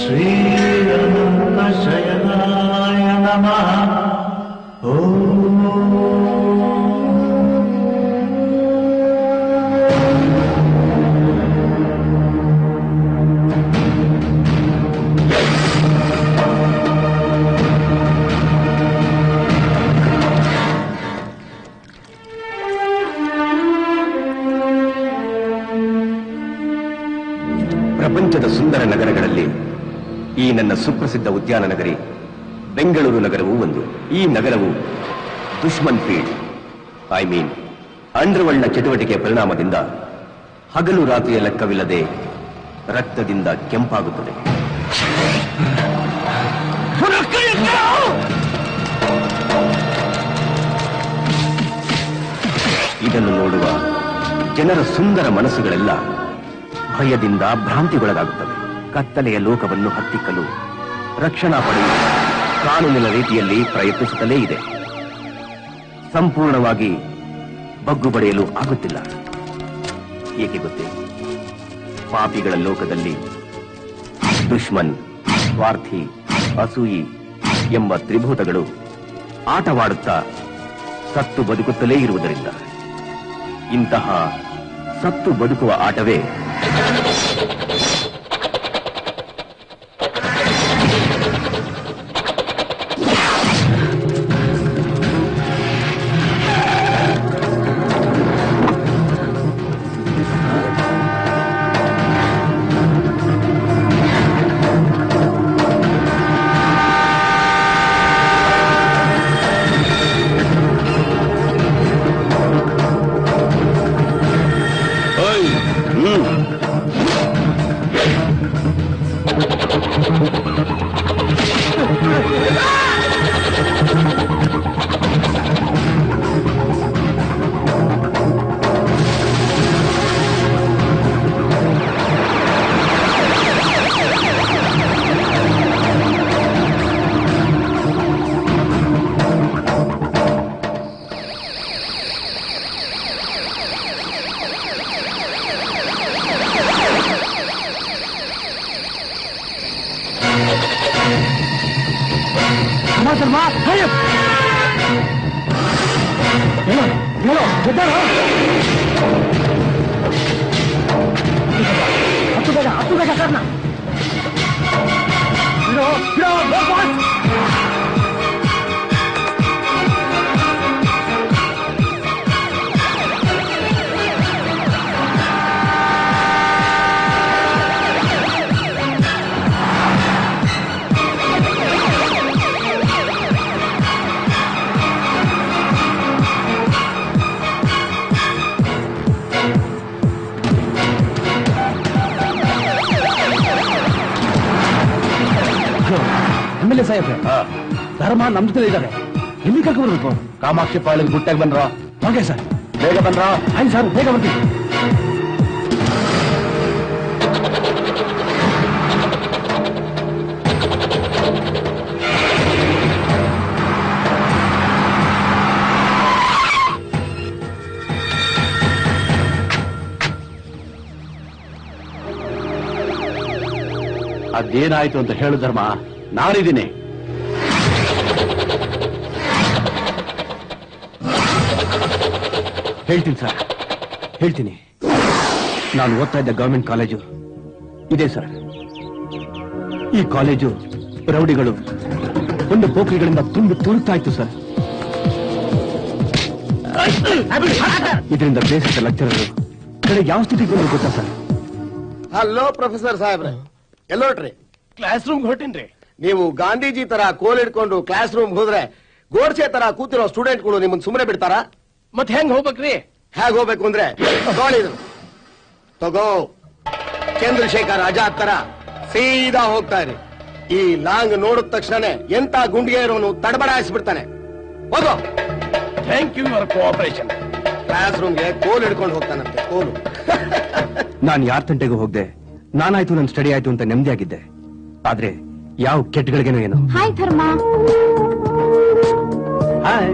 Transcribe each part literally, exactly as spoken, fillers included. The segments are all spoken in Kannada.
श्रीअनन्तशयनाय नमः। ಪ್ರಪಂಚದ ಸುಂದರ ನಗರಗಳಲ್ಲಿ ಈ ನನ್ನ ಸುಪ್ರಸಿದ್ಧ ಉದ್ಯಾನ ನಗರಿ ಬೆಂಗಳೂರು ನಗರವೂ ಒಂದು. ಈ ನಗರವು ದುಶ್ಮನ್ ಫೀಲ್ಡ್, ಐ ಮೀನ್ ಅಂಡರ್ವರ್ಲ್ಡ್ನ ಚಟುವಟಿಕೆಯ ಪರಿಣಾಮದಿಂದ ಹಗಲು ರಾತ್ರಿಯ ಲೆಕ್ಕವಿಲ್ಲದೆ ರಕ್ತದಿಂದ ಕೆಂಪಾಗುತ್ತದೆ. ಇದನ್ನು ನೋಡುವ ಜನರ ಸುಂದರ ಮನಸ್ಸುಗಳೆಲ್ಲ ಭಯದಿಂದ ಭ್ರಾಂತಿಗೊಳಗಾಗುತ್ತವೆ. ಕತ್ತಲೆಯ ಲೋಕವನ್ನು ಹತ್ತಿಕ್ಕಲು ರಕ್ಷಣಾ ಪಡೆಯು ಕಾನೂನಿನ ರೀತಿಯಲ್ಲಿ ಪ್ರಯತ್ನಿಸುತ್ತಲೇ ಇದೆ. ಸಂಪೂರ್ಣವಾಗಿ ಬಗ್ಗು ಬಡಿಯಲು ಆಗುತ್ತಿಲ್ಲ. ಏಕೆ ಗೊತ್ತೇ? ಪಾಪಿಗಳ ಲೋಕದಲ್ಲಿ ದುಶ್ಮನ್, ಸ್ವಾರ್ಥಿ, ಅಸೂಯಿ ಎಂಬ ತ್ರಿಭೂತಗಳು ಆಟವಾಡುತ್ತಾ ಸತ್ತು ಬದುಕುತ್ತಲೇ ಇರುವುದರಿಂದ. ಇಂತಹ ಸತ್ತು ಬದುಕುವ ಆಟವೇ ಧರ್ಮ ನಮ್ ಜೊತೆ ಇದ್ದಾರೆ. ಎಲ್ಲಿ ಕರ್ಕೊಂಡು ಬರ್ಬೇಕು? ಕಾಮಾಕ್ಷಿ ಪಾಳಿಗೆ ಗುಟ್ಟಾಗಿ ಬಂದ್ರ? ಓಕೆ ಸರ್, ಬೇಗ ಬಂದ್ರ? ಆಯ್ತು ಸರ್, ಬೇಗ ಬರ್ತೀವಿ. ಅದೇನಾಯ್ತು ಅಂತ ಹೇಳು ಧರ್ಮ, ನಾನಿದ್ದೀನಿ. ಹೇಳ್ತೀನಿ ಸರ್, ಹೇಳ್ತೀನಿ. ನಾನು ಓದ್ತಾ ಇದ್ದ ಗವರ್ಮೆಂಟ್ ಕಾಲೇಜು ಇದೆ ಸರ್. ಈ ಕಾಲೇಜು ರೌಡಿಗಳು ಒಂದು ಪೋಖ್ರಿಗಳಿಂದ ತುಂಬಿ ತುಳುಕ್ತಾ ಇತ್ತು ಸರ್. ಇದರಿಂದ ಬೇಸಿದ ಲೆಕ್ಚರರು ಕಡೆ ಯಾವ ಸ್ಥಿತಿಗೆ ಬಂದ್ರು ಗೊತ್ತಾ ಸರ್? ಹಲೋ ಪ್ರೊಫೆಸರ್ ಸಾಹೇಬ್ರೆ, ಎಲ್ಲೋಟ್ರಿ? Class room ಹೊರಟಿನ್ರಿ. ನೀವು ಗಾಂಧೀಜಿ ತರ ಕೋಲ್ ಹಿಡ್ಕೊಂಡು ಕ್ಲಾಸ್ ರೂಮ್ ಹೋದ್ರೆ ಗೋಡ್ಸೆ ತರ ಕೂತಿರೋ ಸ್ಟೂಡೆಂಟ್ಗಳು ನಿಮ್ಮನ್ನ ಸುಮ್ಮನೆ ಬಿಡ್ತಾರ? ಮತ್ ಹೆಂಗ್ ಹೋಗ್ಬೇಕ್ರಿ? ಹೇಗ್ ಹೋಗ್ಬೇಕು ಅಂದ್ರೆ ತಗೋ, ಚಂದ್ರಶೇಖರ್ ಆಜಾದ್ ತರ ಸೀದಾ ಹೋಗ್ತಾ ಇರಿ. ಈ ಲಾಂಗ್ ನೋಡಿದ ತಕ್ಷಣನೇ ಎಂತ ಗುಂಡಿಗೆ ಇರೋನು ತಡಬಡಾಯಿಸ್ಬಿಡ್ತಾನೆ. ಹೋಗೋ. Thank you for cooperation. Class ರೂಮ್ಗೆ ಕೋಲ್ ಹಿಡ್ಕೊಂಡು ಹೋಗ್ತಾನಂತೆ, ಕೋಲು. ನಾನು ಯಾರ ತಂಟೆಗೂ ಹೋಗ್ದೆ, ನಾನಾಯ್ತು ನನ್ ಸ್ಟಡಿ ಆಯ್ತು ಅಂತ ನೆಮ್ಮದಿಯಾಗಿದ್ದೆ. ಆದ್ರೆ ಯಾವ ಕೆಟ್ಟಗಳಿಗೇನೋ ಏನೋ. ಹಾಯ್ ಧರ್ಮ. ಹಾಯ್.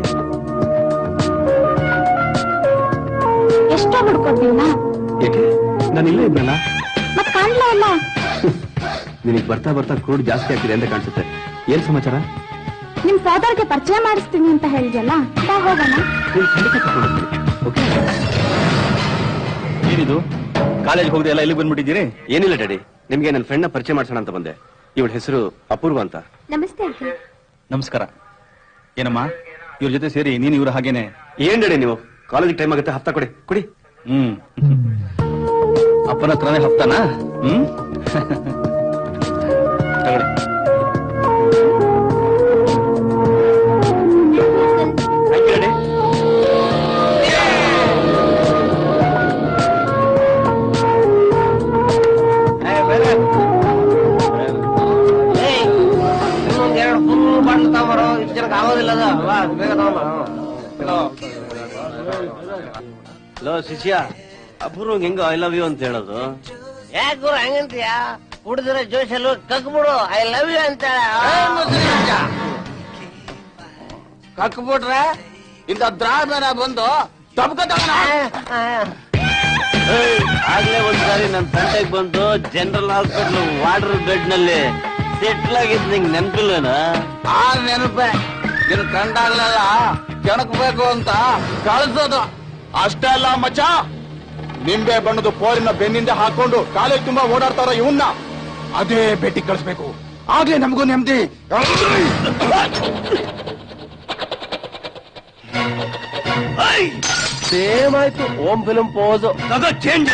ಎಷ್ಟೋ ಹುಡ್ಕೊಟ್ಟಿಲ್ಲ. ಏಕೆ? ನಾನು ಇಲ್ಲೇ ಇದ್ನಲ್ಲ. ಮತ್ ಕಾಣ್ಲೇ ಇಲ್ಲ. ನಿನಗೆ ಬರ್ತಾ ಬರ್ತಾ ಕ್ರೂಡ್ ಜಾಸ್ತಿ ಆಗ್ತಿದೆ ಅಂತ ಕಾಣಿಸುತ್ತೆ. ಏನ್ ಸಮಾಚಾರ? ನಿಮ್ ಫಾದರ್ಗೆ ಪರಿಚಯ ಮಾಡಿಸ್ತೀನಿ ಅಂತ ಹೇಳಿದ್ಯಲ್ಲ, ಬಾ ಹೋಗೋಣ. ಏನಿದು ಕಾಲೇಜ್ ಹೋಗದೆ ಎಲ್ಲ ಇಲ್ಲಿ ಬಂದ್ಬಿಟ್ಟಿದ್ದೀರಿ? ಏನಿಲ್ಲ ಡ್ಯಾಡಿ, ನಿಮ್ಗೆ ನನ್ನ ಫ್ರೆಂಡ್ ನ ಪರಿಚಯ ಮಾಡ್ಸೋಣ ಅಂತ ಬಂದೆ. ಇವಳ ಹೆಸರು ಅಪೂರ್ವ ಅಂತ. ನಮಸ್ತೆ ಅಂಕಲ್. ನಮಸ್ಕಾರ. ಏನಮ್ಮ ಇವ್ರ ಜೊತೆ ಸೇರಿ ನೀನು ಇವ್ರ ಹಾಗೇನೆ? ಏನ್ ಡ್ಯಾಡಿ ನೀವು, ಕಾಲೇಜ್ ಟೈಮ್ ಆಗುತ್ತೆ, ಹಫ್ತಾ ಕೊಡಿ ಕೊಡಿ. ಹ್ಮ್ ಅಪ್ಪನ ಹತ್ರನೇ ಹಫ್ತಾನಾ? ಹ್ಮ್ ತಗೊಳ್ಳಿ. ಲೋ ಶಿಷ್ಯ, ಅಪೂರ್ವ ಹೆಂಗ ಐ ಲವ್ ಯು ಅಂತ ಹೇಳೋದು? ಯಾಕೆ ಗುರು ಹಂಗಂತೀಯ? ಕುಡಿದ್ರೆ ಜೋಶಲ್ಲಿ ಕಕ್ಬಿಡು ಐ ಲವ್ ಯು ಅಂತ. ಕಕ್ಬಿಟ್ರೆ ಇಂಥ ದ್ರಾಕ್ಷ ಬಂದು ಆಗ್ಲೇ ಒಂದ್ಸಾರಿ ನನ್ ತಂಟೆಗೆ ಬಂದು ಜನರಲ್ ಹಾಸ್ಪಿಟಲ್ ವಾಟರ್ ಬೆಡ್ ನಲ್ಲಿ ಸೆಟ್ಲ್ ಆಗಿದ್ ನಿಂಗೆ ನೆನಪಿಲ್ಲನ? ಆ ನೆನಪೆ ನಿನ್ ಕಂಡಾಗ್ಲೆಲ್ಲ ಕೆಣಕ್ಬೇಕು ಅಂತ ಕಳಿಸೋದು. ಅಷ್ಟೇ ಅಲ್ಲ ಮಚ್ಚ, ನಿಂಬೆ ಬಣ್ಣದ ಪೋರಿನ ಬೆನ್ನಿಂದ ಹಾಕೊಂಡು ಕಾಲೇಜ್ ತುಂಬಾ ಓಡಾಡ್ತಾರ ಇವನ್ನ ಅದೇ ಭೇಟಿ ಕಳಿಸ್ಬೇಕು. ಆಗ್ಲೇ ನಮಗೂ ನೆಮ್ಮದಿ. ಸೇಮ್ ಆಯ್ತು ಓಂ ಫಿಲ್ಮ್ ಪೋಸ್. ಚೇಂಜ್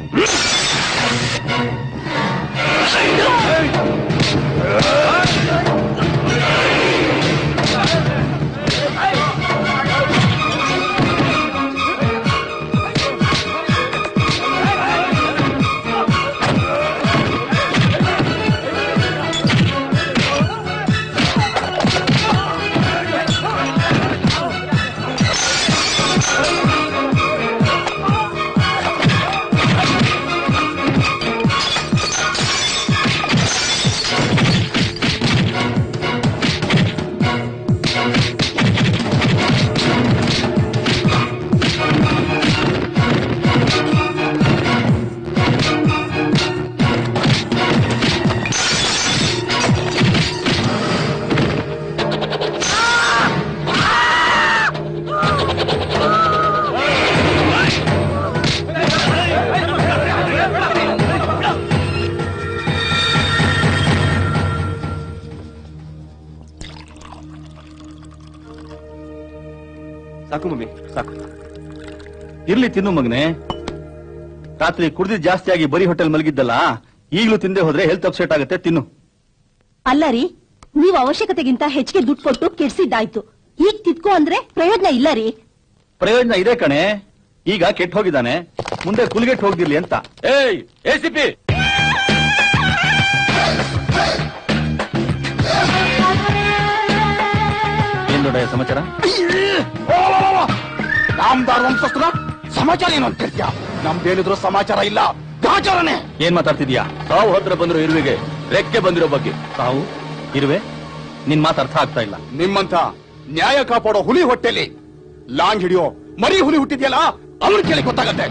ಸಾಕು ಮಮ್ಮಿ, ಸಾಕು. ಇರ್ಲಿ ತಿನ್ನು ಮಗನೆ. ರಾತ್ರಿ ಕುಡಿದಿದ್ದು ಜಾಸ್ತಿ ಆಗಿ ಬರೀ ಹೋಟೆಲ್ ಮಲಗಿದ್ದಲ್ಲ, ಈಗಲೂ ತಿಂದೆ ಹೋದ್ರೆ ಹೆಲ್ತ್ ಅಪ್ಸೆಟ್ ಆಗುತ್ತೆ. ತಿನ್ನು. ಅಲ್ಲ ರೀ, ನೀವು ಅವಶ್ಯಕತೆಗಿಂತ ಹೆಚ್ಚಿಗೆ ದುಡ್ಡು ಕೊಟ್ಟು ಕೆಡ್ಸಿದ್ದಾಯ್ತು. ಈಗ ತಿದ್ಕೋ ಅಂದ್ರೆ ಪ್ರಯೋಜನ ಇಲ್ಲ ರೀ. ಪ್ರಯೋಜನ ಇದೆ ಕಣೆ. ಈಗ ಕೆಟ್ಟ ಹೋಗಿದ್ದಾನೆ, ಮುಂದೆ ಕುಲ್ಗೆಟ್ ಹೋಗಿರ್ಲಿ ಅಂತ. ಏಯ್ ಎ ಸಿ ಪಿ, ಏನ್ ದೊಡ್ಡ ಸಮಾಚಾರ? ನಾಮದಾರ್ ವಂಶಸ್ಥರ ಸಮಾಚಾರ ಏನು ಅಂತ ಹೇಳ್ತೀಯ? ನಮ್ದೇನಿದ್ರು ಸಮಾಚಾರ ಇಲ್ಲ, ಗಾಚಾರನೆ. ಏನ್ ಮಾತಾಡ್ತಿದ್ಯಾ? ಸಾವು ಹತ್ರ ಬಂದ್ರು ಇರುವೆಗೆ ರೆಕ್ಕೆ ಬಂದಿರೋ ಬಗ್ಗೆ. ಸಾವು ಇರುವೆ, ನಿನ್ ಮಾತು ಅರ್ಥ ಆಗ್ತಾ ಇಲ್ಲ. ನಿಮ್ಮಂತ ನ್ಯಾಯ ಕಾಪಾಡೋ ಹುಲಿ ಹೊಟ್ಟೆಲಿ ಲಾಂಗ್ ಹಿಡಿಯೋ ಮರಿ ಹುಲಿ ಹುಟ್ಟಿದ್ಯಲ್ಲ, ಅವ್ರ ಕೇಳಿ ಗೊತ್ತಾಗತ್ತೆ.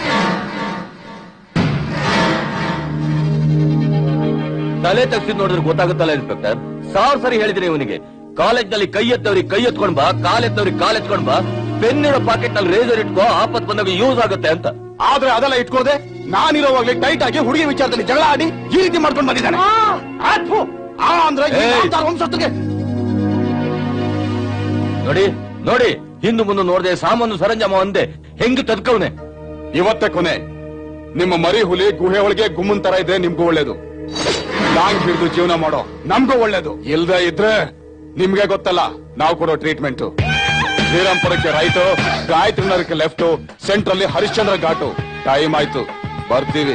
ತಲೆ ತಗ್ಸಿದ್ ನೋಡಿದ್ರೆ ಗೊತ್ತಾಗುತ್ತಲ್ಲ ಇನ್ಸ್ಪೆಕ್ಟರ್. ಸಾವಿರ ಸರಿ ಹೇಳಿದ್ರಿ ಇವನಿಗೆ, ಕಾಲೇಜ್ ನಲ್ಲಿ ಕೈ ಎತ್ತವ್ರಿಗೆ ಕೈ ಎತ್ಕೊಂಡ್ ಬಾ, ಕಾಲ್ ಎತ್ತವ್ರಿಗೆ ಕಾಲ್ ಎತ್ಕೊಂಡ್ ಬಾ, ಪೆನ್ನಿರೋ ಪಾಕೆಟ್ ನಲ್ಲಿ ರೇಸರ್ ಇಟ್ಕೋ, ಆಪತ್ ಬಂದಾಗ ಯೂಸ್ ಆಗುತ್ತೆ ಅಂತ. ಆದ್ರೆ ಅದೆಲ್ಲ ಇಟ್ಕೋದೆ ನಾನಿರೋವಾಗ್ಲೇ ಟೈಟ್ ಆಗಿ ಹುಡುಗಿ ವಿಚಾರದಲ್ಲಿ ಜಗಳ ಆಡಿ ಈ ರೀತಿ ಮಾಡ್ಕೊಂಡು ಬಂದಿದ್ದಾನೆ. ಅಂದ್ರೆ ವಂಶಸ್ಥರಿಗೆ ನೋಡಿ ನೋಡಿ, ಹಿಂದು ಮುಂದೆ ನೋಡದೆ ಸಾಮಾನು ಸರಂಜಾಮ ಒಂದೇ ಹೆಂಗ್ ತದ್ಕವನೆ. ಇವತ್ತೇ ಕೊನೆ. ನಿಮ್ಮ ಮರಿ ಹುಲಿ ಗುಹೆ ಒಳಗೆ ಗುಮ್ಮನ್ ತರ ಇದೆ, ನಿಮ್ಗೂ ಒಳ್ಳೇದು. ಲಾಂಗ್ ಹಿಡಿದು ಜೀವನ ಮಾಡೋ ನಮ್ಗೂ ಒಳ್ಳೇದು. ಇಲ್ದೇ ಇದ್ರೆ ನಿಮ್ಗೆ ಗೊತ್ತಲ್ಲ ನಾವು ಕೊಡೋ ಟ್ರೀಟ್ಮೆಂಟ್. ಶ್ರೀರಾಮ್ಪುರಕ್ಕೆ ರೈಟು, ಗಾಯತ್ರಿನಗರಕ್ಕೆ ಲೆಫ್ಟ್, ಸೆಂಟ್ರಲ್ಲಿ ಹರಿಶ್ಚಂದ್ರ ಘಾಟು. ಟೈಮ್ ಆಯ್ತು, ಬರ್ತೀವಿ.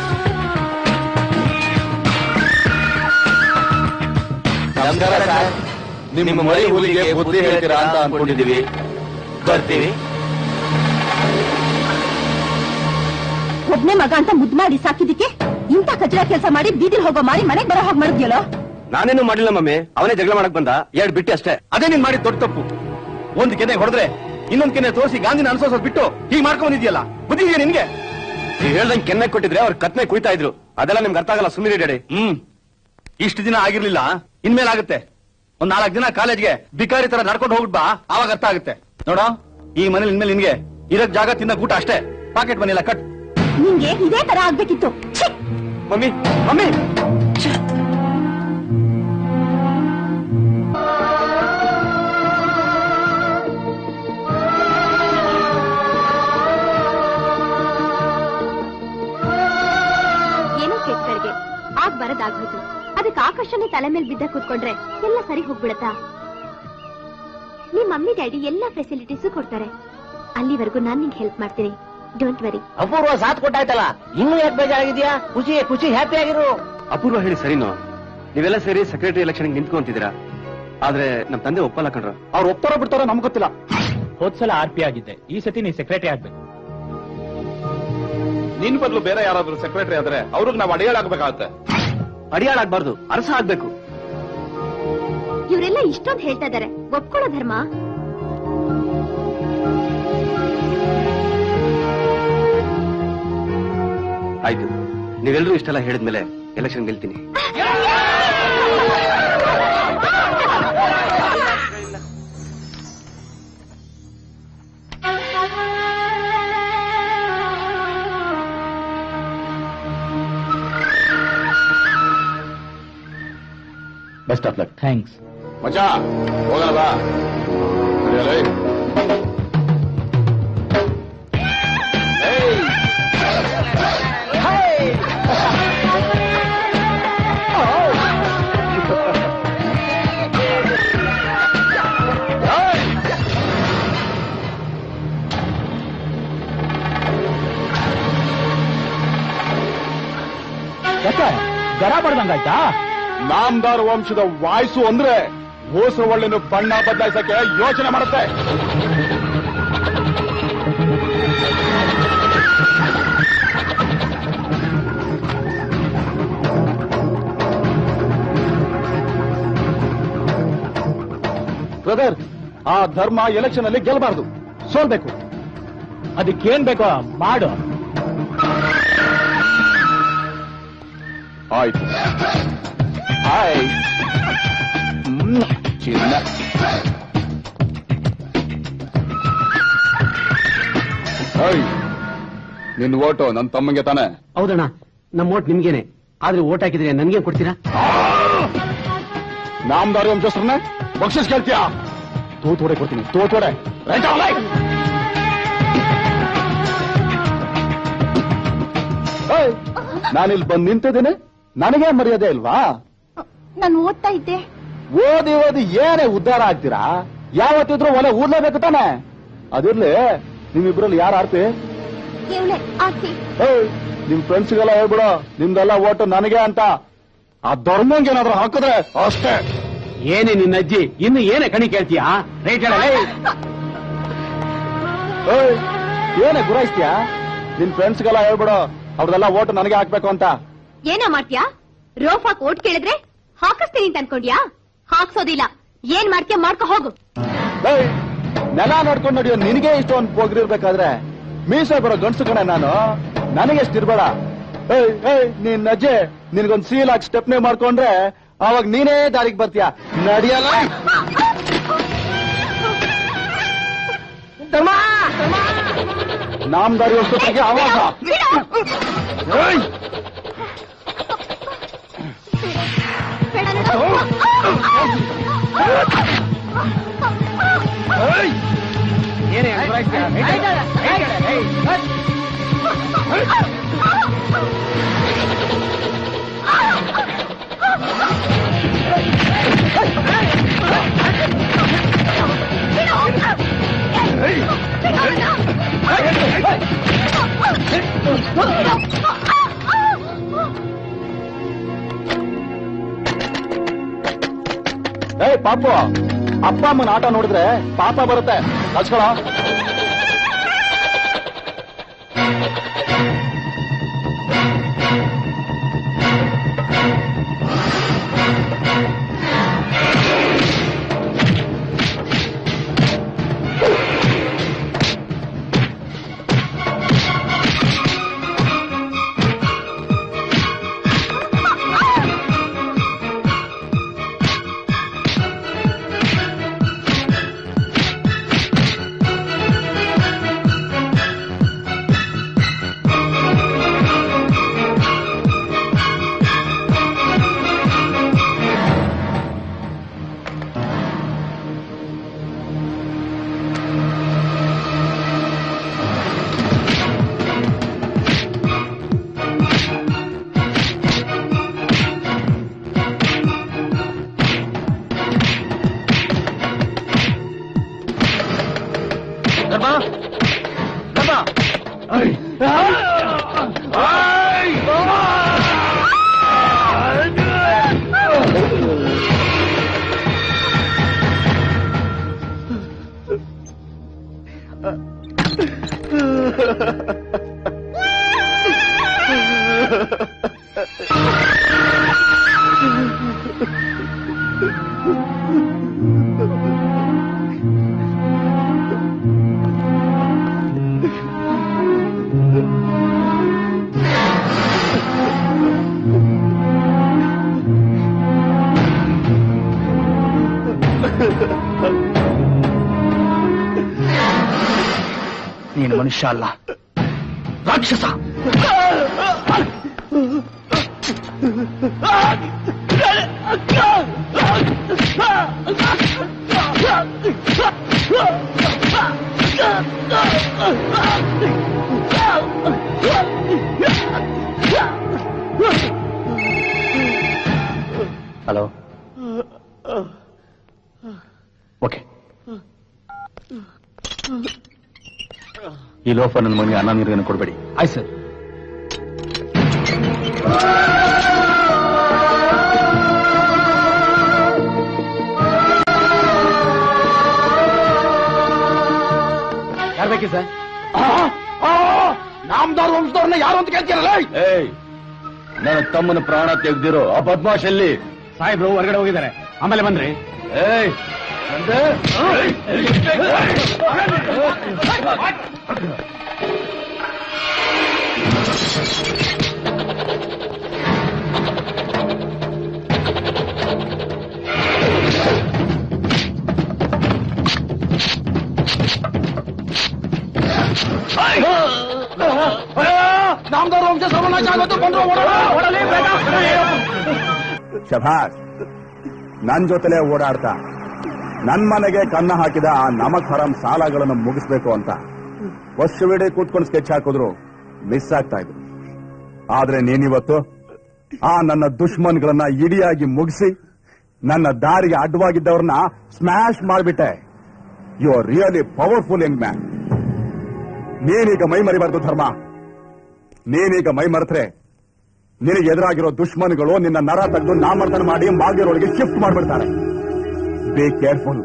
ನಿಮ್ಮ ಮರಿ ಹುಲಿಗೆ ಬುದ್ಧಿ ಹೇಳ್ತೀರಾ ಅಂತ ಅನ್ಕೊಂಡಿದೀವಿ. ಬರ್ತೀವಿ. ಒಬ್ನೇ ಮಗ ಅಂತ ಮುದ್ದು ಮಾಡಿ ಸಾಕಿದಿಕ್ಕೆ ಇಂಥ ಕಚರ ಕೆಲಸ ಮಾಡಿ ಬೀದಿಲ್ ಹೋಗೋ ಮಾಡಿ ಮನೆಗ್ ಬರೋ ಹಾಗೆ ಮಾಡಿದ್ಯಲ್ಲ. ನಾನೇನು ಮಾಡಿಲ್ಲ ಮಮ್ಮಿ, ಅವನೇ ಜಗಳ ಮಾಡಕ್ ಬಂದ, ಎರಡ್ ಬಿಟ್ಟು ಅಷ್ಟೇ. ಅದೇ ನೀನ್ ಮಾಡಿದ್ ದೊಡ್ಡ ತಪ್ಪು. ಒಂದ್ ಕೆನೆ ಹೊಡೆದ್ರೆ ಇನ್ನೊಂದ್ ಕೆನೆ ತೋರಿಸಿ ಗಾಂಧಿನ ಅನ್ಸೋಸೋದ್ ಬಿಟ್ಟು ಹೀಗ್ ಮಾಡ್ಕೊಂಡಿದ್ಯಲ್ಲ, ಬುದ್ಧಿ ಇದೆಯಾ ನಿನ್ಗೆ? ನೀವ್ ಹೇಳ್ದಂಗೆ ಕೆನ್ನೆ ಕೊಟ್ಟಿದ್ರೆ ಅವ್ರ ಕತ್ನೆ ಕುಯ್ತಾ ಇದ್ರು. ಅದೆಲ್ಲ ನಿಮ್ಗೆ ಅರ್ಥ ಆಗಲ್ಲ, ಸುಮ್ಮನೆ ಡ್ಯಾಡಿ. ಹ್ಮ್ ಇಷ್ಟು ದಿನ ಆಗಿರ್ಲಿಲ್ಲ, ಇನ್ಮೇಲಾಗುತ್ತೆ. ಒಂದ್ ನಾಲ್ಕು ದಿನ ಕಾಲೇಜ್ಗೆ ಬಿಕಾರಿ ತರ ನಡ್ಕೊಂಡು ಹೋಗ್ಬಿಟ್ ಬಾ, ಆವಾಗ ಅರ್ಥ ಆಗುತ್ತೆ. ನೋಡೋ, ಈ ಮನೇಲಿ ಇನ್ಮೇಲೆ ನಿನ್ಗೆ ಇರಕ್ ಜಾಗ, ತಿನ್ನ ಊಟ ಅಷ್ಟೇ. ಪಾಕೆಟ್ ಮನಿ ಎಲ್ಲ ಕಟ್. ನಿಂಗೆ ಇದೇ ತರ ಆಗ್ಬೇಕಿತ್ತು. ಮಮ್ಮಿ ಮಮ್ಮಿ ಏನೋ ಕೆಟ್ಟಗಳಿಗೆ ಆಗ್ ಬರದಾಗೋಯ್ತು. ಅದಕ್ಕೆ ಆಕಾಶನೇ ತಲೆ ಮೇಲೆ ಬಿದ್ದ ಕೂತ್ಕೊಂಡ್ರೆ ಎಲ್ಲ ಸರಿ ಹೋಗ್ಬಿಡತ್ತಾ? ನಿಮ್ ಮಮ್ಮಿ ಡ್ಯಾಡಿ ಎಲ್ಲಾ ಫೆಸಿಲಿಟೀಸು ಕೊಡ್ತಾರೆ. ಅಲ್ಲಿವರೆಗೂ ನಾನ್ ನಿಂಗೆ ಹೆಲ್ಪ್ ಮಾಡ್ತೀನಿ. Don't worry. ಅಪೂರ್ವ ಸಾಥ್ ಕೊಟ್ಟಾಯ್ತಲ್ಲ, ಇನ್ನೂ ಯಾಕೆ ಬೇಜಾರಾಗಿದ್ಯಾ? ಖುಷಿ ಖುಷಿ ಹ್ಯಾಪಿ ಆಗಿರು. ಅಪೂರ್ವ ಹೇಳಿ ಸರಿನೋ, ನೀವೆಲ್ಲ ಸೇರಿ ಸೆಕ್ರೆಟರಿ ಎಲೆಕ್ಷನ್ ನಿಂತ್ಕೊಂತಿದ್ದೀರಾ. ಆದ್ರೆ ನಮ್ ತಂದೆ ಒಪ್ಪಲ್ಲ ಕಣ್ರ. ಅವ್ರು ಒಪ್ತಾರೋ ಬಿಡ್ತಾರೋ ನಮ್ಗೆ ಗೊತ್ತಿಲ್ಲ. ಹೋದ್ಸಲ ಆರ್ ಪಿ ಆಗಿದ್ದೆ, ಈ ಸತಿ ನೀ ಸೆಕ್ರೆಟರಿ ಆಗ್ಬೇಕು. ನಿನ್ ಬದಲು ಬೇರೆ ಯಾರಾದ್ರೂ ಸೆಕ್ರೆಟರಿ ಆದ್ರೆ ಅವ್ರಿಗೆ ನಾವು ಅಡಿಯಾಳಾಗಬೇಕಾಗತ್ತೆ. ಅಡಿಯಾಳಾಗ್ಬಾರ್ದು, ಅರಸ ಆಗ್ಬೇಕು. ಇವರೆಲ್ಲ ಇಷ್ಟೊಂದು ಹೇಳ್ತಾ ಇದಾರೆ, ಒಪ್ಕೊಳ್ಳೋ ಧರ್ಮ. ಆಯ್ತು, ನೀವೆಲ್ಲರೂ ಇಷ್ಟೆಲ್ಲ ಹೇಳಿದ್ಮೇಲೆ ಎಲೆಕ್ಷನ್ ಗೆಲ್ತೀನಿ. Best of luck. ಥ್ಯಾಂಕ್ಸ್ ಮಚಾ, ಹೋಗೋಣ ಬಾ. ಸರಿಯಲ್ಲ? ಗರ ಬಡ್ದಂಗಾಯ್ತಾ? ನಾಮದಾರ್ ವಂಶದ ವಾಯ್ಸು ಅಂದ್ರೆ ಹೋಸರು ಒಳ್ಳೆನು ಬಣ್ಣ ಬದಲಾಯಿಸಕ್ಕೆ ಯೋಚನೆ ಮಾಡುತ್ತೆ. ಬ್ರದರ್, ಆ ಧರ್ಮ ಎಲೆಕ್ಷನ್ ಅಲ್ಲಿ ಗೆಲ್ಲಬಾರದು, ಸೋಲ್ಬೇಕು. ಅದಕ್ಕೇನ್ ಬೇಕೋ ಮಾಡು. ಆಯ್ತು. ಹಾಯ್ ಚಿನ್ನ. ನಿನ್ ಓಟು ನನ್ ತಮ್ಮಂಗೆ ತಾನೆ? ಹೌದಣ್ಣ, ನಮ್ಮ ಓಟ್ ನಿಮ್ಗೇನೆ. ಆದ್ರೆ ಓಟ್ ಹಾಕಿದ್ರೆ ನನ್ಗೆ ಕೊಡ್ತೀರಾ? ನಾಮದಾರಿ ವಂಶಸ್ಥರನ್ನೇ ಬಕ್ಷಿಸ್ ಕೇಳ್ತೀಯಾ? ತೋತೋಡೆ ಕೊಡ್ತೀನಿ, ತೋತೋಡೆ. ನಾನಿಲ್ಲಿ ಬಂದು ನಿಂತಿದ್ದೇನೆ, ನನಗೆ ಮರ್ಯಾದೆ ಇಲ್ವಾ? ನಾನು ಓದ್ತಾ ಇದ್ದೆ. ಓದಿ ಓದಿ ಏನೇ ಉದ್ಧಾರ ಆಗ್ತೀರಾ? ಯಾವತ್ತಿದ್ರು ಒಲೆ ಊರ್ಲೇಬೇಕು ತಾನೆ? ಅದಿರ್ಲಿ, ನಿಮ್ಮಿಬ್ರಲ್ಲಿ ಯಾರು ಆರ್ತಿ? ಇವಳೆ ಆರ್ತಿ. ನಿಮ್ ಫ್ರೆಂಡ್ಸ್ಗೆಲ್ಲ ಹೇಳ್ಬಿಡು, ನಿಮ್ದೆಲ್ಲ ಓಟು ನನಗೆ ಅಂತ. ಆ ಧರ್ಮಂಗೆ ಏನಾದ್ರು ಹಾಕಿದ್ರೆ ಅಷ್ಟೇ. ಏನೇ ನಿನ್ನ ಅಜ್ಜಿ, ಇನ್ನು ಏನೇ ಕಣಿ ಕೇಳ್ತೀಯಾ? ರೈಟ್ ಹೇಳ. ಏನೇ ಗುರಾಯಿಸ್ತೀಯಾ? ನಿನ್ ಫ್ರೆಂಡ್ಸ್ಗೆಲ್ಲ ಹೇಳ್ಬಿಡು, ಅವ್ರದೆಲ್ಲ ಓಟು ನನಗೆ ಹಾಕ್ಬೇಕು ಅಂತ. ಏನೋ ಮಾಡ್ತೀಯಾ? ರೋಫ್ ಹಾಕ್ ಓಟ್ ಕೇಳಿದ್ರೆ ಹಾಕಿಸ್ತೀನಿ ಅಂತ ಅನ್ಕೊಂಡ್ಯಾ? ಹಾಕ್ಸೋದಿಲ್ಲ. ಏನ್ ಮಾಡ್ತೀಯ ಮಾಡ್ಕೊ ಹೋಗು. ನೆಲ ನೋಡ್ಕೊಂಡು ನೋಡಿಯೋ ನಿನಗೆ ಇಷ್ಟೊಂದು ಪೋಗ್ರಿರ್ಬೇಕಾದ್ರೆ ಮೀಸೆ ಬರೋ ಗಂಡ್ಸು ಕಣೆ ನಾನು. ನನಗೆ ಎಷ್ಟಿರ್ಬೇಡ. ಏಯ್ ಏಯ್ ನೀನ್ ಅಜ್ಜೆ, ನಿನ್ಗೊಂದ್ ಸೀಲ್ ಹಾಕಿ ಸ್ಟೆಪ್ನೇ ಮಾಡ್ಕೊಂಡ್ರೆ ಅವಾಗ ನೀನೇ ದಾರಿಗೆ ಬರ್ತೀಯ. ನಡಿಯಲ್ಲ. ನಾಮದಾರಿ ವರ್ಷಕ್ಕೆ ಆವಾಸ. ಏನೇ ಏ ಪಾಪು, ಅಪ್ಪ ಅಮ್ಮನ ಆಟ ನೋಡಿದ್ರೆ ಪಾಪ ಬರುತ್ತೆ. ಕಳ್ಸ್ಕೊಳ. ನೀನು ಮನುಷ್ಯ ಅಲ್ಲ, ರಾಕ್ಷಸ. Hello, okay. ಈ ಲೋಫರ್ ನನ್ನ ಮನೆಗೆ ಅನ್ನ ನೀರನ್ನು ಕೊಡಬೇಡಿ. ಆಯ್ತು ಸರ್. ಯಾರು ಬೇಕಿ ಸರ್? ನಾಮದಾರ್ ವಂಶದವ್ರನ್ನ ಯಾರು ಅಂತ ಕೇಳ್ತೀರಲ್ಲ? ಏಯ್, ನನ್ನ ತಮ್ಮನ ಪ್ರಾಣ ತೆಗೆದಿರೋ ಆ ಬದ್ಮಾಶಲ್ಲಿ ಸಾಹೇಬ್ರು ಹೊರಗಡೆ ಹೋಗಿದ್ದಾರೆ. ಆಮೇಲೆ ಬಂದ್ರಿ? ಏಯ್ ನಾಮದಾರ್ ವಂಶ ಸರ್ವನಾಶ ಆಗೋದು. ಬಂದ್ರು ಶಭಾಷ್. ನನ್ ಜೊತೆಲೆ ಓಡಾಡ್ತಾ ನನ್ ಮನೆಗೆ ಕನ್ನ ಹಾಕಿದ ಆ ನಮಕ್ ಹರಾಮ್ ಸಾಲಗಳನ್ನು ಮುಗಿಸ್ಬೇಕು ಅಂತ ವರ್ಷವಿಡೀ ಕೂತ್ಕೊಂಡು ಸ್ಕೆಚ್ ಹಾಕಿದ್ರು ಮಿಸ್ ಆಗ್ತಾ ಇದ್ರು. ಆದ್ರೆ ನೀನಿವತ್ತು ಆ ನನ್ನ ದುಶ್ಮನ್ಗಳನ್ನ ಇಡಿಯಾಗಿ ಮುಗಿಸಿ ನನ್ನ ದಾರಿಗೆ ಅಡ್ಡವಾಗಿದ್ದವ್ರನ್ನ ಸ್ಮ್ಯಾಶ್ ಮಾಡಿಬಿಟ್ಟೆ. You are really powerful young man. ನೀನೀಗ ಮೈ ಮರಿಬಾರ್ದು ಧರ್ಮ. ನೀನೀಗ ಮೈ ಮರೆತ್ರೆ ನಿನಗೆ ಎದುರಾಗಿರೋ ದುಶ್ಮನ್ಗಳು ನಿನ್ನ ನರ ತೆಗೆದು ನಾಮರ್ದನ ಮಾಡಿ ಮಾಗಿರೋಳಿಗೆ ಶಿಫ್ಟ್ ಮಾಡ್ಬಿಡ್ತಾರೆ. Be careful.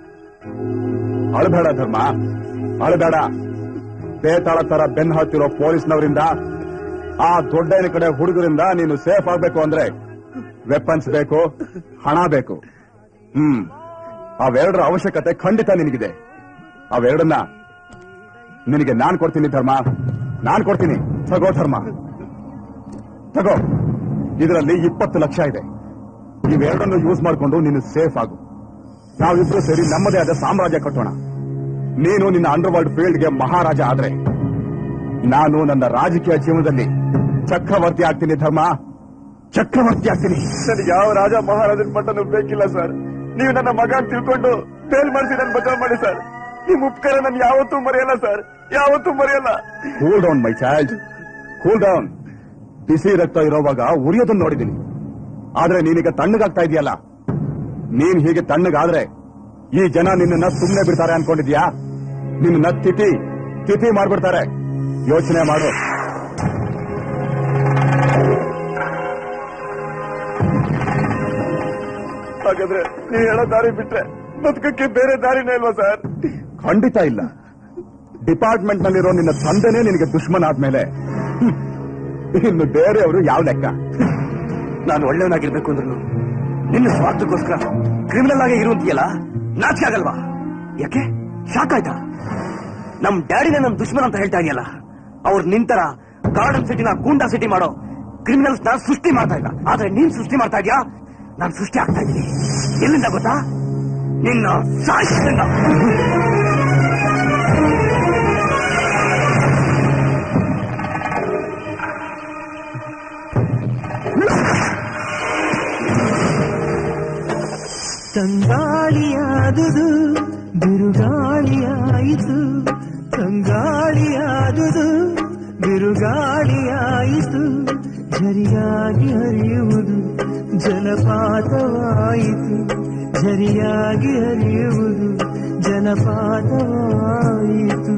ಅಳಬೇಡ ಧರ್ಮ, ಅಳಬೇಡ. ಬೇತಾಳ ತರ ಬೆನ್ ಹತ್ತಿರೋ ಪೊಲೀಸ್ನವರಿಂದ, ಆ ದೊಡ್ಡನ ಕಡೆ ಹುಡುಗರಿಂದ ನೀನು ಸೇಫ್ ಆಗ್ಬೇಕು ಅಂದ್ರೆ ವೆಪನ್ಸ್ ಬೇಕು, ಹಣ ಬೇಕು. ಹ್ಮ್ ಅವೆರಡರ ಅವಶ್ಯಕತೆ ಖಂಡಿತ ನಿನಗಿದೆ. ಅವೆರಡನ್ನ ನಿನಗೆ ನಾನ್ ಕೊಡ್ತೀನಿ ಧರ್ಮ, ನಾನ್ ಕೊಡ್ತೀನಿ. ತಗೋ ಧರ್ಮ, ತಗೋ. ಇದರಲ್ಲಿ ಇಪ್ಪತ್ತು ಲಕ್ಷ ಇದೆ. ಇವೆರಡನ್ನು ಯೂಸ್ ಮಾಡಿಕೊಂಡು ನೀನು ಸೇಫ್ ಆಗು. ನಾವಿಬ್ರು ಸೇರಿ ನಮ್ಮದೇ ಆದ ಸಾಮ್ರಾಜ್ಯ ಕಟ್ಟೋಣ. ನೀನು ನಿನ್ನ ಅಂಡರ್ ವರ್ಲ್ಡ್ ಫೀಲ್ಡ್ಗೆ ಮಹಾರಾಜ ಆದ್ರೆ ನಾನು ನನ್ನ ರಾಜಕೀಯ ಜೀವನದಲ್ಲಿ ಚಕ್ರವರ್ತಿ ಆಗ್ತೀನಿ ಧರ್ಮ, ಚಕ್ರವರ್ತಿ ಆಗ್ತೀನಿ. ನನಗೆ ಯಾವ ರಾಜ ಮಹಾರಾಜನ ಪಟ್ಟನು ಬೇಕಿಲ್ಲ ಸರ್. ನೀವು ನನ್ನ ಮಗ ಅಂತ ತಿಳ್ಕೊಂಡು ಫೇಲ್ ಮಾಡಿಸಿ ನನ್ನ ಬಚಾವ್ ಮಾಡಿ ಸರ್. ನಿಮ್ ಉಪಕಾರ ನಾನು ಯಾವತ್ತೂ ಮರೆಯಲ್ಲ ಸರ್, ಯಾವತ್ತೂ ಮರೆಯಲ್ಲ. Cool down my child, cool down. ಬಿಸಿ ರಕ್ತ ಇರೋವಾಗ ಉರಿಯೋದನ್ನ ನೋಡಿದ್ದೀನಿ. ಆದ್ರೆ ನೀನೀಗ ತಣ್ಣಗಾಗ್ತಾ ಇದೆಯಲ್ಲ. ನೀನ್ ಹೀಗೆ ತಣ್ಣಗಾದ್ರೆ ಈ ಜನ ನಿನ್ನನ್ನ ಸುಮ್ಮನೆ ಬಿಡ್ತಾರೆ ಅನ್ಕೊಂಡಿದ್ಯಾ? ನಿನ್ನ ತಿಥಿ ತಿಥಿ ಮಾಡ್ಬಿಡ್ತಾರೆ. ಯೋಚನೆ ಮಾಡು. ಹಾಗಾದ್ರೆ ನೀ ಹೇಳೋ ದಾರಿ ಬಿಟ್ರೆ ಬದುಕಕ್ಕೆ ಬೇರೆ ದಾರಿನೇ ಇಲ್ವಾ ಸರ್? ಖಂಡಿತ ಇಲ್ಲ. ಡಿಪಾರ್ಟ್ಮೆಂಟ್ ನಲ್ಲಿರೋ ನಿನ್ನ ತಂದೆನೇ ನಿನಗೆ ದುಶ್ಮನ್ ಆದ್ಮೇಲೆ ಇನ್ನು ಬೇರೆಯವರು ಯಾವ ಲೆಕ್ಕ? ನಾನು ಒಳ್ಳೆಯವನಾಗಿರ್ಬೇಕು ಅಂದ್ರು ನಿನ್ನ ಸ್ವಾರ್ಥಕ್ಕೋಸ್ಕರ ಕ್ರಿಮಿನಲ್ ಆಗಿ ಇರುವಂತೀಯಲ್ಲ, ನಾಚಿಕೆ ಆಗಲ್ವಾ? ಯಾಕೆ ಶಾಕ್ ಆಯ್ತಾ? ನಮ್ ಡ್ಯಾಡಿನೇ ನಮ್ ದುಶ್ಮನ್ ಅಂತ ಹೇಳ್ತಾ ಇದೆಯಲ್ಲ. ಅವ್ರು ನಿಂತರ ಗಾರ್ಡನ್ ಸಿಟಿನ ಗೂಂಡಾ ಸಿಟಿ ಮಾಡೋ ಕ್ರಿಮಿನಲ್ಸ್ ನ ಸೃಷ್ಟಿ ಮಾಡ್ತಾ ಇಲ್ಲ. ಆದ್ರೆ ನೀನ್ ಸೃಷ್ಟಿ ಮಾಡ್ತಾ ಇದೀಯಾ, ನಾನು ಸೃಷ್ಟಿ ಆಗ್ತಾ ಇದ್ದೀನಿ. ಎಲ್ಲಿಂದ ಗೊತ್ತಾ? ನಿನ್ನ ಸಾಯಿಸಿದ್ರಿಂದ. ತಂಗಾಳಿಯಾದುದು ಬಿರುಗಾಳಿಯಾಯಿತು, ತಂಗಾಳಿಯಾದುದು ಬಿರುಗಾಳಿಯಾಯಿತು, ಝರಿಯಾಗಿ ಹರಿಯುವುದು ಜಲಪಾತವಾಯಿತು, ಝರಿಯಾಗಿ ಹರಿಯುವುದು ಜಲಪಾತವಾಯಿತು.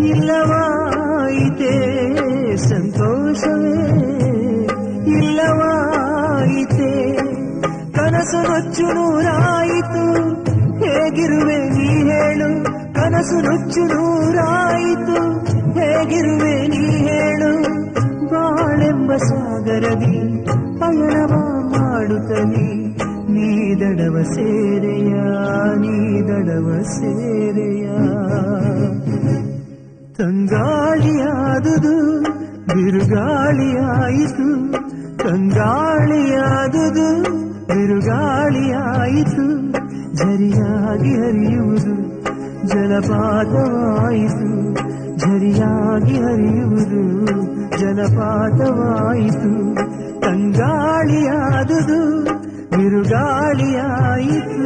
ಇಲ್ಲವಾಯಿತೇ ಸಂತೋಷವೇ ಇಲ್ಲವಾಯಿತೇ ಕನಸು ನೊಚ್ಚು ನೂರಾಯಿತು ಹೇಗಿರುವೆ ನೀ ಹೇಳು ಕನಸು ನೊಚ್ಚು ನೂರಾಯಿತು ಹೇಗಿರುವೆ ನೀ ಹೇಳು ಬಾಳೆಂಬ ಸಾಗರದಿ ಪಯಣವ ಮಾಡುತ್ತಲಿ ನೀ ದಡವ ಸೇರೆಯ ನೀ ದಡವ ಸೇರೆಯ ತಂಗಾಳಿಯಾದುದು ಬಿರುಗಾಳಿಯಾಯಿತು ತಂಗಾಳಿಯಾದುದು ಬಿರುಗಾಳಿಯಾಯಿತು ಝರಿಯಾಗಿ ಹರಿಯುವುದು ಜಲಪಾತವಾಯಿತು ಝರಿಯಾಗಿ ಹರಿಯುವುದು ಜಲಪಾತವಾಯಿತು ತಂಗಾಳಿಯಾದುದು ಬಿರುಗಾಳಿಯಾಯಿತು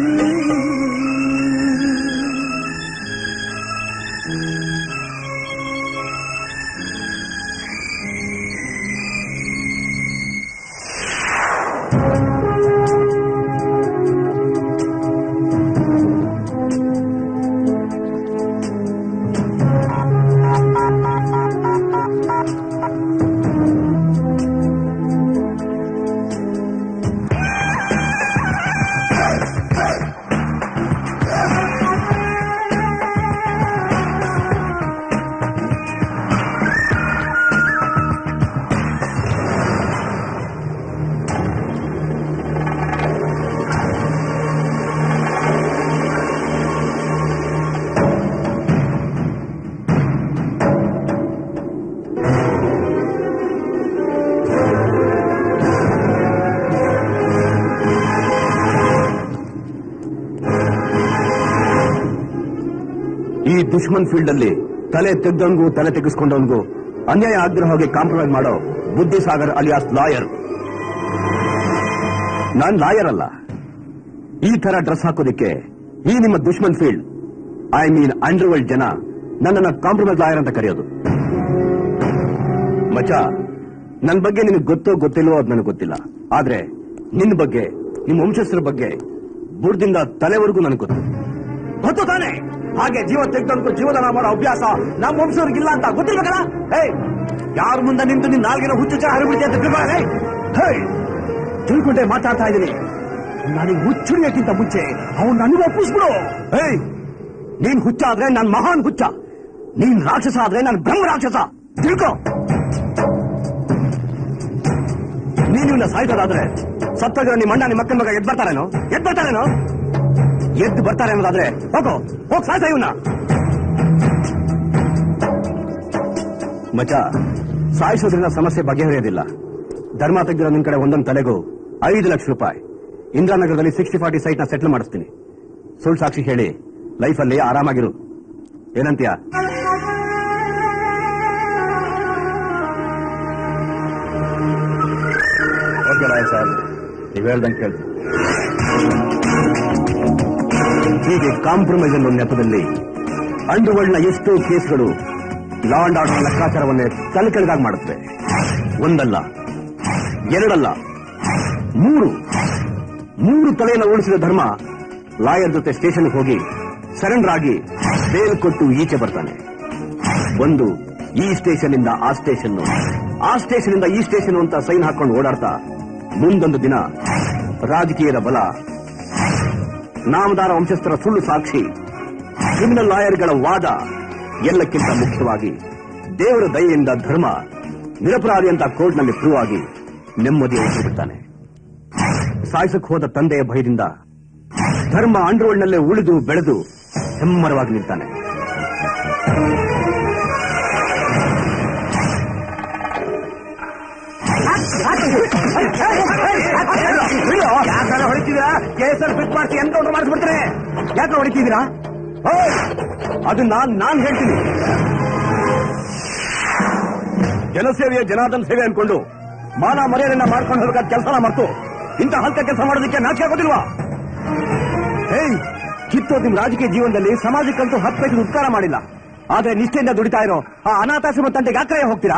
ದುಶ್ಮನ್ ಫೀಲ್ಡ್ ಅಲ್ಲಿ ತಲೆ ತೆಗ್ದವನ್ಗೂ ತಲೆ ತೆಗೆಸ್ಕೊಂಡವನ್ಗೂ ಅನ್ಯಾಯ ಆಗದಿರೋ ಹಾಗೆ ಕಾಂಪ್ರಮೈಸ್ ಮಾಡೋ ಬುದ್ಧಿಸಾಗರ್ ಅಲಿಯಾಸ್ ಲಾಯರ್. ನಾನ್ ಲಾಯರ್ ಅಲ್ಲ. ಈ ತರ ಡ್ರೆಸ್ ಹಾಕೋದಿಕ್ಕೆ ಈ ನಿಮ್ಮ ದುಶ್ಮನ್ field I mean underworld ಜನ ನನ್ನನ್ನ ಕಾಂಪ್ರಮೈಸ್ ಲಾಯರ್ ಅಂತ ಕರೆಯೋದು. ಮಚ, ನನ್ನ ಬಗ್ಗೆ ನಿನಗೆ ಗೊತ್ತೋ ಗೊತ್ತಿಲ್ವೋ ಅದು ನನಗೆ ಗೊತ್ತಿಲ್ಲ. ಆದ್ರೆ ನಿನ್ನ ಬಗ್ಗೆ, ನಿಮ್ಮ ವಂಶಸ್ಥರ ಬಗ್ಗೆ ಬುಡದಿಂದ ತಲೆವರೆಗೂ ನನಗೆ ಗೊತ್ತು. ಗೊತ್ತು ತಾನೆ? ಹಾಗೆ ಜೀವ ತೆಗೆದಂತೂ ಜೀವದಾನ ಮಾಡೋ ಅಭ್ಯಾಸ ನಮ್ಮ ವಂಶವ್ರಿಗಿಲ್ಲ ಅಂತ ಗೊತ್ತಿರ್ಬೇಕಲ್ಲ. ಹೇ, ಯಾರ ಮುಂದೆ ನಿಂತು ನಿನ್ನ ನಾಲ್ಗಿನ ಹುಚ್ಚು ಚಾ ಹರಿಬಿಡ್ತಿ ಅಂತ ತಿಳ್ಕೊಳ್ಳೆ. ಹೇ, ತಿಳ್ಕೊಂಡೆ ಮಾತಾಡ್ತಾ ಇದ್ದೀನಿ. ನನಗೆ ಹುಚ್ಚುಡಿಯಕ್ಕಿಂತ ಮುಂಚೆ ಅವನು ನನಗೆ ಒಪ್ಪಿಸ್ಬಿಡು. ಹೇ, ನೀನ್ ಹುಚ್ಚ ಆದ್ರೆ ನಾನು ಮಹಾನ್ ಹುಚ್ಚ, ನೀನ್ ರಾಕ್ಷಸ ಆದ್ರೆ ನಾನು ಬ್ರಹ್ಮ ರಾಕ್ಷಸ. ತಿಳ್ಕೊ. ನೀನು ಇಲ್ಲ ಸಾಯ್ತದಾದ್ರೆ ಸತ್ತಾಗ ನಿಮ್ಮ ಅಣ್ಣ ನಿಮ್ಮ ಅಕ್ಕನ ಮಗ ಎದ್ ಬರ್ತಾರೇನೋ ಎದ್ ಬರ್ತಾರೇನೋ ಎದ್ದು ಬರ್ತಾರೆ ಅನ್ನೋದಾದ್ರೆ ಹೋಗೋ, ಹೋಗ್ ಸಾಯ್ತ ಇವನ್ನ. ಮಚ, ಸಾಯಿಸೋದ್ರಿಂದ ಸಮಸ್ಯೆ ಬಗೆಹರಿಯೋದಿಲ್ಲ. ಧರ್ಮ ತೆಗೆದಿರೋ ನಿನ್ ಕಡೆ ಒಂದೊಂದು ತಲೆಗೂ ಐದು ಲಕ್ಷ ರೂಪಾಯಿ ಇಂದಿರಾನಗರದಲ್ಲಿ ಸಿಕ್ಸ್ಟಿ ಫಾರ್ಟಿ ಸೈಟ್ ನ ಸೆಟ್ಲ್ ಮಾಡಿಸ್ತೀನಿ. ಸುಳ್ಳು ಸಾಕ್ಷಿ ಹೇಳಿ ಲೈಫಲ್ಲಿ ಆರಾಮಾಗಿರು. ಏನಂತೀಯ? ಓಕೆ ರಾಯ್ ಸರ್, ನೀವು ಹೇಳ್ದಂಗೆ ಕೇಳ್ತೀನಿ. ಹೀಗೆ ಕಾಂಪ್ರಮೈಸ್ ಅನ್ನೋ ನೆಪದಲ್ಲಿ ಅಂಡರ್ ವರ್ಲ್ಡ್ ನ ಎಷ್ಟೋ ಕೇಸ್ಗಳು ಲಾ ಅಂಡ್ ಆರ್ಡರ್ ಲೆಕ್ಕಾಚಾರವನ್ನೇ ತಲೆಕೆಳಗಾಗಿ ಮಾಡುತ್ತವೆ. ಒಂದಲ್ಲ, ಎರಡಲ್ಲ, ಮೂರು ಮೂರು ತಲೆಯನ್ನು ಉಳಿಸಿದ ಧರ್ಮ ಲಾಯರ್ ಜೊತೆ ಸ್ಟೇಷನ್ಗೆ ಹೋಗಿ ಸರೆಂಡರ್ ಆಗಿ ಬೇಲ್ ಕೊಟ್ಟು ಈಚೆ ಬರ್ತಾನೆ. ಒಂದು ಈ ಸ್ಟೇಷನ್ ಇಂದ ಆ ಸ್ಟೇಷನ್, ಆ ಸ್ಟೇಷನ್ ಇಂದ ಈ ಸ್ಟೇಷನ್ ಅಂತ ಸೈನ್ ಹಾಕೊಂಡು ಓಡಾಡ್ತಾ ಮುಂದೊಂದು ದಿನ ರಾಜಕೀಯದ ಬಲ, ನಾಮದಾರ ವಂಶಸ್ಥರ ಸುಳ್ಳು ಸಾಕ್ಷಿ, ಕ್ರಿಮಿನಲ್ ಲಾಯರ್ಗಳ ವಾದ ಎಲ್ಲಕ್ಕಿಂತ ಮುಖ್ಯವಾಗಿ ದೇವರ ದಯೆಯಿಂದ ಧರ್ಮ ನಿರಪರಾಧಿ ಅಂತ ಕೋರ್ಟ್ನಲ್ಲಿ ಪ್ರೂವ್ ಆಗಿ ನೆಮ್ಮದಿ ಬಿಡ್ತಾನೆ. ಸಾಯಿಸಕ್ಕೆ ಹೋದ ತಂದೆಯ ಭಯದಿಂದ ಧರ್ಮ ಅಂಡರ್ ವರ್ಲ್ಡ್ ನಲ್ಲೇ ಉಳಿದು ಬೆಳೆದು ಹೆಮ್ಮರವಾಗಿ ನಿಲ್ತಾನೆ. ಯಾಕಂದ್ರೆ ಹೊಡಿತಿದ್ದೀರಾ? ಕೇಸಲ್ಲಿ ಫಿಟ್ ಮಾಡಿಸಿ ಎನ್ಕೌಂಟರ್ ಮಾಡಿಸ್ಬಿಡ್ತಾರೆ. ಯಾಕೆ ಹೊಡಿತಿದ್ದೀರಾ? ಅದು ನಾನ್ ನಾನ್ ಹೇಳ್ತೀನಿ. ಜನಸೇವೆಯ ಜನಾರ್ದನ್ ಸೇವೆ ಅನ್ಕೊಂಡು ಮಾನ ಮರ್ಯಾದೆಯನ್ನ ಮಾಡ್ಕೊಂಡು ಹೋಗಬೇಕಾದ ಕೆಲಸನ ಮರ್ತು ಇಂಥ ಹಲ್ಕ ಕೆಲಸ ಮಾಡೋದಕ್ಕೆ ನಾಚಿಕೆ ಆಗೋದಿಲ್ವಾ? ಹೇಯ್, ಕಿತ್ತೋದ್ ನಿಮ್ ರಾಜಕೀಯ ಜೀವನದಲ್ಲಿ ಸಮಾಜಕ್ಕಂತೂ ಹತ್ತು ಪೈಸೆ ಉಪಕಾರ ಮಾಡಿಲ್ಲ. ಆದ್ರೆ ನಿಷ್ಠೆಯಿಂದ ದುಡಿತಾ ಇರೋ ಆ ಅನಾಥಾಶ್ರಮ ತಂಟೆಗೆ ಯಾಕೆ ಹೋಗ್ತೀರಾ?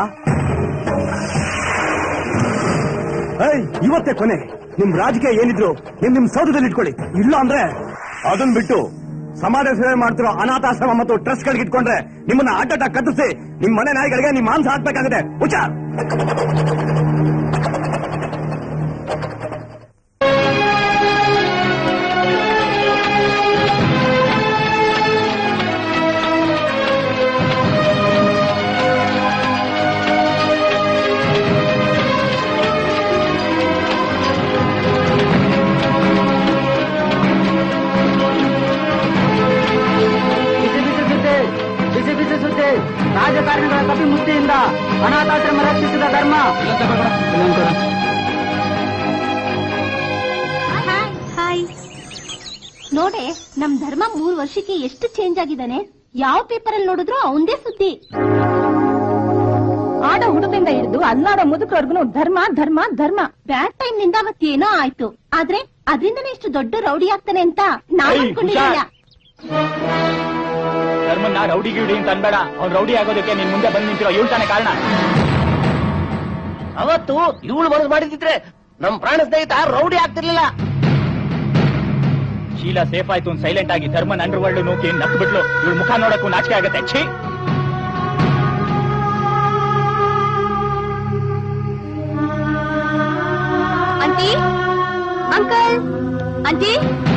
ಏಯ್, ಇವತ್ತೇ ಕೊನೆ. ನಿಮ್ ರಾಜಕೀಯ ಏನಿದ್ರು ನಿಮ್ ನಿಮ್ ಸೌಧದಲ್ಲಿ ಇಟ್ಕೊಳ್ಳಿ. ಇಲ್ಲ ಅಂದ್ರೆ ಅದನ್ ಬಿಟ್ಟು ಸಮಾಜ ಸೇವೆ ಮಾಡ್ತಿರೋ ಅನಾಥಾಶ್ರಮ ಮತ್ತು ಟ್ರಸ್ಟ್ ಗಳಿಗೆ ಇಟ್ಕೊಂಡ್ರೆ ನಿಮ್ಮನ್ನ ಆಟ ಕತ್ತರಿಸಿ ನಿಮ್ ಮನೆ ನಾಯಿಗಳಿಗೆ ನಿಮ್ ಮಾಂಸ ಹಾಕ್ಬೇಕಾಗುತ್ತೆ. ಹುಷಾರ್. ರಾಜಕಾರಣಿಗಳ ಕಪಿ ಮುಷ್ಟಿಯಿಂದ ಅನಾಥಾಶ್ರಮ ರಕ್ಷಿಸಿದ ಧರ್ಮ. ಹಾಯ್. ನೋಡೆ, ನಮ್ ಧರ್ಮ ಮೂರ್ ವರ್ಷಕ್ಕೆ ಎಷ್ಟು ಚೇಂಜ್ ಆಗಿದ್ದಾನೆ. ಯಾವ ಪೇಪರ್ ಅಲ್ಲಿ ನೋಡಿದ್ರು ಅವಂದೇ ಸುದ್ದಿ. ಆಡೋ ಹುಡುಗಿಂದ ಹಿಡಿದು ಅಲ್ಲಾಡೋ ಮುದುಕರ್ಗುನು ಧರ್ಮ ಧರ್ಮ ಧರ್ಮ. ಬ್ಯಾಡ್ ಟೈಮ್ ನಿಂದ ಮತ್ತೇನೋ ಆಯ್ತು. ಆದ್ರೆ ಅದ್ರಿಂದನೇ ಇಷ್ಟು ದೊಡ್ಡ ರೌಡಿ ಆಗ್ತಾನೆ ಅಂತ ನಾವ್ ಅನ್ಕೊಂಡಿಲ್ಲ. ಧರ್ಮನ್ನ ರೌಡಿ ಗಿಡಿ ಅಂತ ಅನ್ಬೇಡ. ಅವ್ನು ರೌಡಿ ಆಗೋದಕ್ಕೆ ನಿನ್ ಮುಂದೆ ಬಂದ್ ನಿಂತಿರೋ ಇವಳು ತಾನೇ ಕಾರಣ. ಅವತ್ತು ಇವಳು ಮನಸ್ಸು ಮಾಡಿದ್ರೆ ನಮ್ ಪ್ರಾಣ ಸ್ನೇಹಿತ ರೌಡಿ ಆಗ್ತಿರ್ಲಿಲ್ಲ. ಶೀಲಾ ಸೇಫ್ ಆಯ್ತು ಅಂತ ಸೈಲೆಂಟ್ ಆಗಿ ಧರ್ಮನ್ ಅಂಡರ್ ವರ್ಲ್ಡ್ ನೋಕಿ ನಕ್ ಬಿಟ್ಲು. ಇವಳು ಮುಖ ನೋಡಕ್ಕೂ ನಾಚಿಕೆ ಆಗತ್ತೆ. ಛೀ. Aunty, uncle, aunty.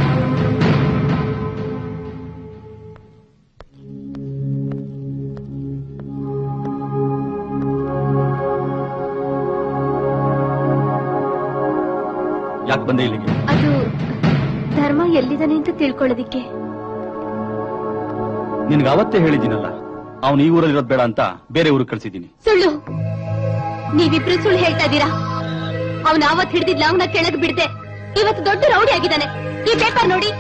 ಯಾಕೆ ಬಂದೆ ಇಲ್ಲಿಗೆ? ಅದು ಧರ್ಮ ಎಲ್ಲಿದ್ದಾನೆ ಅಂತ ತಿಳ್ಕೊಳ್ಳೋದಿಕ್ಕೆ. ನಿನ್ಗೆ ಅವತ್ತೇ ಹೇಳಿದ್ದೀನಲ್ಲ, ಅವನು ಈ ಊರಲ್ಲಿರೋದ್ ಬೇಡ ಅಂತ ಬೇರೆ ಊರಿಗೆ ಕಳ್ಸಿದ್ದೀನಿ. ಸುಳ್ಳು. ನೀವಿಬ್ರು ಸುಳ್ಳು ಹೇಳ್ತಾ ಇದ್ದೀರಾ. ಅವನ ಅವತ್ ಹಿಡಿದಿದ್ಲ, ಅವನ ಕೆಳಗ್ ಬಿಡ್ದೆ. ಇವತ್ತು ದೊಡ್ಡ ರೌಡಿ ಆಗಿದ್ದಾನೆ. ಈ ಪೇಪರ್ ನೋಡಿ.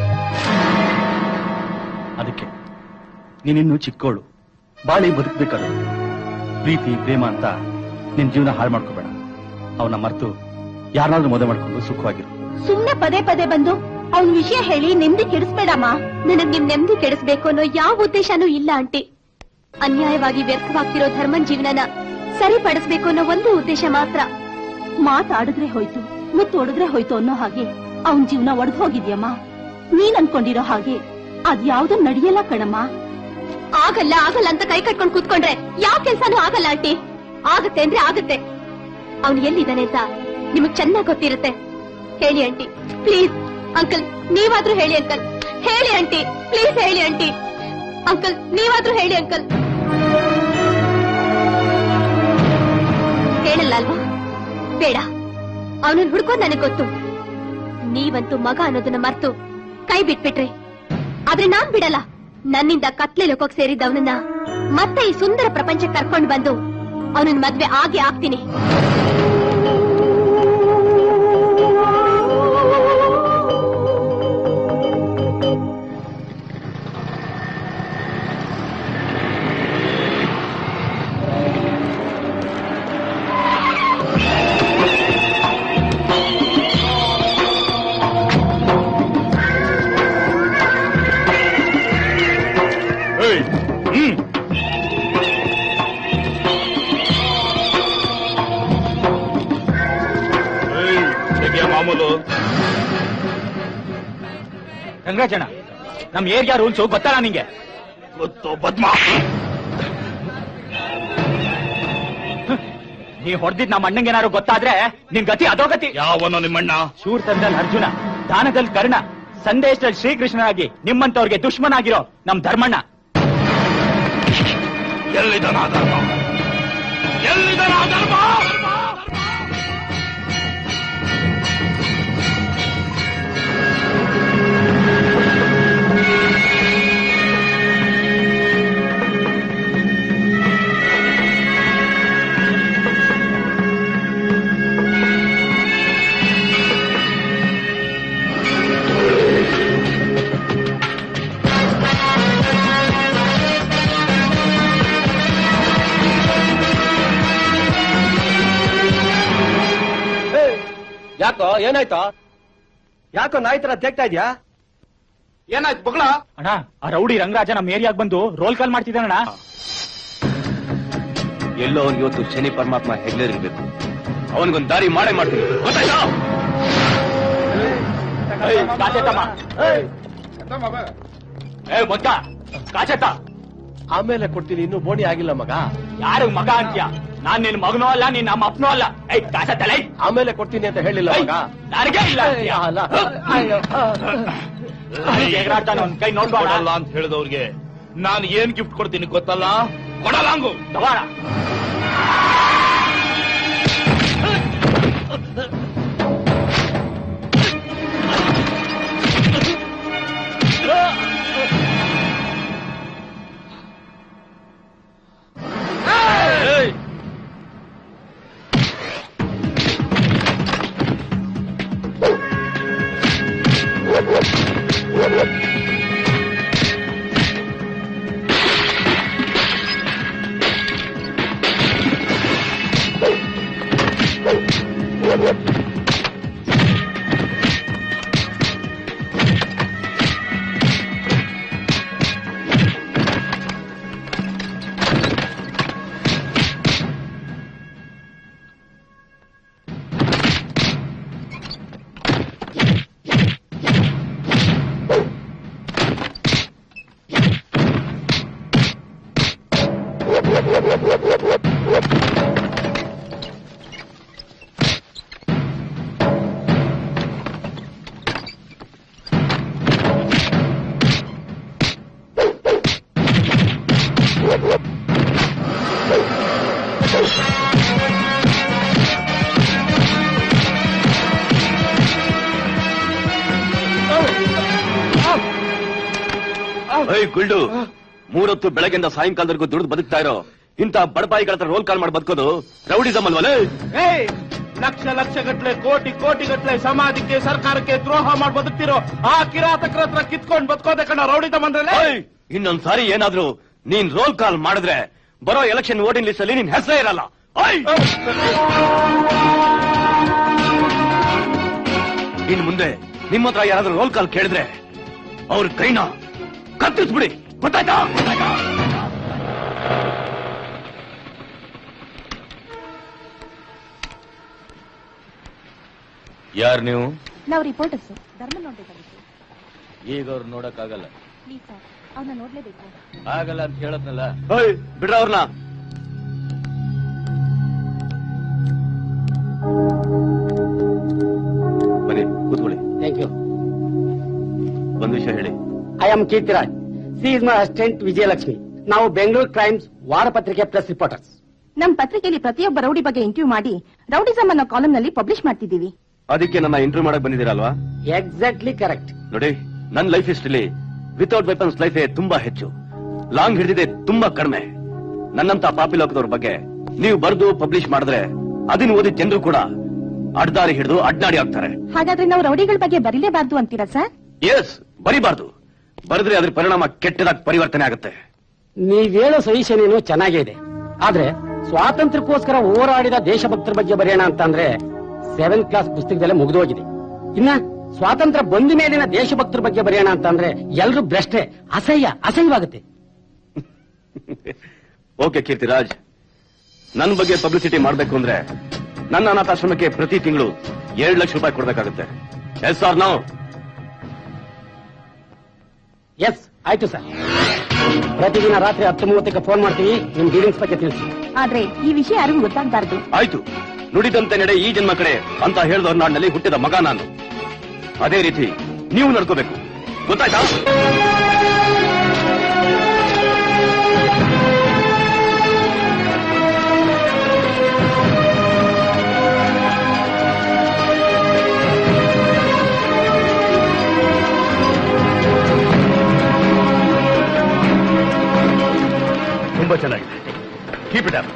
ಅದಕ್ಕೆ ನೀನಿನ್ನು ಚಿಕ್ಕೋಳು, ಬಾಳಿ ಬದುಕಬೇಕಾದ ಪ್ರೀತಿ ಪ್ರೇಮ ಅಂತ ನಿನ್ ಜೀವನ ಹಾಳು ಮಾಡ್ಕೋಬೇಡ. ಅವನ ಮರ್ತು ಯಾರನ್ನಾದ್ರೂ ಮದುವೆ ಮಾಡ್ಕೊಂಡು ಸುಖವಾಗಿರು. ಸುಮ್ನೆ ಪದೇ ಪದೇ ಬಂದು ಅವನ್ ವಿಷಯ ಹೇಳಿ ನೆಮ್ಮದಿ ಕೆಡಿಸ್ಬೇಡಮ್ಮ. ನನಗ್ ನಿಮ್ ನೆಮ್ಮದಿ ಕೆಡಿಸ್ಬೇಕು ಅನ್ನೋ ಯಾವ ಉದ್ದೇಶನೂ ಇಲ್ಲ ಆಂಟಿ. ಅನ್ಯಾಯವಾಗಿ ವ್ಯರ್ಥವಾಗ್ತಿರೋ ಧರ್ಮನ್ ಜೀವನನ ಸರಿಪಡಿಸ್ಬೇಕು ಅನ್ನೋ ಒಂದು ಉದ್ದೇಶ ಮಾತ್ರ. ಮಾತಾಡಿದ್ರೆ ಹೋಯ್ತು, ಮುತ್ತು ಹೊಡೆದ್ರೆ ಹೋಯ್ತು ಅನ್ನೋ ಹಾಗೆ ಅವನ್ ಜೀವನ ಒಡೆದು ಹೋಗಿದ್ಯಮ್ಮ. ನೀನ್ ಅನ್ಕೊಂಡಿರೋ ಹಾಗೆ ಅದ್ಯಾವ್ದು ನಡೆಯಲ್ಲ ಕಣಮ್ಮ. ಆಗಲ್ಲ ಆಗಲ್ಲ ಅಂತ ಕೈ ಕಟ್ಕೊಂಡ್ ಕೂತ್ಕೊಂಡ್ರೆ ಯಾವ ಕೆಲ್ಸಾನೂ ಆಗಲ್ಲ ಆಂಟಿ. ಆಗತ್ತೆ ಅಂದ್ರೆ ಆಗತ್ತೆ. ಅವ್ನು ಎಲ್ಲಿದ್ದಾನೆ ಅಂತ ನಿಮಗ್ ಚೆನ್ನಾಗ್ ಗೊತ್ತಿರುತ್ತೆ. ಹೇಳಿ ಆಂಟಿ ಪ್ಲೀಸ್. ಅಂಕಲ್ ನೀವಾದ್ರೂ ಹೇಳಿ ಅಂಕಲ್. ಹೇಳಿ ಆಂಟಿ ಪ್ಲೀಸ್, ಹೇಳಿ ಆಂಟಿ. ಅಂಕಲ್ ನೀವಾದ್ರೂ ಹೇಳಿ ಅಂಕಲ್. ಹೇಳಲ್ಲ ಅಲ್ವಾ? ಬೇಡ, ಅವನನ್ನ ಹುಡ್ಕೋದ್ ನನಗ್ ಗೊತ್ತು. ನೀವಂತೂ ಮಗ ಅನ್ನೋದನ್ನ ಮರ್ತು ಕೈ ಬಿಟ್ಬಿಟ್ರಿ. ಆದ್ರೆ ನಾನ್ ಬಿಡಲ್ಲ. ನನ್ನಿಂದ ಕತ್ಲೆ ಲೋಕಕ್ಕೆ ಸೇರಿದ್ದವನನ್ನ ಮತ್ತೆ ಈ ಸುಂದರ ಪ್ರಪಂಚಕ್ಕೆ ಕರ್ಕೊಂಡು ಬಂದು ಅವನನ್ನ ಮದ್ವೆ ಆಗಿ ಆಗ್ತೀನಿ. ರಂಗರಾಜಣ್ಣ, ನಮ್ ಏರಿಯಾ ರೂಲ್ಸ್ ಗೊತ್ತಲ್ಲ ನಿಂಗೆ? ಗೊತ್ತು ಬದ್ಮಾ. ನೀ ಹೊಡೆದಿದ್ ನಮ್ಮ ಅಣ್ಣಂಗೆ ಏನಾರು ಗೊತ್ತಾದ್ರೆ ನಿನ್ ಗತಿ ಅಧೋಗತಿ. ಯಾವನೋ ನಿಮ್ಮಣ್ಣ? ಶೂರ್ತನದಲ್ಲಿ ಅರ್ಜುನ, ದಾನದಲ್ಲಿ ಕರ್ಣ, ಸಂದೇಶದಲ್ಲಿ ಶ್ರೀಕೃಷ್ಣನಾಗಿ ನಿಮ್ಮಂತವ್ರಿಗೆ ದುಶ್ಮನಾಗಿರೋ ನಮ್ ಧರ್ಮಣ್ಣ. ಎಲ್ಲಿದನ ಧರ್ಮ? ಎಲ್ಲಿದನ ಧರ್ಮ? ಯಾಕೋ ಏನಾಯ್ತಾ? ಯಾಕೋ ನಾಯಿ ತರ ತೆಗ್ತಾ ಇದ್ಯಾ? ಏನಾಯ್ತು ಬಗಳ? ಅಣ್ಣ, ಆ ರೌಡಿ ರಂಗರಾಜ ನಮ್ಮ ಏರಿಯಾಗ ಬಂದು ರೋಲ್ ಕಾಲ್ ಮಾಡ್ತಿದ್ದಾನಣ್ಣ. ಎಲ್ಲೋ ಅವ್ನಿಗೆ ಇವತ್ತು ಶನಿ ಪರಮಾತ್ಮ ಹೆಗ್ಲೇರಿರ್ಬೇಕು. ಅವನಿಗೊಂದು ದಾರಿ ಮಾಡೇ ಮಾಡ್ತೀನಿ, ಗೊತ್ತಾಯ್ತಾ? ಏ ಮಗ ಕಾಚತ್ತ ಆಮೇಲೆ ಕೊಡ್ತೀನಿ, ಇನ್ನೂ ಬೋಣಿ ಆಗಿಲ್ಲ ಮಗ. ಯಾರು ಮಗ ಅಂತ್ಯ? ನಾನ್ ನಿನ್ ಮಗನೂ ಅಲ್ಲ, ನೀನ್ ನಮ್ಮ ಅಪ್ಪನೂ ಅಲ್ಲ. ಐ ಕಾಚತ್ತಲ್ಲ, ಆಮೇಲೆ ಕೊಡ್ತೀನಿ ಅಂತ ಹೇಳಿಲ್ಲ ಮಗ. ನನಗೆ ಇಲ್ಲ ಎಗರಾಡ್ತಾನೆ, ಒಂದ್ ಕೈ ನೋಡ್ಕೊಡಲ್ಲ ಅಂತ ಹೇಳಿದವ್ರಿಗೆ ನಾನು ಏನ್ ಗಿಫ್ಟ್ ಕೊಡ್ತೀನಿ ಗೊತ್ತಲ್ಲ? ಕೊಡಲ್ಲ ಹಂಗು ತಗೋಣ. ಗುಲ್ಡು, ಮೂರೊತ್ತು ಬೆಳಗ್ಗೆಯಿಂದ ಸಾಯಂಕಾಲದವರೆಗೂ ದುಡ್ದು ಬದುಕ್ತಾ ಇರೋ ಇಂಥ ಬಡಪಾಯಿಗಳ ಹತ್ರ ರೋಲ್ ಕಾಲ್ ಮಾಡಿ ಬದುಕೋದು ರೌಡಿಸಮ್ ಅಲ್ವಲೇ? ಲಕ್ಷ ಲಕ್ಷ ಗಟ್ಲೆ ಕೋಟಿ ಕೋಟಿ ಗಟ್ಲೆ ಸಮಾಜಕ್ಕೆ ಸರ್ಕಾರಕ್ಕೆ ದ್ರೋಹ ಮಾಡಿ ಬದುಕ್ತಿರೋ ಆ ಕಿರಾತಕರ ಹತ್ರ ಕಿತ್ಕೊಂಡ್ ಬದುಕೋದೆ ಕಣ ರೌಡಿಸಮ್ ಅಂದ್ರೆ. ಇನ್ನೊಂದ್ಸಾರಿ ಏನಾದ್ರೂ ನೀನ್ ರೋಲ್ ಕಾಲ್ ಮಾಡಿದ್ರೆ ಬರೋ ಎಲೆಕ್ಷನ್ ವೋಟಿಂಗ್ ಲಿಸ್ಟ್ ಅಲ್ಲಿ ನಿನ್ ಹೆಸರೇ ಇರಲ್ಲ. ಇನ್ ಮುಂದೆ ನಿಮ್ಮ ಹತ್ರ ಯಾರಾದ್ರೂ ರೋಲ್ ಕಾಲ್ ಕೇಳಿದ್ರೆ ಅವ್ರ ಕೈನ ಕತ್ತಿಸ್ಬಿಡಿ, ಗೊತ್ತಾಯ್ತಾ? ಯಾರು ನೀವು? ನಾವು ರಿಪೋರ್ಟರ್ಸ್, ಧರ್ಮ ನೋಡ್ಬೇಕಾಗಿತ್ತು. ಈಗ ಅವ್ರು ನೋಡಕ್ ಆಗಲ್ಲ. ಪ್ಲೀಸ್ ಸರ್, ಅವ್ರನ್ನ ನೋಡ್ಲೇಬೇಕು. ಆಗಲ್ಲ ಅಂತ ಹೇಳದ್ನಲ್ಲ. ಬಿಡ್ರ ಅವ್ರನ್ನ. ಬನ್ನಿ ಕೂತ್ಕೊಳ್ಳಿ. Thank you. ಒಂದು ವಿಷಯ ಹೇಳಿ. I am Kirtiraj. She is my assistant Vijayalakshmi. ನಾವು ಬೆಂಗಳೂರು ಕ್ರೈಮ್ಸ್ ವಾರಪತ್ರಿಕೆ ಪ್ಲಸ್ ರಿಪೋರ್ಟರ್ಸ್. ನಮ್ ಪತ್ರಿಕೆಯಲ್ಲಿ ಪ್ರತಿಯೊಬ್ಬ ರೌಡಿ ಬಗ್ಗೆ ಇಂಟರ್ವ್ಯೂ ಮಾಡಿ ರೌಡಿಸಮ್ ಅನ್ನೋ ಕಾಲಂ ನಲ್ಲಿ ಪಬ್ಲಿಷ್ ಮಾಡ್ತಿದ್ದೀವಿ. ಅದಕ್ಕೆ ನನ್ನ ಇಂಟರ್ವ್ಯೂ ಮಾಡಕ್ ಬಂದಿದ್ದೀರಲ್ವಾ? Exactly correct. ನೋಡಿ, ನನ್ನ ಲೈಫ್ ಹಿಸ್ಟ್ರಿಲಿ ವಿತೌಟ್ ವೆಪನ್ಸ್ ಲೈಫೇ ತುಂಬಾ ಹೆಚ್ಚು, ಲಾಂಗ್ ಹಿಡಿದಿದೆ ತುಂಬಾ ಕಡಿಮೆ. ನನ್ನಂತ ಪಾಪಿ ಲೋಕದವ್ರ ಬಗ್ಗೆ ನೀವು ಬರೆದು ಪಬ್ಲಿಷ್ ಮಾಡಿದ್ರೆ ಅದನ್ನ ಓದಿ ಜನರು ಕೂಡ ಅಡ್ದಾರಿ ಹಿಡಿದು ಅಡ್ಡಾಡಿ ಆಗ್ತಾರೆ. ಹಾಗಾದ್ರೆ ನಾವು ರೌಡಿಗಳ ಬಗ್ಗೆ ಬರೀಲೇಬಾರ್ದು ಅಂತೀರಾ ಸರ್? ಎಸ್, ಬರಿಬಾರ್ದು. ಬರೆದ್ರೆ ಅದ್ರ ಪರಿಣಾಮ ಕೆಟ್ಟದಾಗಿ ಪರಿವರ್ತನೆ ಆಗುತ್ತೆ. ನೀವ್ ಹೇಳೋ ಸೊಲ್ಯೂಷನ್ ಏನು ಚೆನ್ನಾಗೇ ಇದೆ, ಆದ್ರೆ ಸ್ವಾತಂತ್ರ್ಯಕ್ಕೋಸ್ಕರ ಹೋರಾಡಿದ ದೇಶಭಕ್ತರ ಬಗ್ಗೆ ಬರೆಯೋಣ ಅಂತಂದ್ರೆ ಸೆವೆಂತ್ ಕ್ಲಾಸ್ ಪುಸ್ತಕದಲ್ಲೇ ಮುಗಿದೋಗಿದೆ. ಇನ್ನ ಸ್ವಾತಂತ್ರ್ಯ ಬಂದ ಮೇಲಿನ ದೇಶಭಕ್ತರ ಬಗ್ಗೆ ಬರೆಯೋಣ ಅಂತಂದ್ರೆ ಎಲ್ರು ಭ್ರಷ್ಟೆ, ಅಸಹ್ಯ ಅಸಹ್ಯವಾಗುತ್ತೆ. ಓಕೆ ಕೀರ್ತಿರಾಜ್, ನನ್ನ ಬಗ್ಗೆ ಪಬ್ಲಿಸಿಟಿ ಮಾಡಬೇಕು ಅಂದ್ರೆ ನನ್ನ ಅನಾಥಾಶ್ರಮಕ್ಕೆ ಪ್ರತಿ ತಿಂಗಳು ಎರಡು ಲಕ್ಷ ರೂಪಾಯಿ ಕೊಡಬೇಕಾಗುತ್ತೆ. Yes or no? ಎಸ್, ಆಯ್ತು ಸರ್. ಪ್ರತಿದಿನ ರಾತ್ರಿ ಹತ್ತು ಮೂವತ್ತಕ್ಕೆ ಫೋನ್ ಮಾಡ್ತೀವಿ, ನಿಮ್ ಡೀಲಿಂಗ್ಸ್ ಬಗ್ಗೆ ತಿಳಿಸಿ. ಆದ್ರೆ ಈ ವಿಷಯ ಯಾರಿಗೂ ಗೊತ್ತಾಗಬಾರ್ದು. ಆಯ್ತು, ನುಡಿದಂತೆ ನಡೆ ಈ ಜನ್ಮ ಕಡೆ ಅಂತ ಹೇಳಿದವ್ರ ನಾಡಿನಲ್ಲಿ ಹುಟ್ಟಿದ ಮಗ ನಾನು. ಅದೇ ರೀತಿ ನೀವು ನಡ್ಕೋಬೇಕು, ಗೊತ್ತಾಯ್ತಾ? ತುಂಬಾ ಚೆನ್ನಾಗಿದೆ. Keep it up.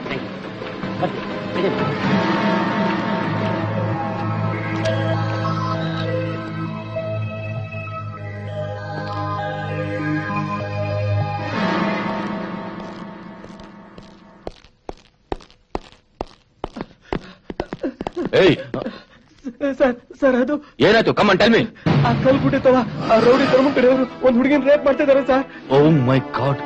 ಏಯ್ ಸರ್ ಸರ್ ಅದು ಏನಾಯ್ತು? Come on tell me. ಆ ಕಲ್ಬಿಟ್ಟಿತ್ತವ, ಆ ರೌಡಿ ಧರ್ಮ ಕಡೆಯವರು ಒಂದ್ ಹುಡುಗಿನ ರೇಪ್ ಮಾಡ್ತಿದ್ದಾರೆ ಸರ್. ಓ ಮೈ ಗಾಡ್.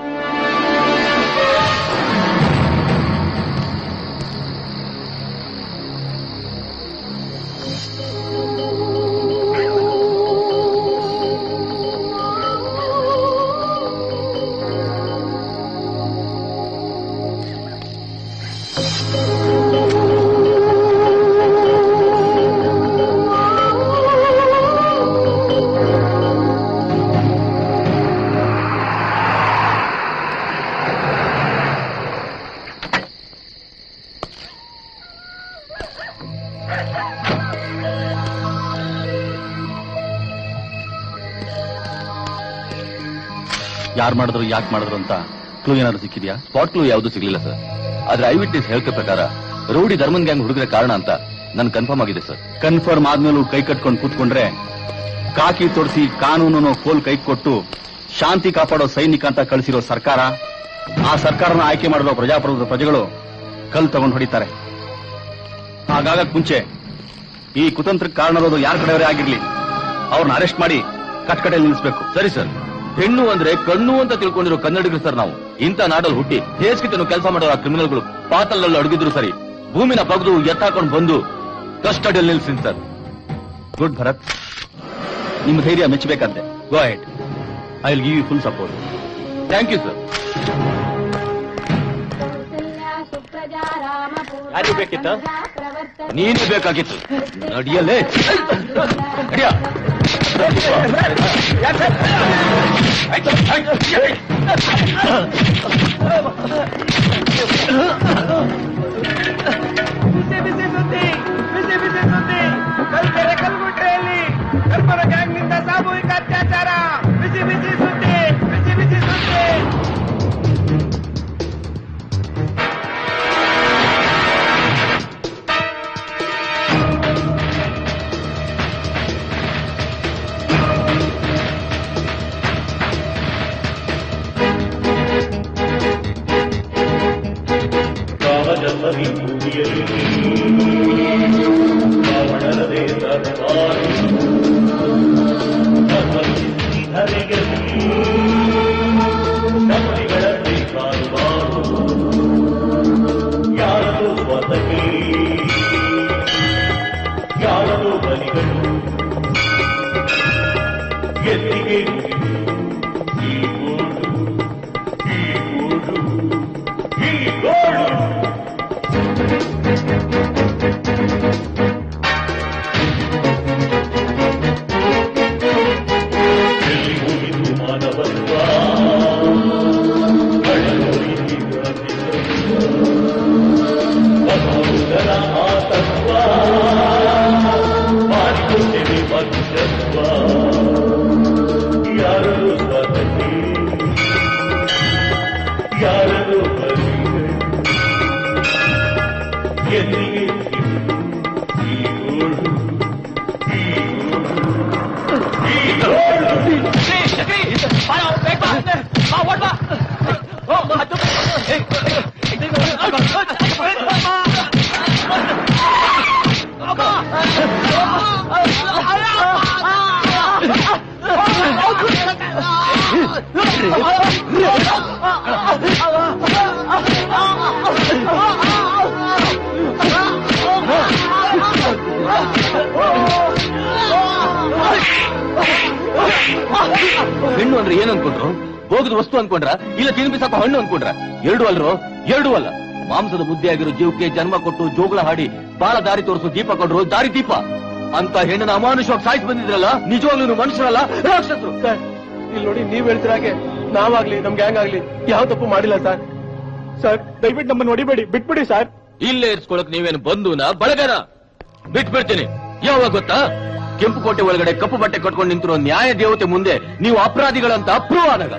ಯಾರು ಮಾಡಿದ್ರು ಯಾಕೆ ಮಾಡಿದ್ರು ಅಂತ ಕ್ಲೂ ಏನಾದ್ರು ಸಿಕ್ಕಿದ್ಯಾ? ಸ್ಪಾಟ್ ಕ್ಲೂ ಯಾವುದು ಸಿಗ್ಲಿಲ್ಲ ಸರ್. ಆದ್ರೆ ಐ ವಿಟ್ನೆಸ್ ಹೇಳಿಕೆ ಪ್ರಕಾರ ರೌಡಿ ಧರ್ಮನ್ ಗ್ಯಾಂಗ್ ಹುಡುಗರ ಕಾರಣ ಅಂತ ನನ್ ಕನ್ಫರ್ಮ್ ಆಗಿದೆ ಸರ್. ಕನ್ಫರ್ಮ್ ಆದ್ಮೇಲೂ ಕೈ ಕಟ್ಕೊಂಡು ಕೂತ್ಕೊಂಡ್ರೆ ಕಾಕಿ ತೋರಿಸಿ ಕಾನೂನು ಕೋಲ್ ಕೈ ಕೊಟ್ಟು ಶಾಂತಿ ಕಾಪಾಡೋ ಸೈನಿಕ ಅಂತ ಕಳಿಸಿರೋ ಸರ್ಕಾರ, ಆ ಸರ್ಕಾರನ ಆಯ್ಕೆ ಮಾಡಿರೋ ಪ್ರಜಾಪ್ರಭುತ್ವ ಪ್ರಜೆಗಳು ಕಲ್ ತಗೊಂಡು ಹೊಡಿತಾರೆ. ಹಾಗಾಗಕ್ ಮುಂಚೆ ಈ ಕುತಂತ್ರಕ್ಕೆ ಕಾರಣರೋದು ಯಾರ ಕಡೆಯವರೇ ಆಗಿರ್ಲಿ, ಅವ್ರನ್ನ ಅರೆಸ್ಟ್ ಮಾಡಿ ಕಟ್ಕಟೆಯಲ್ಲಿ ನಿಲ್ಲಿಸಬೇಕು. ಸರಿ ಸರ್. ಹೆಣ್ಣು ಅಂದ್ರೆ ಕಣ್ಣು ಅಂತ ತಿಳ್ಕೊಂಡಿರೋ ಕನ್ನಡಿಗರು ಸರ್ ನಾವು. ಇಂಥ ನಾಡಲ್ಲಿ ಹುಟ್ಟಿ ಹೇಸ್ಕಿತನು ಕೆಲಸ ಮಾಡೋ ಆ ಕ್ರಿಮಿನಲ್ಗಳು ಪಾತಲಲ್ಲಿ ಅಡಗಿದ್ರು ಸರಿ, ಭೂಮಿನ ಬಗ್ದು ಎತ್ತಾಕೊಂಡು ಬಂದು ಕಸ್ಟಡಿಯಲ್ಲಿ ನಿಲ್ಸಿನ್ ಸರ್. ಗುಡ್ ಭರತ್, ನಿಮ್ಮ ಧೈರ್ಯ ಮೆಚ್ಚಬೇಕಂತೆ. Go ahead, I will give you full support. Thank you sir. ಯಾರು ಬೇಕಿತ್ತು? ನೀನು ಬೇಕಾಗಿತ್ತು. ನಡಿಯಲೇ ನಡಿಯ. ಬಿಸಿ ಬಿಸಿ ಸುದ್ದಿ, ಬಿಸಿ ಬಿಸಿ ಸುದ್ದಿ. ಕಲ್ಕೆರೆ ಕಲ್ಗುಡ್ಡೆಯಲ್ಲಿ ಕಲ್ಪನ ಗ್ಯಾಂಗ್ನಿಂದ ಸಾಮೂಹಿಕ ಅತ್ಯಾಚಾರ. ಬಿಸಿ ಬಿಸಿ ಸುದ್ದಿ, ಬಿಸಿ ಬಿಸಿ ಸುದ್ದಿ. ಹೆಣ್ಣು ಅಂದ್ರೆ ಏನು ಅನ್ಕೊಂಡ್ರು? ಭೋಗದ ವಸ್ತು ಅನ್ಕೊಂಡ್ರ ಇಲ್ಲ ತಿನ್ಬಿಸಾಕ ಹಣ್ಣು ಅನ್ಕೊಂಡ್ರ? ಎರಡು ಅಲ್ರು, ಎರಡು ಅಲ್ಲ. ಮಾಂಸದ ಮುದ್ದೆ ಆಗಿರೋ ಜೀವಕ್ಕೆ ಜನ್ಮ ಕೊಟ್ಟು ಜೋಗುಳ ಹಾಡಿ ಬಾಳ ದಾರಿ ತೋರಿಸು ದೀಪ ಕೊಡ್ರು ದಾರಿ ದೀಪ ಅಂತ ಹೆಣ್ಣನ ಅಮಾನುಷವಾಗಿ ಸಾಯಿಸಿ ಬಂದಿದ್ರಲ್ಲ, ನಿಜವಾಗ್ಲೂ ಮನುಷ್ಯರಲ್ಲ, ರಾಕ್ಷಸರು. ಸರ್ ಇಲ್ಲಿ ನೋಡಿ, ನೀವ್ ಹೇಳ್ತಿರ ಹಾಗೆ ನಾವಾಗ್ಲಿ ನಮ್ ಗ್ಯಾಂಗ್ ಆಗ್ಲಿ ಯಾವ ತಪ್ಪು ಮಾಡಿಲ್ಲ ಸರ್. ಸರ್ ದಯವಿಟ್ಟು ನಮ್ಮನ್ನು ಹೊಡಿಬೇಡಿ, ಬಿಟ್ಬಿಡಿ ಸರ್. ಇಲ್ಲೇ ಇರ್ಸ್ಕೊಳಕ್ ನೀವೇನು ಬಂಧುನ ಬಳಗನ? ಬಿಟ್ಬಿಡ್ತೀನಿ. ಯಾವಾಗ ಗೊತ್ತಾ? ಕೆಂಪುಕೋಟೆ ಒಳಗಡೆ ಕಪ್ಪು ಬಟ್ಟೆ ಕಟ್ಕೊಂಡು ನಿಂತಿರೋ ನ್ಯಾಯ ದೇವತೆ ಮುಂದೆ ನೀವು ಅಪರಾಧಿಗಳಂತ ಅಪ್ರೂವ್ ಆದಾಗ.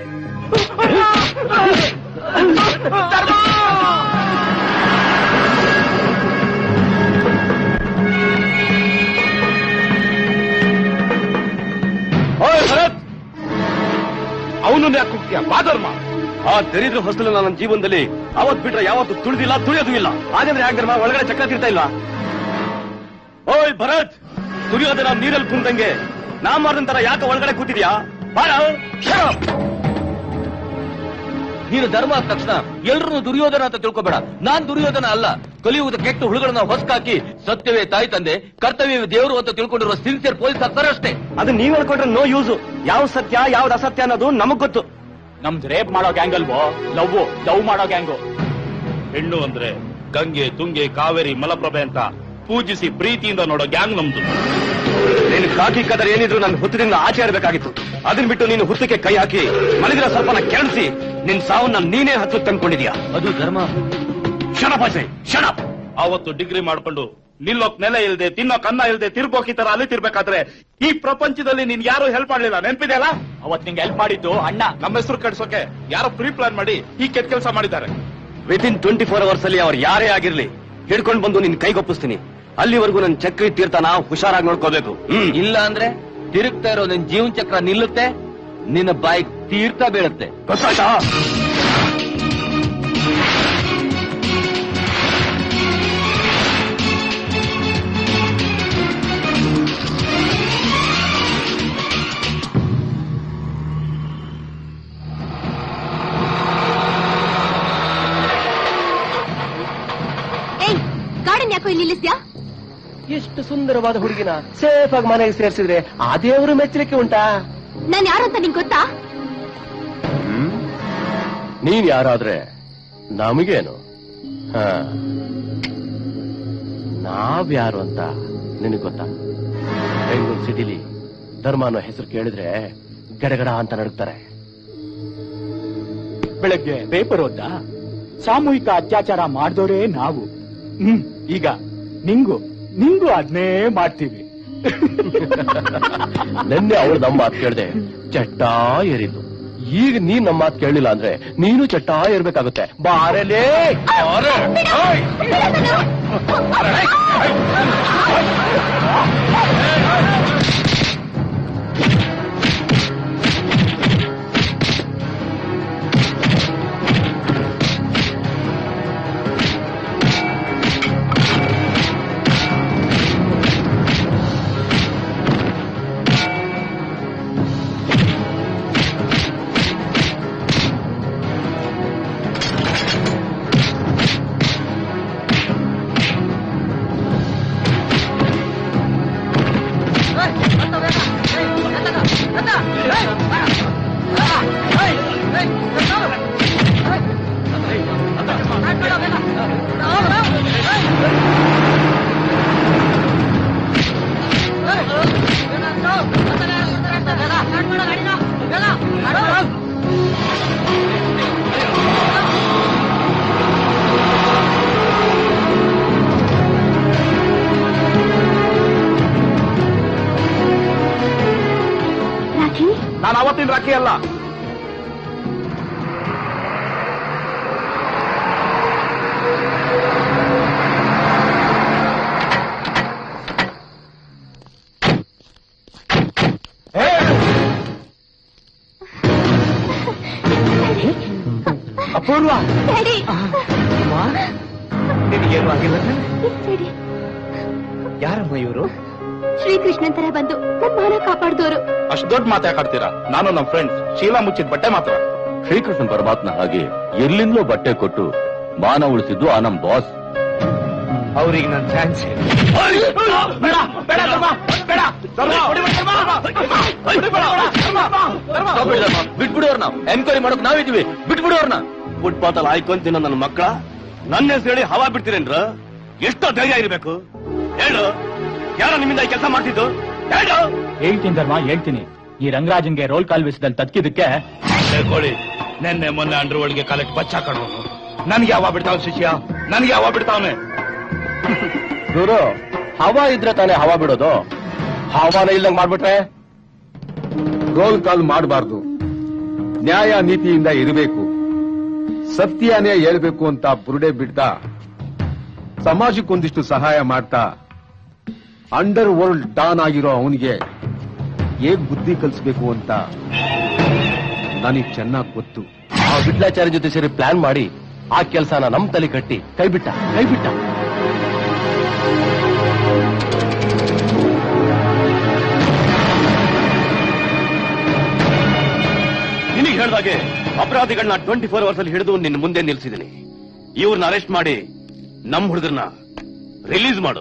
ಅವನು ಯಾಕೆ ಹೋಗ್ತೀಯ? ಬಾಧರ್ಮ ಆ ದರಿದ್ರ ಹೊಸಲು ನನ್ನ ಜೀವನದಲ್ಲಿ ಅವತ್ ಬಿಟ್ರೆ ಯಾವತ್ತು ತುಳಿದಿಲ್ಲ, ತುಳಿಯೋದು ಇಲ್ಲ. ಹಾಗಾದ್ರೆ ಯಾಕೆ ಧರ್ಮ ಒಳಗಡೆ ಚಕ್ರ ತಿರ್ತಾ ಇಲ್ವಾ? ಓಯ್ ಭರತ್, ತುಳಿಯೋದನ್ನ ನೀರಲ್ಲಿ ಕುಂದಂಗೆ ನಾ ಮಾಡಿದಂತರ ಯಾಕೆ ಒಳಗಡೆ ಕೂತಿದ್ಯಾ? ನೀನು ಧರ್ಮ ಆದ ತಕ್ಷಣ ಎಲ್ರೂ ದುರ್ಯೋಧನ ಅಂತ ತಿಳ್ಕೊಬೇಡ. ನಾನ್ ದುರ್ಯೋಧನ ಅಲ್ಲ. ಕಲಿಯುವುದ ಕೆಟ್ಟ ಹುಳುಗಳನ್ನ ಹೊಸಕಾಕಿ ಸತ್ಯವೇ ತಾಯಿ ತಂದೆ, ಕರ್ತವ್ಯವೇ ದೇವರು ಅಂತ ತಿಳ್ಕೊಂಡಿರುವ ಸಿನ್ಸಿಯರ್ ಪೊಲೀಸ್ ಆಗ್ತಾರೆ ಅಷ್ಟೇ. ಅದು ನೀವ್ ಹೇಳ್ಕೊಂಡ್ರೆ ನೋ ಯೂಸು. ಯಾವ್ದು ಸತ್ಯ ಯಾವ್ದು ಅಸತ್ಯ ಅನ್ನೋದು ನಮಗ್ ಗೊತ್ತು. ನಮ್ದು ರೇಪ್ ಮಾಡೋ ಗ್ಯಾಂಗ್ ಅಲ್ವೋ, ಲವ್ ಲವ್ ಮಾಡೋ ಗ್ಯಾಂಗು. ಹೆಣ್ಣು ಅಂದ್ರೆ ಗಂಗೆ, ತುಂಗೆ, ಕಾವೇರಿ, ಮಲಪ್ರಭೆ ಅಂತ ಪೂಜಿಸಿ ಪ್ರೀತಿಯಿಂದ ನೋಡೋ ಗ್ಯಾಂಗ್ ನಮ್ದು. ನೀನು ಕಾಕಿ ಕದರ್ ಏನಿದ್ರು ನನ್ನ ಹುತ್ತದಿಂದ ಆಚೆ ಇರಬೇಕಾಗಿತ್ತು. ಅದನ್ ಬಿಟ್ಟು ನೀನು ಹುತ್ತಕ್ಕೆ ಕೈ ಹಾಕಿ ಮಲಗಿರೋ ಸ್ವಲ್ಪನ ಕೆಳಸಿ ನಿನ್ ಸಾವನ್ನ ನೀನೇ ಹತ್ತು ತಂದ್ಕೊಂಡಿದ್ಯಾ. ಅದು ಧರ್ಮ. ಶಣಪ್ ಅಜಯ್, ಶಣಪ್. ಆವತ್ತು ಡಿಗ್ರಿ ಮಾಡ್ಕೊಂಡು ನಿಲ್ಲೋಕ್ ನೆಲೆ ಇಲ್ದೆ ತಿನ್ನೋಕ್ ಅನ್ನ ಇಲ್ದೆ ತಿರ್ಬೋಕಿ ತರ ಅಲ್ಲಿ ತಿರ್ಬೇಕಾದ್ರೆ ಈ ಪ್ರಪಂಚದಲ್ಲಿ ನೀನ್ ಯಾರು ಹೆಲ್ಪ್ ಮಾಡ್ಲಿಲ್ಲ, ನೆನ್ಪಿದೆಯಲ್ಲ? ಅವತ್ ನಿಂಗೆ ಹೆಲ್ಪ್ ಮಾಡಿದ್ದು ಅಣ್ಣ. ನಮ್ಮ ಹೆಸರು ಕಟ್ಸೋಕೆ ಯಾರೋ ಪ್ರೀ ಪ್ಲಾನ್ ಮಾಡಿ ಈ ಕೆಟ್ಟ ಕೆಲಸ ಮಾಡಿದ್ದಾರೆ. Within twenty four hours ಅಲ್ಲಿ ಅವ್ರು ಯಾರೇ ಆಗಿರ್ಲಿ ಹಿಡ್ಕೊಂಡು ಬಂದು ನಿನ್ ಕೈಗೊಪ್ಪಿಸ್ತೀನಿ. ಅಲ್ಲಿವರೆಗೂ ನನ್ ಚಕ್ರಿ ತೀರ್ಥನ ಹುಷಾರಾಗಿ ನೋಡ್ಕೋಬೇಕು. ಇಲ್ಲ ಅಂದ್ರೆ ತಿರುಗ್ತಾ ಇರೋ ನಿನ್ ಜೀವನ ಚಕ್ರ ನಿಲ್ಲುತ್ತೆ, ನಿನ್ನ ಬಾಯಿ ತೀರ್ಥ ಬೀಳುತ್ತೆ. ಗೊತ್ತಾಯ್ತಾ? ಯಾಕೋ ಇಲ್ಲಿ ನಿಲ್ಲಿಸ್ದ್ಯಾ? ಎಷ್ಟು ಸುಂದರವಾದ ಹುಡುಗಿನ ಸೇಫ್ ಆಗಿ ಮನೆಗೆ ಸೇರಿಸಿದ್ರೆ ಆ ದೇವರು ಮೆಚ್ಚಲಿಕ್ಕೆ ಉಂಟಾ? ನಾನ್ ಯಾರಂತ ನಿಂಗೆ ಗೊತ್ತಾ? ನೀನ್ ಯಾರಾದ್ರೆ ನಮಗೇನು? ಹ ನಾವ್ಯಾರು ಅಂತ ನಿನಗ್ ಗೊತ್ತಾ? ಬೆಂಗಳೂರು ಸಿಟಿಲಿ ಧರ್ಮ ಅನ್ನೋ ಹೆಸರು ಕೇಳಿದ್ರೆ ಗಡಗಡ ಅಂತ ನಡುಗ್ತಾರೆ. ಬೆಳಗ್ಗೆ ಪೇಪರ್ ಓದ್ದ ಸಾಮೂಹಿಕ ಅತ್ಯಾಚಾರ ಮಾಡಿದವರೇ ನಾವು. ಹ್ಮ್ ಈಗ ನಿಂಗು ನಿಂಗು ಅದನ್ನೇ ಮಾಡ್ತೀವಿ. ನಿನ್ನೆ ಅವಳು ನಮ್ಮ ಮಾತು ಕೇಳ್ದೆ ಚಟ್ಟ ಏರಿದ್ದು. ಈಗ ನೀನ್ ನಮ್ಮ ಮಾತು ಕೇಳಲಿಲ್ಲ ಅಂದ್ರೆ ನೀನು ಚಟ್ಟ ಏರ್ಬೇಕಾಗುತ್ತೆ. ಬಾರಲೇ ನಾನು ಅವತ್ತಿನ ರಾಖಿ ಅಲ್ಲ. ಅಪೂರ್ವ, ನಿನಗೇನು ಆಗಿಲ್ಲ? ಯಾರಮ್ಮ ಇವರು? ಶ್ರೀಕೃಷ್ಣನ್ ತರ ಬಂದು ನನ್ ಮಾನ ಕಾಪಾಡ್ದೋರು. ಅಷ್ಟು ದೊಡ್ಡ ಮಾತಾಡ್ತೀರಾ? ನಾನು ನಮ್ಮ ಫ್ರೆಂಡ್ಸ್ ಶೀಲಾ ಮುಚ್ಚಿದ ಬಟ್ಟೆ ಮಾತ್ರ. ಶ್ರೀಕೃಷ್ಣ ಪರಮಾತ್ಮ ಹಾಗೆ ಎಲ್ಲಿಂದಲೂ ಬಟ್ಟೆ ಕೊಟ್ಟು ಮಾನ ಉಳಿಸಿದ್ದು ಆ ನಮ್ ಬಾಸ್. ಅವ್ರಿಗೆ ನನ್ ಚಾನ್ಸ್ ಬಿಟ್ಬಿಡೋರ್ನ ಎನ್ಕ್ವೈರಿ ಮಾಡೋಕ್ ನಾವಿದ್ವಿ. ಬಿಟ್ಬಿಡೋರ್ನ ಫುಟ್ಪಾತ್ ಅಲ್ಲಿ ಆಯ್ಕೊಂತೀನ ನನ್ನ ಮಕ್ಕಳ ನನ್ನ ಹೆಸರು ಹೇಳಿ ಹವಾ ಬಿಡ್ತೀರೇನ್ರ? ಎಷ್ಟೋ ಧೈರ್ಯ ಇರಬೇಕು ಹೇಳು. ಯಾರೋ ನಿಮ್ಮಿಂದ ಈ ಕೆಲಸ ಮಾಡ್ತಿದ್ದು ಹೇಳು. ಹೇಳ್ತೀನಿ ಧರ್ಮ, ಹೇಳ್ತೀನಿ. ಈ ರಂಗರಾಜನ್ಗೆ ರೋಲ್ ಕಾಲ್ ವಿಷಯದಲ್ಲಿ ತದ್ಕಿದಕ್ಕೆ ಹೇಳ್ಕೊಳ್ಳಿ. ನೆನ್ನೆ ಮೊನ್ನೆ ಅಂಡ್ರ ಒಳಗೆ ಕಾಲಕ್ಕೆ ಬಚ್ಚಾಕೊಂಡು ನನ್ಗೆ ಯಾವ ಬಿಡ್ತಾವ ಶಿಷ್ಯ, ನನ್ಗೆ ಯಾವ ಬಿಡ್ತಾವನೆ? ಗುರು, ಹವಾ ಇದ್ರೆ ತಾನೇ ಹವಾ ಬಿಡೋದು. ಹವಾನ ಇಲ್ದಂಗ್ ಮಾಡ್ಬಿಟ್ರೆ ರೋಲ್ ಕಾಲ್ ಮಾಡಬಾರ್ದು. ನ್ಯಾಯ ನೀತಿಯಿಂದ ಇರಬೇಕು. ಸತ್ಯನೇ ಹೇಳ್ಬೇಕು ಅಂತ ಬುರುಡೆ ಬಿಡ್ದ ಸಮಾಜಕ್ಕೊಂದಿಷ್ಟು ಸಹಾಯ ಮಾಡ್ತಾ ಅಂಡರ್ ವರ್ಲ್ಡ್ ಡಾನ್ ಆಗಿರೋ ಅವನಿಗೆ ಹೇಗ್ ಬುದ್ಧಿ ಕಲಿಸ್ಬೇಕು ಅಂತ ನನಗೆ ಚೆನ್ನಾಗಿ ಗೊತ್ತು. ಆ ವಿಟ್ಲಾಚಾರ್ಯ ಜೊತೆ ಸೇರಿ ಪ್ಲಾನ್ ಮಾಡಿ ಆ ಕೆಲಸನ ನಮ್ ತಲೆ ಕಟ್ಟಿ ಕೈಬಿಟ್ಟ ಕೈಬಿಟ್ಟ ನಿನಗೆ ಹೇಳ್ದಾಗೆ ಅಪರಾಧಿಗಳನ್ನ ಟ್ವೆಂಟಿ ಫೋರ್ ಅವರ್ಸ್ ಅಲ್ಲಿ ಹಿಡಿದು ನಿನ್ನ ಮುಂದೆ ನಿಲ್ಸಿದ್ದೀನಿ. ಇವ್ರನ್ನ ಅರೆಸ್ಟ್ ಮಾಡಿ ನಮ್ ಹುಡುಗರನ್ನ ರಿಲೀಸ್ ಮಾಡು.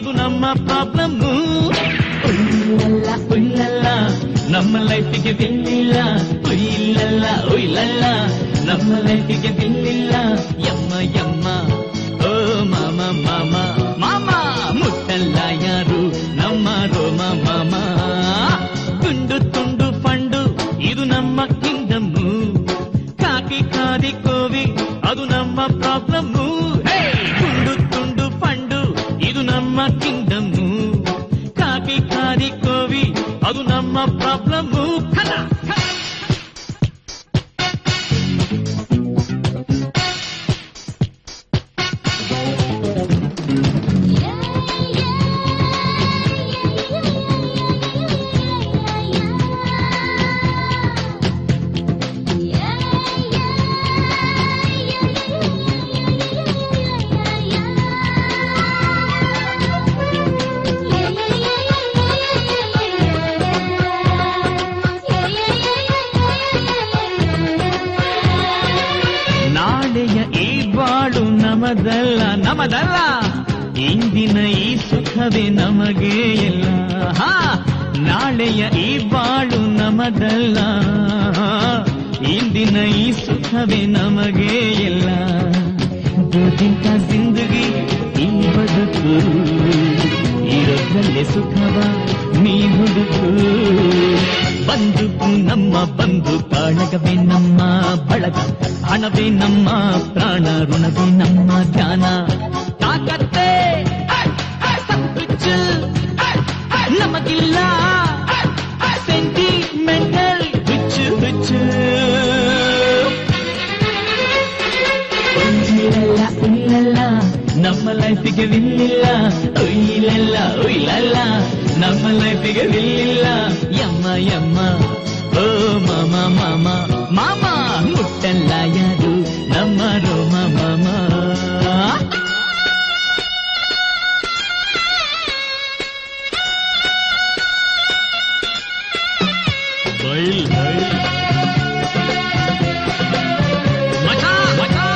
ಅದು ನಮ್ಮ ಪ್ರಾಬ್ಲಮ್. ಉಯ್ಲಲ್ಲ ಉಯ್ಲಲ್ಲ ನಮ್ಮ ಲೈಫಿಗೆ ಬಿಲ್ಲಿಲ್ಲ. ಉಯ್ಲಲ್ಲ ಉಯ್ಲಲ್ಲ ನಮ್ಮ ಲೈಫಿಗೆ ಬಿಲ್ಲಿಲ್ಲ. ಯಮ್ಮ ಯಮ್ಮ ಓ ಮಾಮ ಮಾಮ ಮಾಮ ಮುಟ್ಟಲ್ಲ ಯಾರು ನಮ್ಮ ರೋಮ ಮಾಮ. ತುಂಡು ತುಂಡು ಫಂಡು ಇದು ನಮ್ಮ ಕಿಂಗಮ್ಮು. ಕಾಕಿ ಕಾದಿ ಕೋವಿ ಅದು ನಮ್ಮ ಪ್ರಾಬ್ಲಮ್ಮು. ತುಂಡು ತುಂಡು ಫಂಡು ಇದು ನಮ್ಮ ಕಿಂಗಮ್ಮು. ಕಾಕಿ ಕಾದಿ ಕೋವಿ ಅದು ನಮ್ಮ ಪ್ರಾಬ್ಲಮ್ಮು. ಖಲ ನಮದಲ್ಲ ನಮದಲ್ಲ ಇಂದಿನ ಈ ಸುಖವೇ ನಮಗೆ ಎಲ್ಲ. ನಾಳೆಯ ಈ ಬಾಳು ನಮದಲ್ಲ ಇಂದಿನ ಈ ಸುಖವೇ ನಮಗೆ ಎಲ್ಲ. ದುಡಿಂತ ಜಿಂದಗಿ ಈ ಬದುಕು ಇರೋದ್ರಲ್ಲೇ ಸುಖವ ನೀ ಹುಡುಕು. ಬಂದುಕು ನಮ್ಮ ಬಂದು ಕಾಳಗವೇ ನಮ್ಮ ಬಳಗ. ಹಣವೇ ನಮ್ಮ ಪ್ರಾಣ ಋಣವೇ ನಮ್ಮ ಧ್ಯಾನ. ತಾಕತ್ತೆ ಸಪ್ಪಿಚ್ಚು ನಮಗಿಲ್ಲ. ಸೆಂಟಿಮೆಂಟಲ್ ಹುಚ್ಚು ಹುಚ್ಚು. ಉಯ್ಲಲ್ಲ ಉಯ್ಲಲ್ಲ ನಮ್ಮ ಲೈಫಿಗೆ ವಿಲ್ಲಿಲ್ಲ. ಉಯ್ಲಲ್ಲ ಉಯ್ಲಲ್ಲ ನಮ್ಮ ಲೈಫಿಗೆ ವಿಲ್ಲಿಲ್ಲ. ಯಮ್ಮ ಯಮ್ಮ ಓ ಮಾಮ ಮಾಮ ಮಾಮ ಮುಟ್ಟಲ್ಲ ಯಾರು ನಮ್ಮ ರೋಮ ಮಾಮ. ಬೈಲ್ ಬೈಲ್ ಮಚಾ ಮಚಾ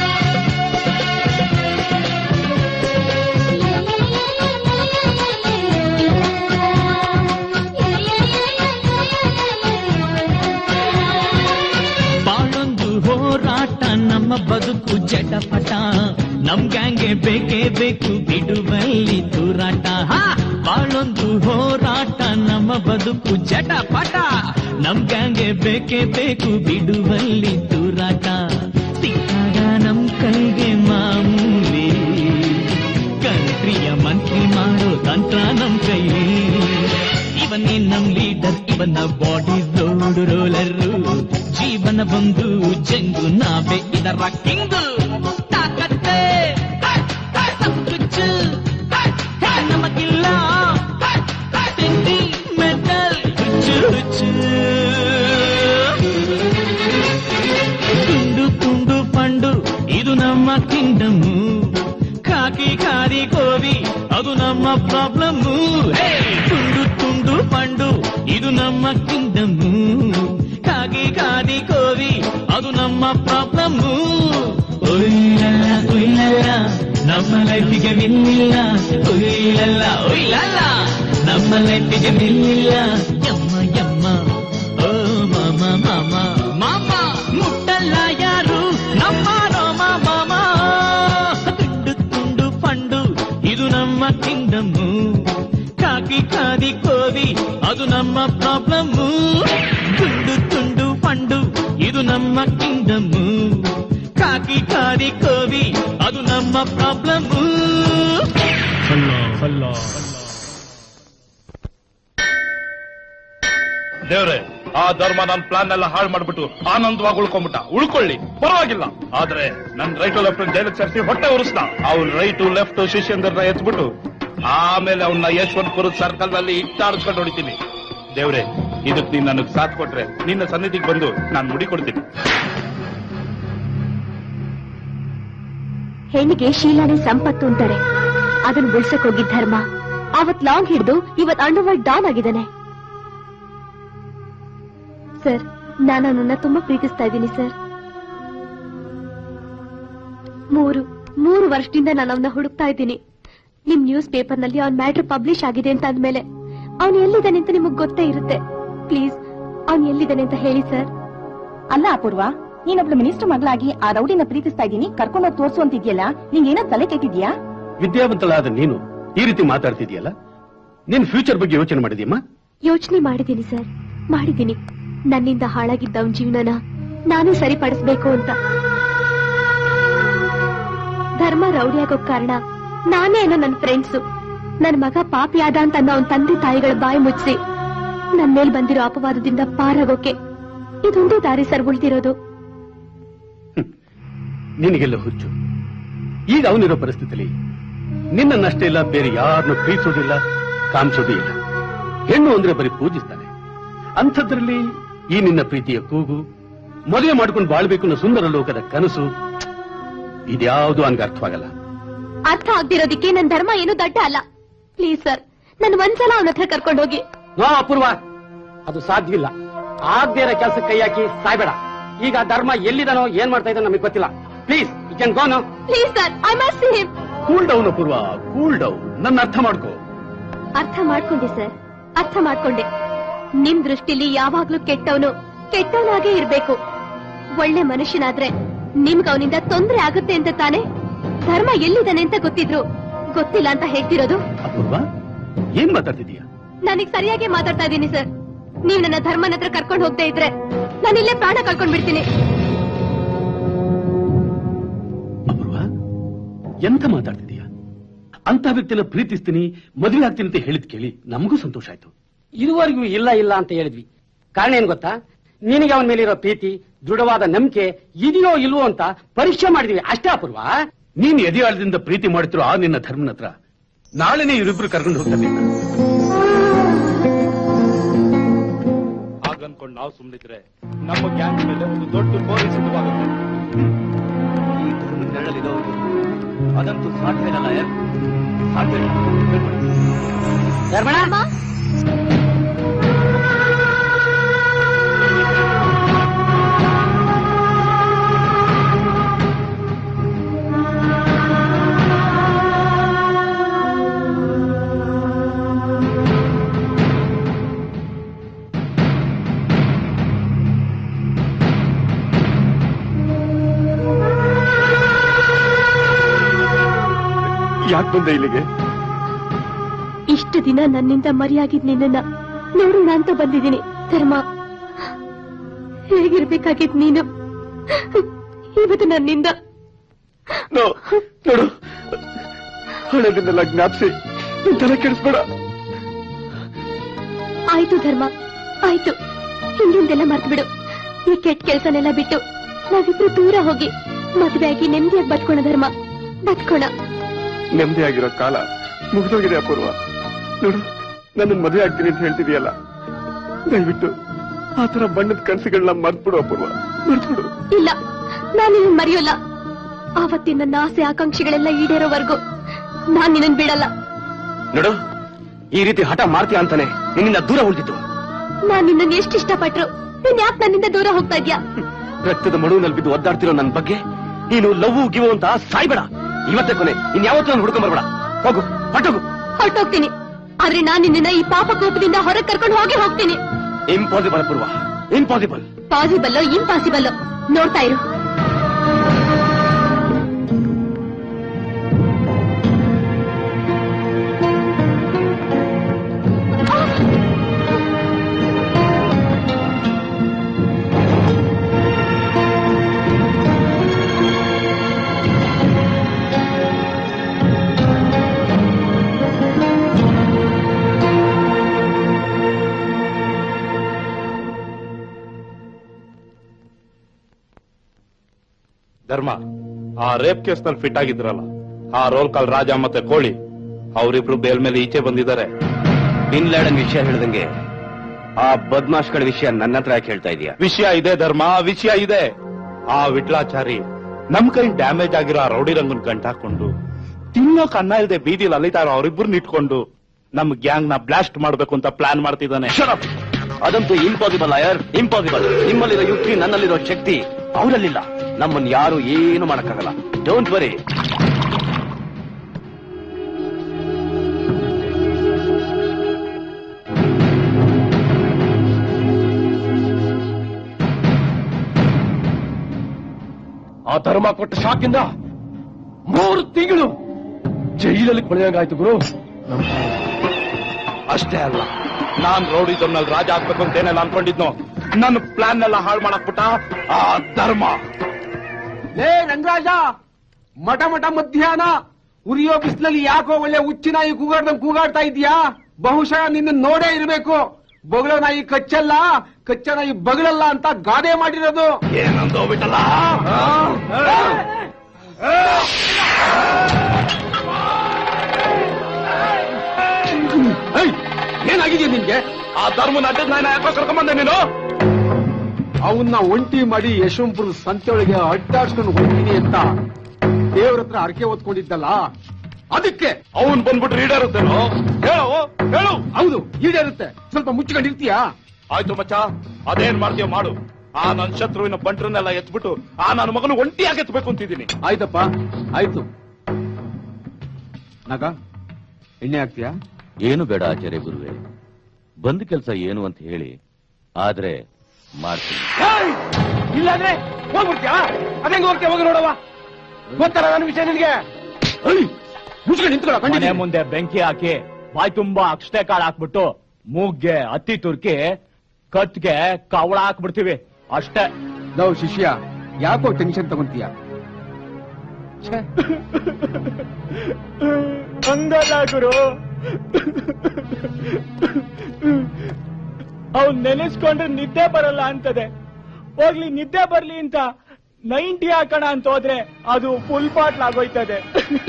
ಹೋರಾಟ ನಮ್ಮ ಬದುಕು ಜಟಪಟ. ನಮ್ ಗ್ಯಾಂಗೆ ಬೇಕೇ ಬೇಕು ಬಿಡುವಲ್ಲಿ ತೂರಾಟ. ಬಾಳೊಂದು ಹೋರಾಟ ನಮ್ಮ ಬದುಕು ಜಟಪಟ. ನಮ್ ಗ್ಯಾಂಗೆ ಬೇಕೇ ಬೇಕು ಬಿಡುವಲ್ಲಿ ತೂರಾಟ. ಸಿಕ್ಕಾಗ ನಮ್ ಕೈಗೆ ಮಾಮೂಲಿ ಕಂಟ್ರಿಯ ಮಂತ್ರಿ ಮಾಡೋ ತಂತ್ರ ನಮ್ ಕೈಲಿ. ಇವನೇ ನಮ್ ಲೀಡರ್ ಇವನ ಬಾಡಿ ರೋಡ್ ರೋಲರು. ಜೀವನ ಬಂದು ಜಂಗು ನಾವೇ ಇದರ ಕಿಂಗು. ತಾಕತ್ತೆ ಸಪ್ಪುಚ್ಚು ನಮಗಿಲ್ಲ. ಸೆಂಟಿಮೆಂಟಲ್ ಹುಚ್ಚು ಹುಚ್ಚು. ತುಂಡು ತುಂಡು ಪಂಡು ಇದು ನಮ್ಮ ಕಿಂಗಮ್ಮು. ಕಾಕಿ ಕಾರಿ ಕೋವಿ ಅದು ನಮ್ಮ ಪ್ರಾಬ್ಲಮ್ಮು. ತುಂಡು ತುಂಡು ಪಂಡು ಇದು ನಮ್ಮ ಕಿಂಗಮ್ಮು. ಕಾಗಿ ಕಾದಿ ಕೋವಿ ಅದು ನಮ್ಮ ಪ್ರಾಬ್ಲಮ್ಮು. ಉಯ್ಲಲ್ಲ ಉಯ್ಲಲ್ಲ ನಮ್ಮ ಲೈಫಿಗೆ ವಿಲ್ಲಿಲ್ಲ. ಉಯ್ಲಲ್ಲ ಉಯ್ಲಲ್ಲ ನಮ್ಮ ಲೈಫಿಗೆ ವಿಲ್ಲಿಲ್ಲ. ಯಮ್ಮ ಯಮ್ಮ ಓ ಮಾಮ ಮಾಮ ಮಾಮ ಮುಟ್ಟಲ್ಲ ಯಾರು ನಮ್ಮ ರೋಮ ಮಾಮ. ತುಂಡು ತುಂಡು ಫಂಡು ಇದು ನಮ್ಮ ಕಿಂಗಮ್ಮು. ಕಾಕಿ ಕಾದಿ ಕೋವಿ ಅದು ನಮ್ಮ ಪ್ರಾಬ್ಲಮ್ಮು. ತುಂಡು ತುಂಡು ಫಂಡು ಇದು ನಮ್ಮ ಕಿಂಗಮ್ಮು. ಕಾಕಿ ಕಾದಿ ಕೋವಿ ಅದು ನಮ್ಮ ಪ್ರಾಬ್ಲಮ್ಮು. ದೇವ್ರೆ ಆ ಧರ್ಮ ನನ್ನ ಪ್ಲಾನ್ ಎಲ್ಲ ಹಾಳು ಮಾಡ್ಬಿಟ್ಟು ಆನಂದವಾಗಿ ಉಳ್ಕೊಂಡ್ಬಿಟ್ಟ. ಉಳ್ಕೊಳ್ಳಿ ಪರವಾಗಿಲ್ಲ. ಆದ್ರೆ ನನ್ ರೈಟು ಲೆಫ್ಟ್ ಜೈಲಿಗೆ ಸೇರಿಸಿ ಹೊಟ್ಟೆ ಉರಿಸ್ದ. ಅವ್ನ್ ರೈಟು ಲೆಫ್ಟ್ ಶಿಷ್ಯಂದ್ರನ್ನ ಎತ್ಬಿಟ್ಟು ಆಮೇಲೆ ಅವನ್ನ ಯಶವಂತಪುರ ಸರ್ಕಲ್ ನಲ್ಲಿ ಇಟ್ಟಾಡಿಸ್ಕೊಂಡು ಹೊಡಿತೀನಿ. ದೇವ್ರೆ ಇದಕ್ ನೀನ್ ನನಗ್ ಸಾಥ್ ಕೊಟ್ರೆ ನಿನ್ನ ಸನ್ನಿಧಿಗೆ ಬಂದು ನಾನ್ ಮುಡಿ ಕೊಡ್ತೀನಿ. ಹೆಣ್ಣಿಗೆ ಶೀಲಾನೇ ಸಂಪತ್ತು ಅಂತಾರೆ. ಅದನ್ನ ಬಿಡ್ಸಕ್ ಹೋಗಿದ್ ಧರ್ಮ ಅವತ್ ಲಾಂಗ್ ಹಿಡಿದು ಇವತ್ ಅಂಡರ್ವರ್ಲ್ಡ್ ಡೌನ್ ಆಗಿದ್ದಾನೆ. ಸರ್, ನಾನು ಅವನನ್ನ ತುಂಬಾ ಪ್ರೀತಿಸ್ತಾ ಇದ್ದೀನಿ ಸರ್. ಮೂರು ಮೂರು ವರ್ಷದಿಂದ ನಾನು ಅವನ್ನ ಹುಡುಕ್ತಾ ಇದ್ದೀನಿ. ನಿಮ್ ನ್ಯೂಸ್ ಪೇಪರ್ ನಲ್ಲಿ ಅವ್ನ ಮ್ಯಾಟರ್ ಪಬ್ಲಿಷ್ ಆಗಿದೆ ಅಂತ ಅಂದ್ಮೇಲೆ ಅವ್ನು ಎಲ್ಲಿದ್ದಾನೆ ಅಂತ ನಿಮಗ್ ಗೊತ್ತೇ ಇರುತ್ತೆ. ಪ್ಲೀಸ್ ಅವ್ನು ಎಲ್ಲಿದ್ದಾನೆ ಅಂತ ಹೇಳಿ ಸರ್. ಅಲ್ಲ ಅಪೂರ್ವ, ನೀನೊಬ್ಳು ಮಿನಿಸ್ಟರ್ ಮಗಳಾಗಿ ಆ ರೌಡಿನ ಪ್ರೀತಿಸ್ತಾ ಇದ್ದೀನಿ, ಕರ್ಕೊಂಡೋಗಿ ತೋರ್ಸು ಅಂತಿದ್ಯಲ್ಲ, ನಿಂಗೇನೋ ತಲೆ ಕೆಟ್ಟಿದ್ಯಾ? ವಿದ್ಯಾವಂತಳಾದ ನೀನು ಈ ರೀತಿ ಮಾತಾಡ್ತಿದ್ಯಲ್ಲ, ನಿನ್ ಫ್ಯೂಚರ್ ಬಗ್ಗೆ ಯೋಚನೆ ಮಾಡಿದ್ಯಮ್ಮ? ಯೋಚನೆ ಮಾಡಿದ್ದೀನಿ ಸರ್, ಮಾಡಿದ್ದೀನಿ. ನನ್ನಿಂದ ಹಾಳಾಗಿದ್ದ ಅವನ ಜೀವನನ ನಾನೇ ಸರಿಪಡಿಸ್ಬೇಕು ಅಂತ. ಧರ್ಮ ರೌಡಿಯಾಗೋ ಕಾರಣ ನಾನೇ ಏನೋ ನನ್ನ ಫ್ರೆಂಡ್ಸು. ನನ್ ಮಗ ಪಾಪಿಯಾದ ಅಂತ ಅವನ ತಂದೆ ತಾಯಿಗಳ ಬಾಯಿ ಮುಚ್ಚಿಸಿ ನನ್ ಮೇಲ್ ಬಂದಿರೋ ಅಪವಾದದಿಂದ ಪಾರಾಗೋಕೆ ಇದೊಂದೇ ದಾರಿ ಸರ್ ಉಳ್ದಿರೋದು. ನಿನಗೆಲ್ಲ ಹುಚ್ಚು. ಈಗ ಅವನಿರೋ ಪರಿಸ್ಥಿತಿಯಲ್ಲಿ ನಿನ್ನನ್ನಷ್ಟೇ ಇಲ್ಲ, ಬೇರೆ ಯಾರನ್ನು ಪ್ರೀತಿಸೋದಿಲ್ಲ, ಕಾಮಿಸೋದೇ ಇಲ್ಲ. ಹೆಣ್ಣು ಅಂದ್ರೆ ಬರೀ ಪೂಜಿಸ್ತಾನೆ. ಅಂಥದ್ರಲ್ಲಿ ಈ ನಿನ್ನ ಪ್ರೀತಿಯ ಕೂಗು, ಮದುವೆ ಮಾಡ್ಕೊಂಡು ಬಾಳ್ಬೇಕು ಅನ್ನೋ ಸುಂದರ ಲೋಕದ ಕನಸು, ಇದ್ಯಾವುದು ಅವನಿಗೆ ಅರ್ಥವಾಗಲ್ಲ. ಅರ್ಥ ಆಗ್ದಿರೋದಿಕ್ಕೆ ನನ್ ಧರ್ಮ ಏನು ದಡ್ಡ ಅಲ್ಲ. ಪ್ಲೀಸ್ ಸರ್, ನನ್ ಒಂದ್ಸಲ ಅವನ ಹತ್ರ ಕರ್ಕೊಂಡು ಹೋಗಿ. ನೋ ಅಪೂರ್ವ, ಅದು ಸಾಧ್ಯವಿಲ್ಲ. ಆಗದೇ ಇರೋ ಕೆಲಸಕ್ಕೆ ಕೈ ಹಾಕಿ ಸಾಯ್ಬೇಡ. ಈಗ ಧರ್ಮ ಎಲ್ಲಿದಾನೋ ಏನ್ ಮಾಡ್ತಾ ಇದ್ದಾನೋ ನಮಗೆ ಗೊತ್ತಿಲ್ಲ. Please you can go now. Please sir, I must see him. Cool down Apoorva, cool down. ನನ್ನ ಅರ್ಥ ಮಾಡ್ಕೋ. ಅರ್ಥ ಮಾಡ್ಕೊಂಡೆ ಸರ್, ಅರ್ಥ ಮಾಡ್ಕೊಂಡೆ. ನಿಮ್ ದೃಷ್ಟಿಲಿ ಯಾವಾಗ್ಲೂ ಕೆಟ್ಟವನು ಕೆಟ್ಟವನಾಗೇ ಇರ್ಬೇಕು. ಒಳ್ಳೆ ಮನುಷ್ಯನಾದ್ರೆ ನಿಮ್ಗ ಅವನಿಂದ ತೊಂದರೆ ಆಗುತ್ತೆ ಅಂತ ತಾನೆ. ಧರ್ಮ ಎಲ್ಲಿದ್ದಾನೆ ಅಂತ ಗೊತ್ತಿದ್ರು ಗೊತ್ತಿಲ್ಲ ಅಂತ ಹೇಳ್ತಿರೋದು. ಅಪೂರ್ವ, ಏನ್ ಮಾತಾಡ್ತಿದೀಯ? ನನಗ್ ಸರಿಯಾಗಿ ಮಾತಾಡ್ತಾ ಇದ್ದೀನಿ ಸರ್. ನೀವ್ ನನ್ನ ಧರ್ಮನ ಹತ್ರ ಕರ್ಕೊಂಡು ಹೋಗ್ತಾ ಇದ್ರೆ ನಾನಿಲ್ಲೇ ಪ್ರಾಣ ಕಳ್ಕೊಂಡ್ ಬಿಡ್ತೀನಿ. ಅಪೂರ್ವ, ಎಂತ ಮಾತಾಡ್ತಿದೀಯ? ಅಂತ ವ್ಯಕ್ತಿನ ಪ್ರೀತಿಸ್ತೀನಿ, ಮದುವೆ ಆಗ್ತೀನಿ ಅಂತ ಹೇಳಿದ್ ಕೇಳಿ ನಮಗೂ ಸಂತೋಷ ಆಯ್ತು. ಇದುವರೆಗೂ ಇಲ್ಲ ಇಲ್ಲ ಅಂತ ಹೇಳಿದ್ವಿ. ಕಾರಣ ಏನ್ ಗೊತ್ತಾ? ನಿನಗೆ ಅವನ ಮೇಲಿರೋ ಪ್ರೀತಿ, ದೃಢವಾದ ನಂಬಿಕೆ ಇದೆಯೋ ಇಲ್ವೋ ಅಂತ ಪರೀಕ್ಷೆ ಮಾಡಿದ್ವಿ ಅಷ್ಟೇ ಅಪೂರ್ವ. ನೀನ್ ಎದೆಯಾಳದಿಂದ ಪ್ರೀತಿ ಮಾಡ್ತಿರೋ ಆ ನಿನ್ನ ಧರ್ಮನ ಹತ್ರ ನಾಳೆನೇ ಇವರಿಬ್ರು ಕರ್ಕೊಂಡು ಹೋಗ್ತಾರೆ. ಹಾಗನ್ಕೊಂಡು ನಾವು ಸುಮ್ಮನಿದ್ರೆ ನಮ್ಮ ಗ್ಯಾಂಗ್ ಮೇಲೆ ಒಂದು ದೊಡ್ಡ ಪೊಲೀಸ್ ಸಿದ್ಧವಾಗುತ್ತೆ. ಈ ಧರ್ಮದ ನೆರಳಲ್ಲಿರೋದು ಅದಂತೂ ಸಾಧ್ಯ ಇಲ್ಲ. ಸಾಧ್ಯ ಇಲ್ಲ. ಧರ್ಮಣ್ಣ, ಯಾಕೆ ಬಂದೆ ಇಲ್ಲಿಗೆ? ಇಷ್ಟು ದಿನ ನನ್ನಿಂದ ಮರೆಯಾಗಿದ್ ನಿನ್ನ ನೋಡೋಣ ಅಂತ ಬಂದಿದ್ದೀನಿ. ಧರ್ಮ, ಹೇಗಿರ್ಬೇಕಾಗಿದ್ ನೀನು ಇವತ್ತು ನನ್ನಿಂದ. ನೋಡು, ಹಳೆದನ್ನೆಲ್ಲ ಜ್ಞಾಪಿಸಿ ತಲೆ ಕೆಡಿಸ್ಬೇಡ. ಆಯ್ತು ಧರ್ಮ, ಆಯ್ತು. ಹಿಂದಿಂದೆಲ್ಲ ಮರ್ತು ಬಿಡು. ಈ ಕೆಟ್ಟ ಕೆಲ್ಸನೆಲ್ಲ ಬಿಟ್ಟು ನಾವಿಬ್ರು ದೂರ ಹೋಗಿ ಮದುವೆ ಆಗಿ ನೆಮ್ಮದಿಯಾಗಿ ಬದುಕೋಣ ಧರ್ಮ, ಬದುಕೋಣ. ನೆಮ್ಮದಿಯಾಗಿರೋ ಕಾಲ ಮುಗಿದೋಗಿದೆ ಅಪೂರ್ವ. ನೋಡು, ನನ್ನ ಮದುವೆ ಆಗ್ತೀನಿ ಅಂತ ಹೇಳ್ತಿದೀಯಲ್ಲ, ದಯವಿಟ್ಟು ಆ ತರ ಬಣ್ಣದ ಕನಸುಗಳನ್ನ ಮರ್ತ್ಬಿಡು ಅಪೂರ್ವ, ಮರ್ತ್ಬಿಡು. ಇಲ್ಲ, ನಾನು ನಿನ್ನ ಮರೆಯೋಲ್ಲ. ಆವತ್ತಿನ ನನ್ನ ಆಸೆ ಆಕಾಂಕ್ಷೆಗಳೆಲ್ಲ ಈಡೇರೋವರೆಗೂ ನಾನ್ ನಿನ್ನನ್ ಬಿಡಲ್ಲ. ನೋಡು, ಈ ರೀತಿ ಹಠ ಮಾಡ್ತೀಯ ಅಂತಾನೆ ನಿನ್ನಿಂದ ದೂರ ಉಳಿದಿದ್ದು. ನಾನ್ ನಿನ್ನ ಎಷ್ಟು ಇಷ್ಟಪಟ್ರು ನೀನ್ ಯಾಕೆ ನನ್ನಿಂದ ದೂರ ಹೋಗ್ತಾ ಇದ್ಯಾ? ರಕ್ತದ ಮಡುವಿನಲ್ಲಿ ಬಿದ್ದು ಒದ್ದಾಡ್ತಿರೋ ನನ್ನ ಬಗ್ಗೆ ನೀನು ಲವ್ ಗಿವು ಅಂತ ಸಾಯ್ಬೇಡ. ಇವತ್ತೇ ಕೊನೆ, ಇನ್ ಯಾವತ್ತೂ ನಾನು ಹುಡ್ಕೊಂಡ್ ಬರ್ಬೇಡ. ಹೋಗು, ಹೊಟ್ಟೋಗು. ಹೊರಟೋಗ್ತೀನಿ, ಆದ್ರೆ ನಾನು ನಿನ್ನ ಈ ಪಾಪ ಕೋಪದಿಂದ ಹೊರಗೆ ಕರ್ಕೊಂಡು ಹೋಗಿ ಹೋಗ್ತೀನಿ. Impossible Apoorva, impossible. Possible impossible ನೋಡ್ತಾ ಇರು. ಧರ್ಮ, ಆ ರೇಪ್ ಕೇಸ್ ನಲ್ಲಿ ಫಿಟ್ ಆಗಿದ್ರಲ್ಲ, ಆ ರೋಲ್ ಕಾಲ್ ರಾಜ ಮತ್ತೆ ಕೋಳಿ, ಅವರಿಬ್ರು ಬೇಲ್ ಮೇಲೆ ಈಚೆ ಬಂದಿದ್ದಾರೆ. ಬಿನ್ ಲ್ಯಾಡನ್ ವಿಷಯ ಹೇಳ್ದಂಗೆ ಆ ಬದ್ಮಾಶ್ಗಳ ವಿಷಯ ನನ್ನ ಹತ್ರ ಯಾಕೆ ಹೇಳ್ತಾ ಇದೀಯಾ? ವಿಷಯ ಇದೆ ಧರ್ಮ, ವಿಷಯ ಇದೆ. ಆ ವಿಟ್ಲಾಚಾರಿ ನಮ್ ಕೈ ಡ್ಯಾಮೇಜ್ ಆಗಿರೋ ಆ ರೌಡಿ ರಂಗನ್ ಗಂಟ ಹಾಕೊಂಡು ತಿನ್ನೋಕ್ ಅನ್ನ ಇಲ್ಲದೆ ಬೀದಿಲಿ ಅಲಿತಾರೋ ಅವರಿಬ್ರು ಇಟ್ಕೊಂಡು ನಮ್ ಗ್ಯಾಂಗ್ ನ ಬ್ಲಾಸ್ಟ್ ಮಾಡ್ಬೇಕು ಅಂತ ಪ್ಲಾನ್ ಮಾಡ್ತಿದ್ದಾನೆ. ಅದಂತೂ ಇಂಪಾಸಿಬಲ್ ಆಯರ್, ಇಂಪಾಸಿಬಲ್. ನಿಮ್ಮಲ್ಲಿರೋ ಯುಕ್ತಿ, ನನ್ನಲ್ಲಿರೋ ಶಕ್ತಿ ಅವರಲ್ಲಿಲ್ಲ. ನಮ್ಮನ್ನು ಯಾರು ಏನು ಮಾಡಕ್ಕಾಗಲ್ಲ. Don't worry. ಧರ್ಮ ಕೊಟ್ಟ ಶಾಕಿಂದ ಮೂರು ತಿಂಗಳು ಜೈಲಲ್ಲಿ ಕೊಳೆಯಂಗಾಯ್ತು ಗುರು. ಅಷ್ಟೇ ಅಲ್ಲ, ನಾನ್ ರೌಡಿದಮ್ನಲ್ಲಿ ರಾಜ ಆಗ್ಬೇಕು ಅಂತ ಏನೆಲ್ಲ ಅನ್ಕೊಂಡಿದ್ನೋ, ನನ್ನ ಪ್ಲಾನ್ ಎಲ್ಲ ಹಾಳು ಮಾಡಕ್ಬಿಟ್ಟ ಆ ಧರ್ಮ. ಲೇ ರಂಗರಾಜ, ಮಠ ಮಠ ಮಧ್ಯಾಹ್ನ ಉರಿಯೋ ಬಿಸಿಲಲ್ಲಿ ಯಾಕೋ ಒಳ್ಳೆ ಹುಚ್ಚಿ ನಾಯಿ ಕೂಗಾಡ್ದಂಗ್ ಕೂಗಾಡ್ತಾ ಇದೀಯಾ? ಬಹುಶಃ ನಿನ್ನ ನೋಡೇ ಇರಬೇಕು. ಬೊಗಳೋ ನಾಯಿ ಕಚ್ಚಲ್ಲ, ಕಚ್ಚ ನಾಯಿ ಬಗಳಲ್ಲ ಅಂತ ಗಾದೆ ಮಾಡಿರೋದು. ಏನಂದು ಬಿಟ್ಟಲ್ಲ. ಏನಾಗಿದೆ ನಿನ್ಗೆ? ಆ ಧರ್ಮನ ಅಡ್ಡದ ನಾಯಿನ ಯಾಕೋ ಕರ್ಕೊಂಬಂದೆ ನೀನು? ಅವನ್ನ ಒಂಟಿ ಮಾಡಿ ಯಶವಂತಪುರದ ಸಂತೆಯೊಳಗೆ ಅಡ್ಡಾಡ್ಸ್ಕೊಂಡು ಹೋಗ್ತೀನಿ ಅಂತ ದೇವ್ರ ಹತ್ರ ಅರಕೆ ಓದ್ಕೊಂಡಿದ್ದಲ್ಲ, ಅದಕ್ಕೆ ಅವನ್ ಬಂದ್ಬಿಟ್ರೆ ಈಡೇರುತ್ತೇನೋ? ಹೇಳು ಹೇಳು. ಹೌದು, ಈಡೇರುತ್ತೆ. ಸ್ವಲ್ಪ ಮುಚ್ಕೊಂಡಿರ್ತೀಯಾ? ಆಯ್ತು ಮಚ್ಚ, ಅದೇನ್ ಮಾಡ್ತೀಯ ಮಾಡು. ಆ ನನ್ನ ಶತ್ರುವಿನ ಬಂಟ್ರನ್ನೆಲ್ಲ ಎತ್ಬಿಟ್ಟು ಆ ನನ್ನ ಮಗನು ಒಂಟಿಯಾಗಿ ಎತ್ಬೇಕು ಅಂತಿದ್ದೀನಿ. ಆಯ್ತಪ್ಪ, ಆಯ್ತು. ನಗ ಎಣ್ಣೆ ಹಾಕ್ತೀಯಾ? ಏನು ಬೇಡ ಆಚಾರ್ಯ ಗುರುವೆ, ಬಂದ ಕೆಲಸ ಏನು ಅಂತ ಹೇಳಿ, ಆದ್ರೆ ಮಾಡ್ತೀನಿ. ಇಲ್ಲಾಂದ್ರೆ ಹೋಗ್ಬಿಡ್ತೀಯಾ? ಅದಂಗೆ ಹೋಗ್ತೀಯ? ಹೋಗಿ ನೋಡವ. ಗೊತ್ತಲ್ಲ ನನ್ನ ವಿಷಯ ನಿನ್ಗೆ. ಮುಚ್ಕೊಂಡು ನಿಂತ್ಕೊಳ್ಳ. ಮನೆ ಮುಂದೆ ಬೆಂಕಿ ಹಾಕಿ ಬಾಯ್ ತುಂಬಾ ಅಕ್ಷತೆ ಕಾಳು ಹಾಕ್ಬಿಟ್ಟು ಮೂಗ್ಗೆ ಹತ್ತಿ ತುರ್ಕಿ ಕತ್ಗೆ ಕವಳ ಹಾಕ್ಬಿಡ್ತೀವಿ ಅಷ್ಟೇ. ನಾವು ಶಿಷ್ಯ, ಯಾಕೋ ಟೆನ್ಷನ್ ತಗೊಂತೀಯ? ಹಂಗಲ್ಲ ಗುರು, ಅವ್ನ್ ನೆನೆಸ್ಕೊಂಡ್ರೆ ನಿದ್ದೆ ಬರಲ್ಲ ಅಂತದೆ. ಹೋಗ್ಲಿ ನಿದ್ದೆ ಬರ್ಲಿ ಅಂತ ನೈಂಟಿ ಹಾಕೋಣ ಅಂತ ಹೋದ್ರೆ ಅದು ಫುಲ್ ಬಾಟ್ಲ್ ಆಗೋಯ್ತದೆ.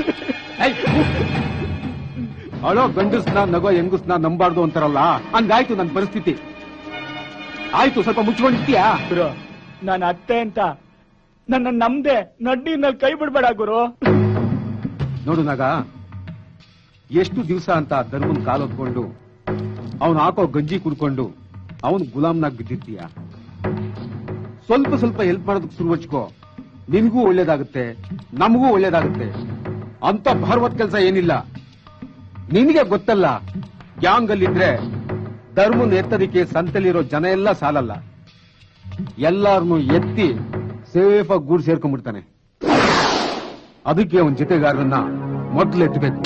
ಅಳೋ ಗಂಡಸ್ನ ನಗೋ ಹೆಂಗಸ್ನ ನಂಬಾರ್ದು ಅಂತಾರಲ್ಲ, ಹಂಗಾಯ್ತು ನನ್ನ ಪರಿಸ್ಥಿತಿ. ಆಯ್ತು, ಸ್ವಲ್ಪ ಮುಚ್ಕೊಂಡಿರ್ತೀಯಾ? ಗುರು, ನಾನು ಅತ್ತೆ ಅಂತ ನನ್ನ ನಮ್ದೆ ನಡ್ಡಿನಲ್ಲಿ ಕೈ ಬಿಡ್ಬೇಡ ಗುರು. ನೋಡು ನಾಗ, ಎಷ್ಟು ದಿವಸ ಅಂತ ಧರ್ಮನ್ ಕಾಲೊತ್ಕೊಂಡು ಅವನು ಹಾಕೋ ಗಂಜಿ ಕುಡ್ಕೊಂಡು ಅವನು ಗುಲಾಮ್ನಾಗ್ ಬಿದ್ದಿರ್ತೀಯ. ಸ್ವಲ್ಪ ಸ್ವಲ್ಪ ಹೆಲ್ಪ್ ಮಾಡೋದಕ್ಕೆ ಶುರು ಹಚ್ಕೋ. ನಿನ್ಗೂ ಒಳ್ಳೇದಾಗುತ್ತೆ, ನಮಗೂ ಒಳ್ಳೇದಾಗುತ್ತೆ. ಅಂತ ಭಾರವತ್ ಕೆಲಸ ಏನಿಲ್ಲ. ನಿನಗೆ ಗೊತ್ತಲ್ಲ, ಗ್ಯಾಂಗ್ ಅಲ್ಲಿದ್ರೆ ಧರ್ಮನ್ ಎತ್ತದಿಕ್ಕೆ ಸಂತೆಲಿರೋ ಜನ ಎಲ್ಲ ಸಾಲಲ್ಲ. ಎಲ್ಲಾರನ್ನು ಎತ್ತಿ ಸೇಫ್ ಆಗಿ ಗೂಡ್ ಸೇರ್ಕೊಂಡ್ಬಿಡ್ತಾನೆ. ಅದಕ್ಕೆ ಅವನ ಜೊತೆಗಾರರನ್ನ ಮೊದಲು ಎತ್ತಬೇಕು.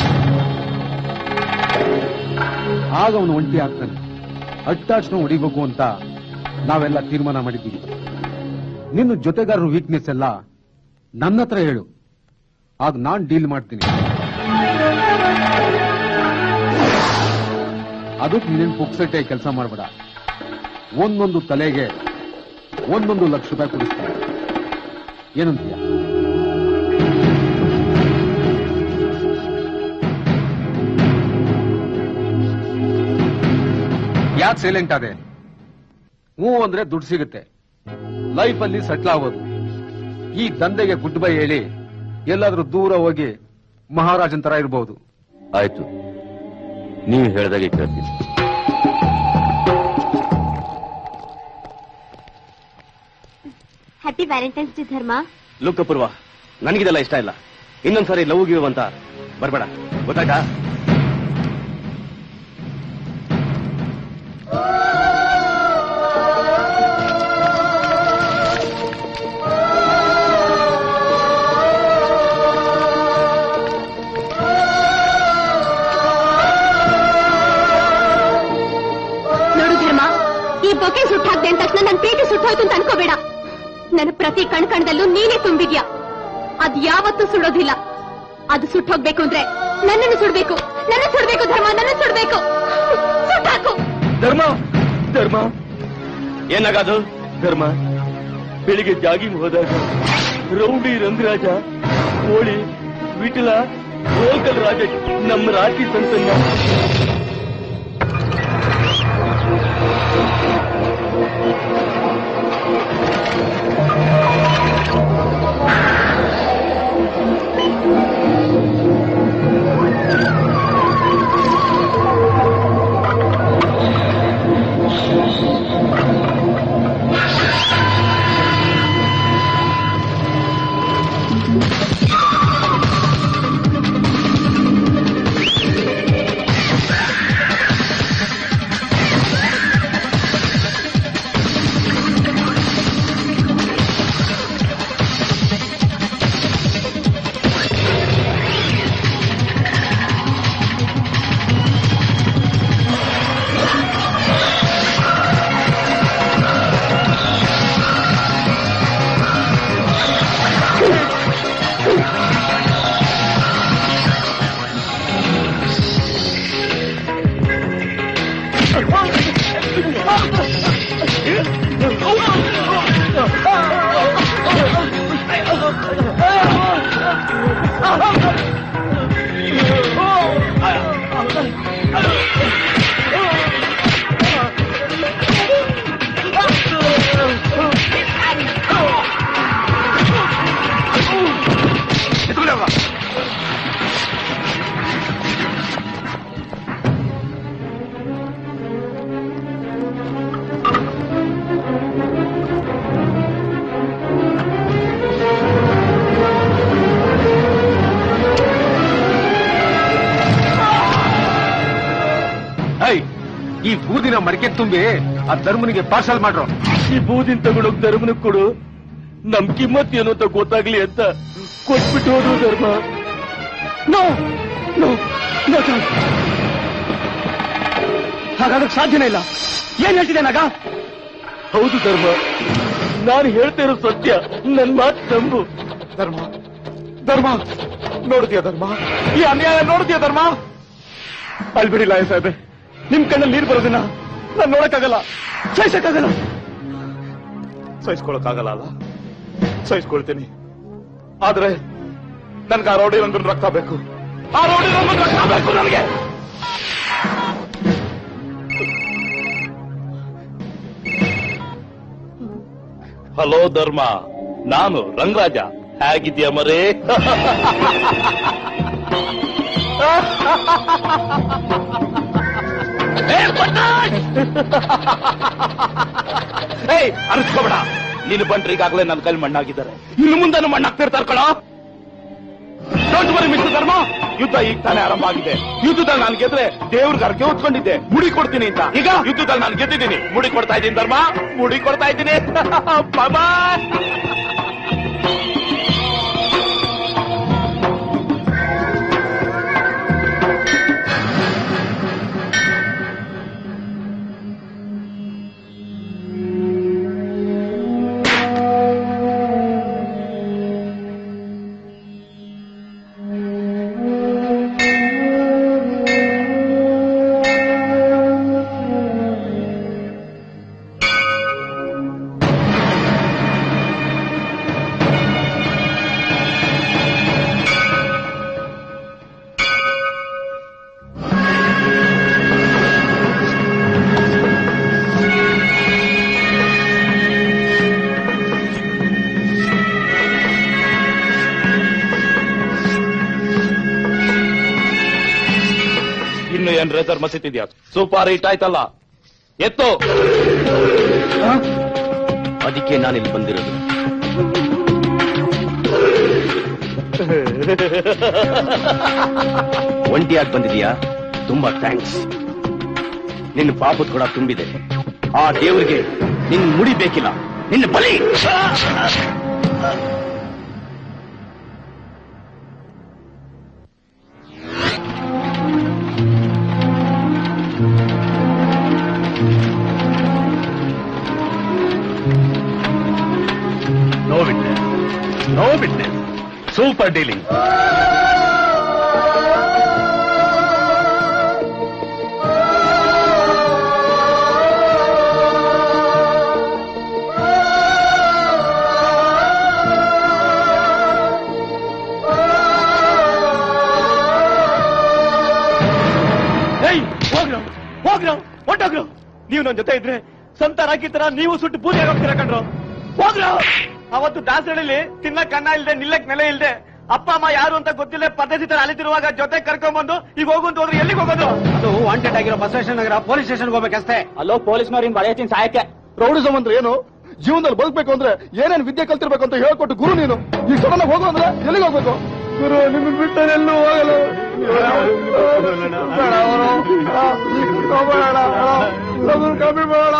ಆಗ ಅವನು ಒಂಟಿ ಆಗ್ತಾನೆ. ಅಟ್ಟಾಚ್ನ ಹೊಡಿಬೇಕು ಅಂತ ನಾವೆಲ್ಲ ತೀರ್ಮಾನ ಮಾಡಿದ್ದೀವಿ. ನಿನ್ನ ಜೊತೆಗಾರರ ವೀಕ್ನೆಸ್ ಎಲ್ಲ ನನ್ನ ಹತ್ರ ಹೇಳು, ಆಗ ನಾನ್ ಡೀಲ್ ಮಾಡ್ತೀನಿ. ಅದಕ್ಕೆ ನೀನೇನು ಪುಕ್ಸಟ್ಟೆ ಕೆಲಸ ಮಾಡಬೇಡ. ಒಂದೊಂದು ತಲೆಗೆ ಒಂದೊಂದು ಲಕ್ಷ ರೂಪಾಯಿ ಕೊಡಿಸ್ತೀನಿ. ಏನಂತೀಯ? ಯಾಕೆ ಸೈಲೆಂಟ್ ಆದೆ? ಹ್ಞೂ ಅಂದ್ರೆ ದುಡ್ಡು ಸಿಗುತ್ತೆ, ಲೈಫ್ ಅಲ್ಲಿ ಸೆಟ್ಲ್ ಆಗೋದು. ಈ ದಂಧೆಗೆ ಗುಡ್ ಬೈ ಹೇಳಿ ಎಲ್ಲಾದ್ರೂ ದೂರ ಹೋಗಿ ಮಹಾರಾಜನ್ ತರ ಇರಬಹುದು. ಆಯ್ತು, ನೀವು ಹೇಳ್ದಾಗೆ ಕೇಳ್ತೀನಿ. Happy Valentine's day Dharma. Look Apoorva, ನನಗಿದೆಲ್ಲ ಇಷ್ಟ ಇಲ್ಲ. ಇನ್ನೊಂದ್ಸರಿ ಲವ್ ಗಿವ್ ಅಂತ ಬರ್ಬೇಡ, ಗೊತ್ತಾಯ್ತಾ? ನೋಡು ಧರ್ಮ, ಈ ಬೊಕೆ ಸುಟ್ಟಾಕ್ದೆ ಅಂದ ತಕ್ಷಣ ನನ್ನ ಪ್ರೀತಿ ಸುಟ್ಟೋಯ್ತು ಅಂತ ಅನ್ಕೋಬೇಡ. ನನ್ನ ಪ್ರತಿ ಕಣ್ ಕಣದಲ್ಲೂ ನೀನೇ ತುಂಬಿದ್ಯಾ. ಅದ್ ಯಾವತ್ತೂ ಸುಡೋದಿಲ್ಲ. ಅದು ಸುಟ್ಟೋಗ್ಬೇಕು ಅಂದ್ರೆ ನನ್ನನ್ನು ಸುಡ್ಬೇಕು, ನನ್ನ ಸುಡ್ಬೇಕು ಧರ್ಮ, ನನ್ನ ಸುಡ್ಬೇಕು. ಸುಟ್ಟಾಕು ಧರ್ಮ. ಧರ್ಮ ಏನಾಗದು? ಧರ್ಮ ಬೆಳಿಗ್ಗೆ ಜಾಗಿಂಗ್ ಹೋದಾಗ ರೌಡಿ ರಂಗರಾಜ, ಕೋಳಿ, ವಿಠಲ, ಲೋಕಲ್ ರಾಜ, ನಮ್ಮ ರಾಕಿ ಸಂತನ್ನ ಈ ಬೂದಿನ ಮಡಿಕೆ ತುಂಬಿ ಆ ಧರ್ಮನಿಗೆ ಪಾರ್ಸಲ್ ಮಾಡ್ರು. ಈ ಬೂದಿನ ತಗೊಂಡೋಗ್ ಧರ್ಮನ ಕೊಡು, ನಮ್ ಕಿಮ್ಮತ್ ಏನು ಅಂತ ಗೊತ್ತಾಗ್ಲಿ ಅಂತ ಕೊಟ್ಬಿಟ್ಟು ಹೋದ್ರು ಧರ್ಮ. ನೋ ನೋ ನೋ ಹಾಗಾಗಕ್ ಸಾಧ್ಯನೇ ಇಲ್ಲ. ಏನ್ ಹೇಳ್ತಿದ್ದೆ ನಾಗ? ಹೌದು ಧರ್ಮ, ನಾನು ಹೇಳ್ತಾ ಇರೋ ಸತ್ಯ, ನನ್ ಮಾತು ನಂಬು. ಧರ್ಮ ಧರ್ಮ ನೋಡ್ತೀಯ ಧರ್ಮ, ಈ ಅನ್ಯಾಯ ನೋಡ್ತೀಯ ಧರ್ಮ? ಅಲ್ಬಿಡಿ ಲಾಯ ಸಾಹೇಬೆ, ನಿಮ್ ಕಣ್ಣಲ್ಲಿ ನೀರು ಬರೋದಿನ ನಾನ್ ನೋಡಕ್ಕಾಗಲ್ಲ, ಸಹಿಸಕ್ಕಾಗಲ್ಲ. ಸಹಿಸ್ಕೊಳಕ್ಕಾಗಲ್ಲ ಅಲ್ಲ, ಸಹಿಸ್ಕೊಳ್ತೀನಿ. ಆದ್ರೆ ನನ್ಗೆ ಆ ರೌಡಿ ನಂದು ರಕ್ತ ಬೇಕು, ಆ ರೌಡಿ ನಂದು ರಕ್ತ ಬೇಕು ನನಗೆ. ಹಲೋ ಧರ್ಮ, ನಾನು ರಂಗರಾಜ. ಹೇಗಿದ್ಯಾ ಮರೇ? ಏಯ್ ಅನಿಸ್ಕೋಬೇಡ, ನೀನು ಬಂಟ್ರೆ ಈಗಾಗಲೇ ನನ್ನ ಕೈಲಿ ಮಣ್ಣಾಗಿದ್ದಾರೆ, ಇನ್ನು ಮುಂದೆ ಮಣ್ಣಾಗ್ತಿರ್ತಾರ ಕಣ. ಡೋಂಟ್ ವರಿ ಮಿಸ್ಟರ್ ಧರ್ಮ, ಯುದ್ಧ ಈಗ ತಾನೇ ಆರಂಭ ಆಗಿದೆ. ಯುದ್ಧದಲ್ಲಿ ನಾನು ಗೆದ್ರೆ ದೇವ್ರಿಗೆ ಅರ್ಗೆ ಹೊತ್ಕೊಂಡಿದ್ದೆ, ಮುಡಿ ಕೊಡ್ತೀನಿ ಅಂತ. ಈಗ ಯುದ್ಧದಲ್ಲಿ ನಾನು ಗೆದ್ದಿದ್ದೀನಿ, ಮುಡಿ ಕೊಡ್ತಾ ಇದ್ದೀನಿ ಧರ್ಮ, ಮುಡಿ ಕೊಡ್ತಾ ಇದ್ದೀನಿ. ಬಾಯ್. ಏನ್ ರೇಸರ್ ಮಸೀತಿದ್ಯಾ? ಸೂಪರ್ ಹಿಟ್ ಆಯ್ತಲ್ಲ, ಎತ್ತು. ಅದಕ್ಕೆ ನಾನಿಲ್ಲಿ ಬಂದಿರೋದು. ಒಂಟಿಯಾಗಿ ಬಂದಿದೀಯಾ? ತುಂಬಾ ಥ್ಯಾಂಕ್ಸ್. ನಿನ್ನ ಪಾಪದ ಕೂಡ ತುಂಬಿದೆ. ಆ ದೇವರಿಗೆ ನಿನ್ ಮುಡಿ ಬೇಕಿಲ್ಲ, ನಿನ್ನ ಬಲಿ. No witness, no witness. Super dealing. ಹೋಗ್ರು ಹೋಗ್ರು ಹೊಟ್ಟೋಗ್ರು. ನೀವು ನನ್ನ ಜೊತೆ ಇದ್ರೆ ಸಂತ ರಾಕಿ ತರ ನೀವು ಸುಟ್ಟು ಬೂದಿ ಆಗೋಗ್ತೀರ ಕಣ್ರು. ಹೋಗ್ರು. ಅವತ್ತು ದಾಸರಳ್ಳಿ ತಿನ್ನಕ್ ಅನ್ನ ಇಲ್ದೆ, ನಿಲ್ಲಕ್ ನೆಲೆ ಇಲ್ದೆ, ಅಪ್ಪ ಅಮ್ಮ ಯಾರು ಅಂತ ಗೊತ್ತಿಲ್ಲ ಪದ್ಧತಿ ತರ ಅಲಿತಿರುವಾಗ ಜೊತೆ ಕರ್ಕೊಂಡ್ಬಂದು ಈಗ ಹೋಗುಂತ ಹೋದ್ರೆ ಎಲ್ಲಿಗೆ ಹೋಗೋದು? ಅದು ವಾಂಟೆಡ್ ಆಗಿರೋ ಬಸವೇಶ್ವರ ನಗರ ಪೊಲೀಸ್ ಸ್ಟೇಷನ್ಗೆ ಹೋಗ್ಬೇಕಷ್ಟೇ. ಅಲ್ಲೋ ಪೊಲೀಸ್ನವ್ರಿಂದ ಬರೆಯತೀನಿ ಸಾಯಕ್ಕೆ. ರೌಡಿಸಂ ಅಂದ್ರೆ ಏನು? ಜೀವನದಲ್ಲಿ ಬದುಕಬೇಕು ಅಂದ್ರೆ ಏನೇನು ವಿದ್ಯೆ ಕಲ್ತಿರ್ಬೇಕು ಅಂತ ಹೇಳ್ಕೊಟ್ಟು ಗುರು ನೀನು. ಈ ಸಡನ್ ಹೋಗು ಅಂದ್ರೆ ಎಲ್ಲಿಗೆ ಹೋಗ್ಬೇಕು? ಗುರು ನಿಮ್ಮನ್ನ ಬಿಟ್ಟರೆ ಎಲ್ಲೂ ಹೋಗಲ್ಲ. ಕಮ್ಮಿ ಬೇಡ.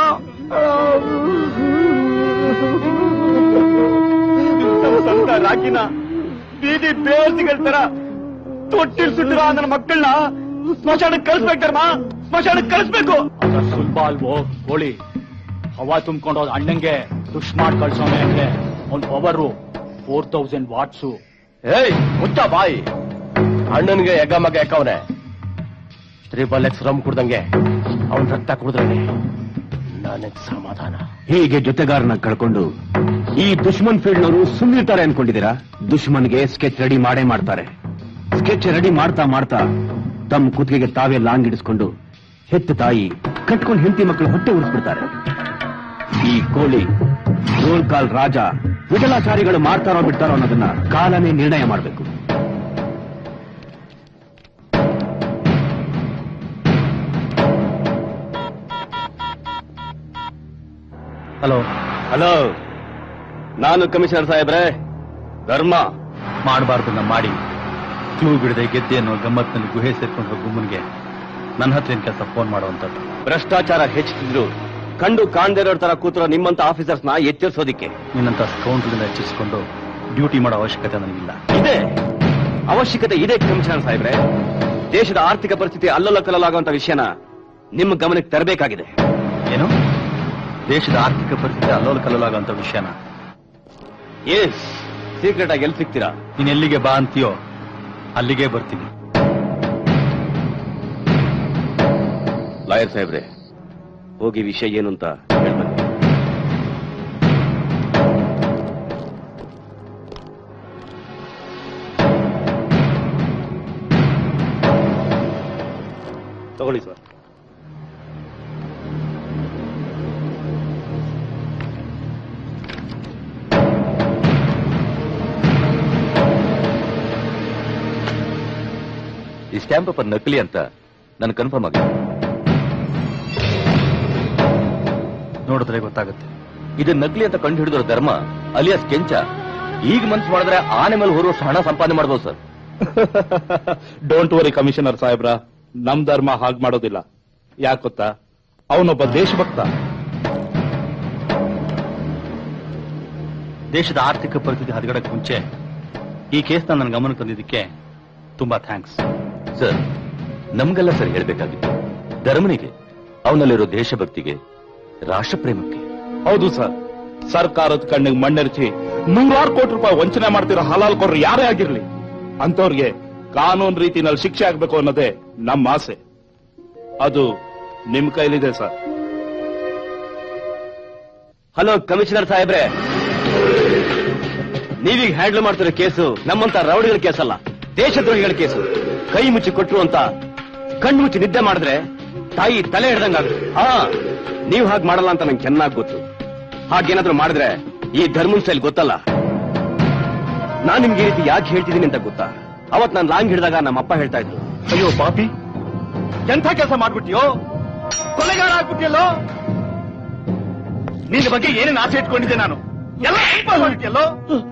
ಸಂತ ರಾಕಿನ ಬೀದಿ ಬೇರ್ಸಿಗಳ ತರ ತೊಟ್ಟಿಲ್ ಸುಟ್ಟಿರೋ ನನ್ನ ಮಕ್ಕಳನ್ನ ಸ್ಮಶಾನಕ್ಕೆ ಕಳಿಸ್ಬೇಕಮ್ಮ, ಸ್ಮಶಾನಕ್ಕೆ ಕಳಿಸ್ಬೇಕು. ಸ್ವಲ್ಪ ಅಲ್ವೋ ಗೋಳಿ, ಹವಾ ತುಂಬ್ಕೊಂಡೋದ್ ಅಣ್ಣಂಗೆ ದುಷ್ ಮಾಡಿ ಕಳ್ಸೋನೆ ಅಂದ್ರೆ ಅವ್ನ್ ಪವರು ಫೋರ್ ತೌಸಂಡ್ ವಾಟ್ಸು. ಏಯ್ ಮುಚ್ಚ ಬಾಯಿ. ಅಣ್ಣನ್ಗೆ ಎಗ ಮಗ ಯಾಕವನೆ ತ್ರಿಬಲ್ ಎಕ್ಸ್ ರಮ್ ಕುಡ್ದಂಗೆ ಅವನ್ ರಕ್ತ ಕುಡಿದ್ರೆ ನನಗ್ ಸಮಾಧಾನ. ಹೀಗೆ ಜೊತೆಗಾರನ ಕಳ್ಕೊಂಡು ಈ ದುಶ್ಮನ್ ಫೀಲ್ಡ್ ನವರು ಸುಮ್ಮನಿರ್ತಾರೆ ಅನ್ಕೊಂಡಿದ್ದೀರಾ? ದುಶ್ಮನ್ಗೆ ಸ್ಕೆಚ್ ರೆಡಿ ಮಾಡೇ ಮಾಡ್ತಾರೆ. ಸ್ಕೆಚ್ ರೆಡಿ ಮಾಡ್ತಾ ಮಾಡ್ತಾ ತಮ್ಮ ಕುತ್ತಿಗೆಗೆ ತಾವೇ ಲಾಂಗ್ ಇಡಿಸ್ಕೊಂಡು ಹೆತ್ತ ತಾಯಿ ಕಟ್ಕೊಂಡು ಹೆಂಡತಿ ಮಕ್ಕಳು ಹೊಟ್ಟೆ ಉರಿಸ್ಬಿಡ್ತಾರೆ. ಈ ಕೋಳಿ ರೋಲ್ ಕಾಲ್ ರಾಜ ವಿಠಲಾಚಾರಿಗಳು ಮಾಡ್ತಾರೋ ಬಿಡ್ತಾರೋ ಅನ್ನೋದನ್ನ ಕಾಲನೇ ನಿರ್ಣಯ ಮಾಡಬೇಕು. ಹಲೋ ಹಲೋ, ನಾನು ಕಮಿಷನರ್ ಸಾಹೇಬ್ರೆ. ಧರ್ಮ ಮಾಡಬಾರ್ದನ್ನ ಮಾಡಿ ಕ್ಲೂ ಬಿಡದೆ ಗೆದ್ದೆ ಅನ್ನೋ ಗಮ್ಮತ್ನಲ್ಲಿ ಗುಹೆ ಸೇರ್ಕೊಂಡು ಹೋಗೋ ಗುಮ್ಮನ್ಗೆ ನನ್ನ ಹತ್ರ ಏನ್ ಕೆಲಸ ಫೋನ್ ಮಾಡುವಂತದ್ದು? ಭ್ರಷ್ಟಾಚಾರ ಹೆಚ್ಚುತ್ತಿದ್ರು ಕಂಡು ಕಾಣ್ದಿರೋರ್ ತರ ಕೂತಿರೋ ನಿಮ್ಮಂತ ಆಫೀಸರ್ಸ್ ನ ಎಚ್ಚರಿಸೋದಿಕ್ಕೆ. ನಿನ್ನಂತ ಸ್ಕೌಂಟ್ರಿಂದ ಹೆಚ್ಚಿಸಿಕೊಂಡು ಡ್ಯೂಟಿ ಮಾಡೋ ಅವಶ್ಯಕತೆ ನನಗಿಲ್ಲ. ಇದೆ ಅವಶ್ಯಕತೆ ಇದೆ ಕಮಿಷನರ್ ಸಾಹೇಬ್ರೆ. ದೇಶದ ಆರ್ಥಿಕ ಪರಿಸ್ಥಿತಿ ಅಲ್ಲಲ್ಲ ಕಲ್ಲಲಾಗುವಂತ ವಿಷಯನ ನಿಮ್ಮ ಗಮನಕ್ಕೆ ತರಬೇಕಾಗಿದೆ. ಏನು? ದೇಶದ ಆರ್ಥಿಕ ಪರಿಸ್ಥಿತಿ ಅಲ್ಲೋಲ ಕಲ್ಲಲಾಗುವಂತ ವಿಷಯನ? ಎಸ್. ಸೀಕ್ರೆಟ್ ಆಗಿ ಎಲ್ಲಿ ಸಿಗ್ತೀರಾ? ನೀನ್ ಎಲ್ಲಿಗೆ ಬಾ ಅಂತೀಯೋ ಅಲ್ಲಿಗೆ ಬರ್ತೀನಿ. ಲಾಯರ್ ಸಾಹೇಬ್ರೆ, ಹೋಗಿ ವಿಷಯ ಏನು ಅಂತ ಹೇಳ್ಬನ್ನಿ. ತಗೊಳ್ಳಿ ಸರ್. ಈ ಸ್ಟ್ಯಾಂಪ್ ಪೇಪರ್ ನಕಲಿ ಅಂತ ನನ್ ಕನ್ಫರ್ಮ್ ಆಗಿದೆ. ನೋಡಿದ್ರೆ ಗೊತ್ತಾಗುತ್ತೆ. ಇದು ನಕಲಿ ಅಂತ ಕಂಡು ಹಿಡಿದ್ರು ಧರ್ಮ ಅಲಿಯಾಸ್ ಕೆಂಚ ಈಗ ಮನ್ಸು ಮಾಡಿದ್ರೆ ಆನೆ ಮೇಲೆ ಹೊರುವಷ್ಟು ಹಣ ಸಂಪಾದನೆ ಮಾಡಬಹುದು ಸರ್. ಡೋಂಟ್ ವರಿ ಕಮಿಷನರ್ ಸಾಹೇಬ್ರ, ನಮ್ ಧರ್ಮ ಹಾಗೆ ಮಾಡೋದಿಲ್ಲ. ಯಾಕೆ ಗೊತ್ತಾ? ಅವನೊಬ್ಬ ದೇಶಭಕ್ತ. ದೇಶದ ಆರ್ಥಿಕ ಪರಿಸ್ಥಿತಿ ಹದಗಡಕ್ಕೆ ಮುಂಚೆ ಈ ಕೇಸ್ನ ನನ್ನ ಗಮನ ತಂದಿದ್ದಕ್ಕೆ ತುಂಬಾ ಥ್ಯಾಂಕ್ಸ್ ಸರ್. ನಮ್ಗೆಲ್ಲ ಸರ್ ಹೇಳ್ಬೇಕಾಗಿತ್ತು ಧರ್ಮನಿಗೆ, ಅವನಲ್ಲಿರೋ ದೇಶಭಕ್ತಿಗೆ, ರಾಷ್ಟ್ರಪ್ರೇಮಕ್ಕೆ. ಹೌದು ಸರ್. ಸರ್ಕಾರದ ಕಣ್ಣಿಗೆ ಮಣ್ಣೆರಚಿ ನೂರಾರು ಕೋಟಿ ರೂಪಾಯಿ ವಂಚನೆ ಮಾಡ್ತಿರೋ ಹಲಾಲ್ ಕೊರ್ರು ಯಾರೇ ಆಗಿರ್ಲಿ, ಅಂತವ್ರಿಗೆ ಕಾನೂನು ರೀತಿನಲ್ಲಿ ಶಿಕ್ಷೆ ಆಗ್ಬೇಕು ಅನ್ನೋದೇ ನಮ್ಮ ಆಸೆ. ಅದು ನಿಮ್ ಕೈಲಿದೆ ಸರ್. ಹಲೋ ಕಮಿಷನರ್ ಸಾಹೇಬ್ರೆ, ನೀವೀಗ ಹ್ಯಾಂಡಲ್ ಮಾಡ್ತಿರೋ ಕೇಸು ನಮ್ಮಂತ ರೌಡಿಗಳ ಕೇಸಲ್ಲ, ದೇಶದ್ರೋಹಿಗಳ ಕೇಸು. ಕೈ ಮುಚ್ಚಿ ಕೊಟ್ರು ಅಂತ ಕಣ್ಣು ಮುಚ್ಚಿ ನಿದ್ದೆ ಮಾಡಿದ್ರೆ ತಾಯಿ ತಲೆ ಹಿಡ್ದಂಗಾಗುತ್ತೆ. ಹಾ, ನೀವು ಹಾಗೆ ಮಾಡಲ್ಲ ಅಂತ ನಂಗೆ ಚೆನ್ನಾಗಿ ಗೊತ್ತು. ಹಾಗೇನಾದ್ರೂ ಮಾಡಿದ್ರೆ ಈ ಧರ್ಮನ್ ಸ್ಟೈಲ್ ಗೊತ್ತಲ್ಲ. ನಾನ್ ನಿಮ್ಗೆ ಈ ರೀತಿ ಯಾಕೆ ಹೇಳ್ತಿದ್ದೀನಿ ಅಂತ ಗೊತ್ತಾ? ಅವತ್ ನಾನು ಲಾಂಗ್ ಹಿಡಿದಾಗ ನಮ್ಮ ಅಪ್ಪ ಹೇಳ್ತಾ ಇದ್ರು, ಅಯ್ಯೋ ಪಾಪಿ, ಎಂಥ ಕೆಲಸ ಮಾಡ್ಬಿಟ್ಟಿಯೋ, ಕೊಲೆಗಾರ ಆಗ್ಬಿಟ್ಟಿಯಲ್ಲೋ. ನಿನ್ನ ಬಗ್ಗೆ ಏನೇನು ಆಸೆ ಇಟ್ಕೊಂಡಿದ್ದೆ ನಾನು, ಎಲ್ಲ ಮಾಡ್ಬಿಟ್ಟಿಯಲ್ಲೋ.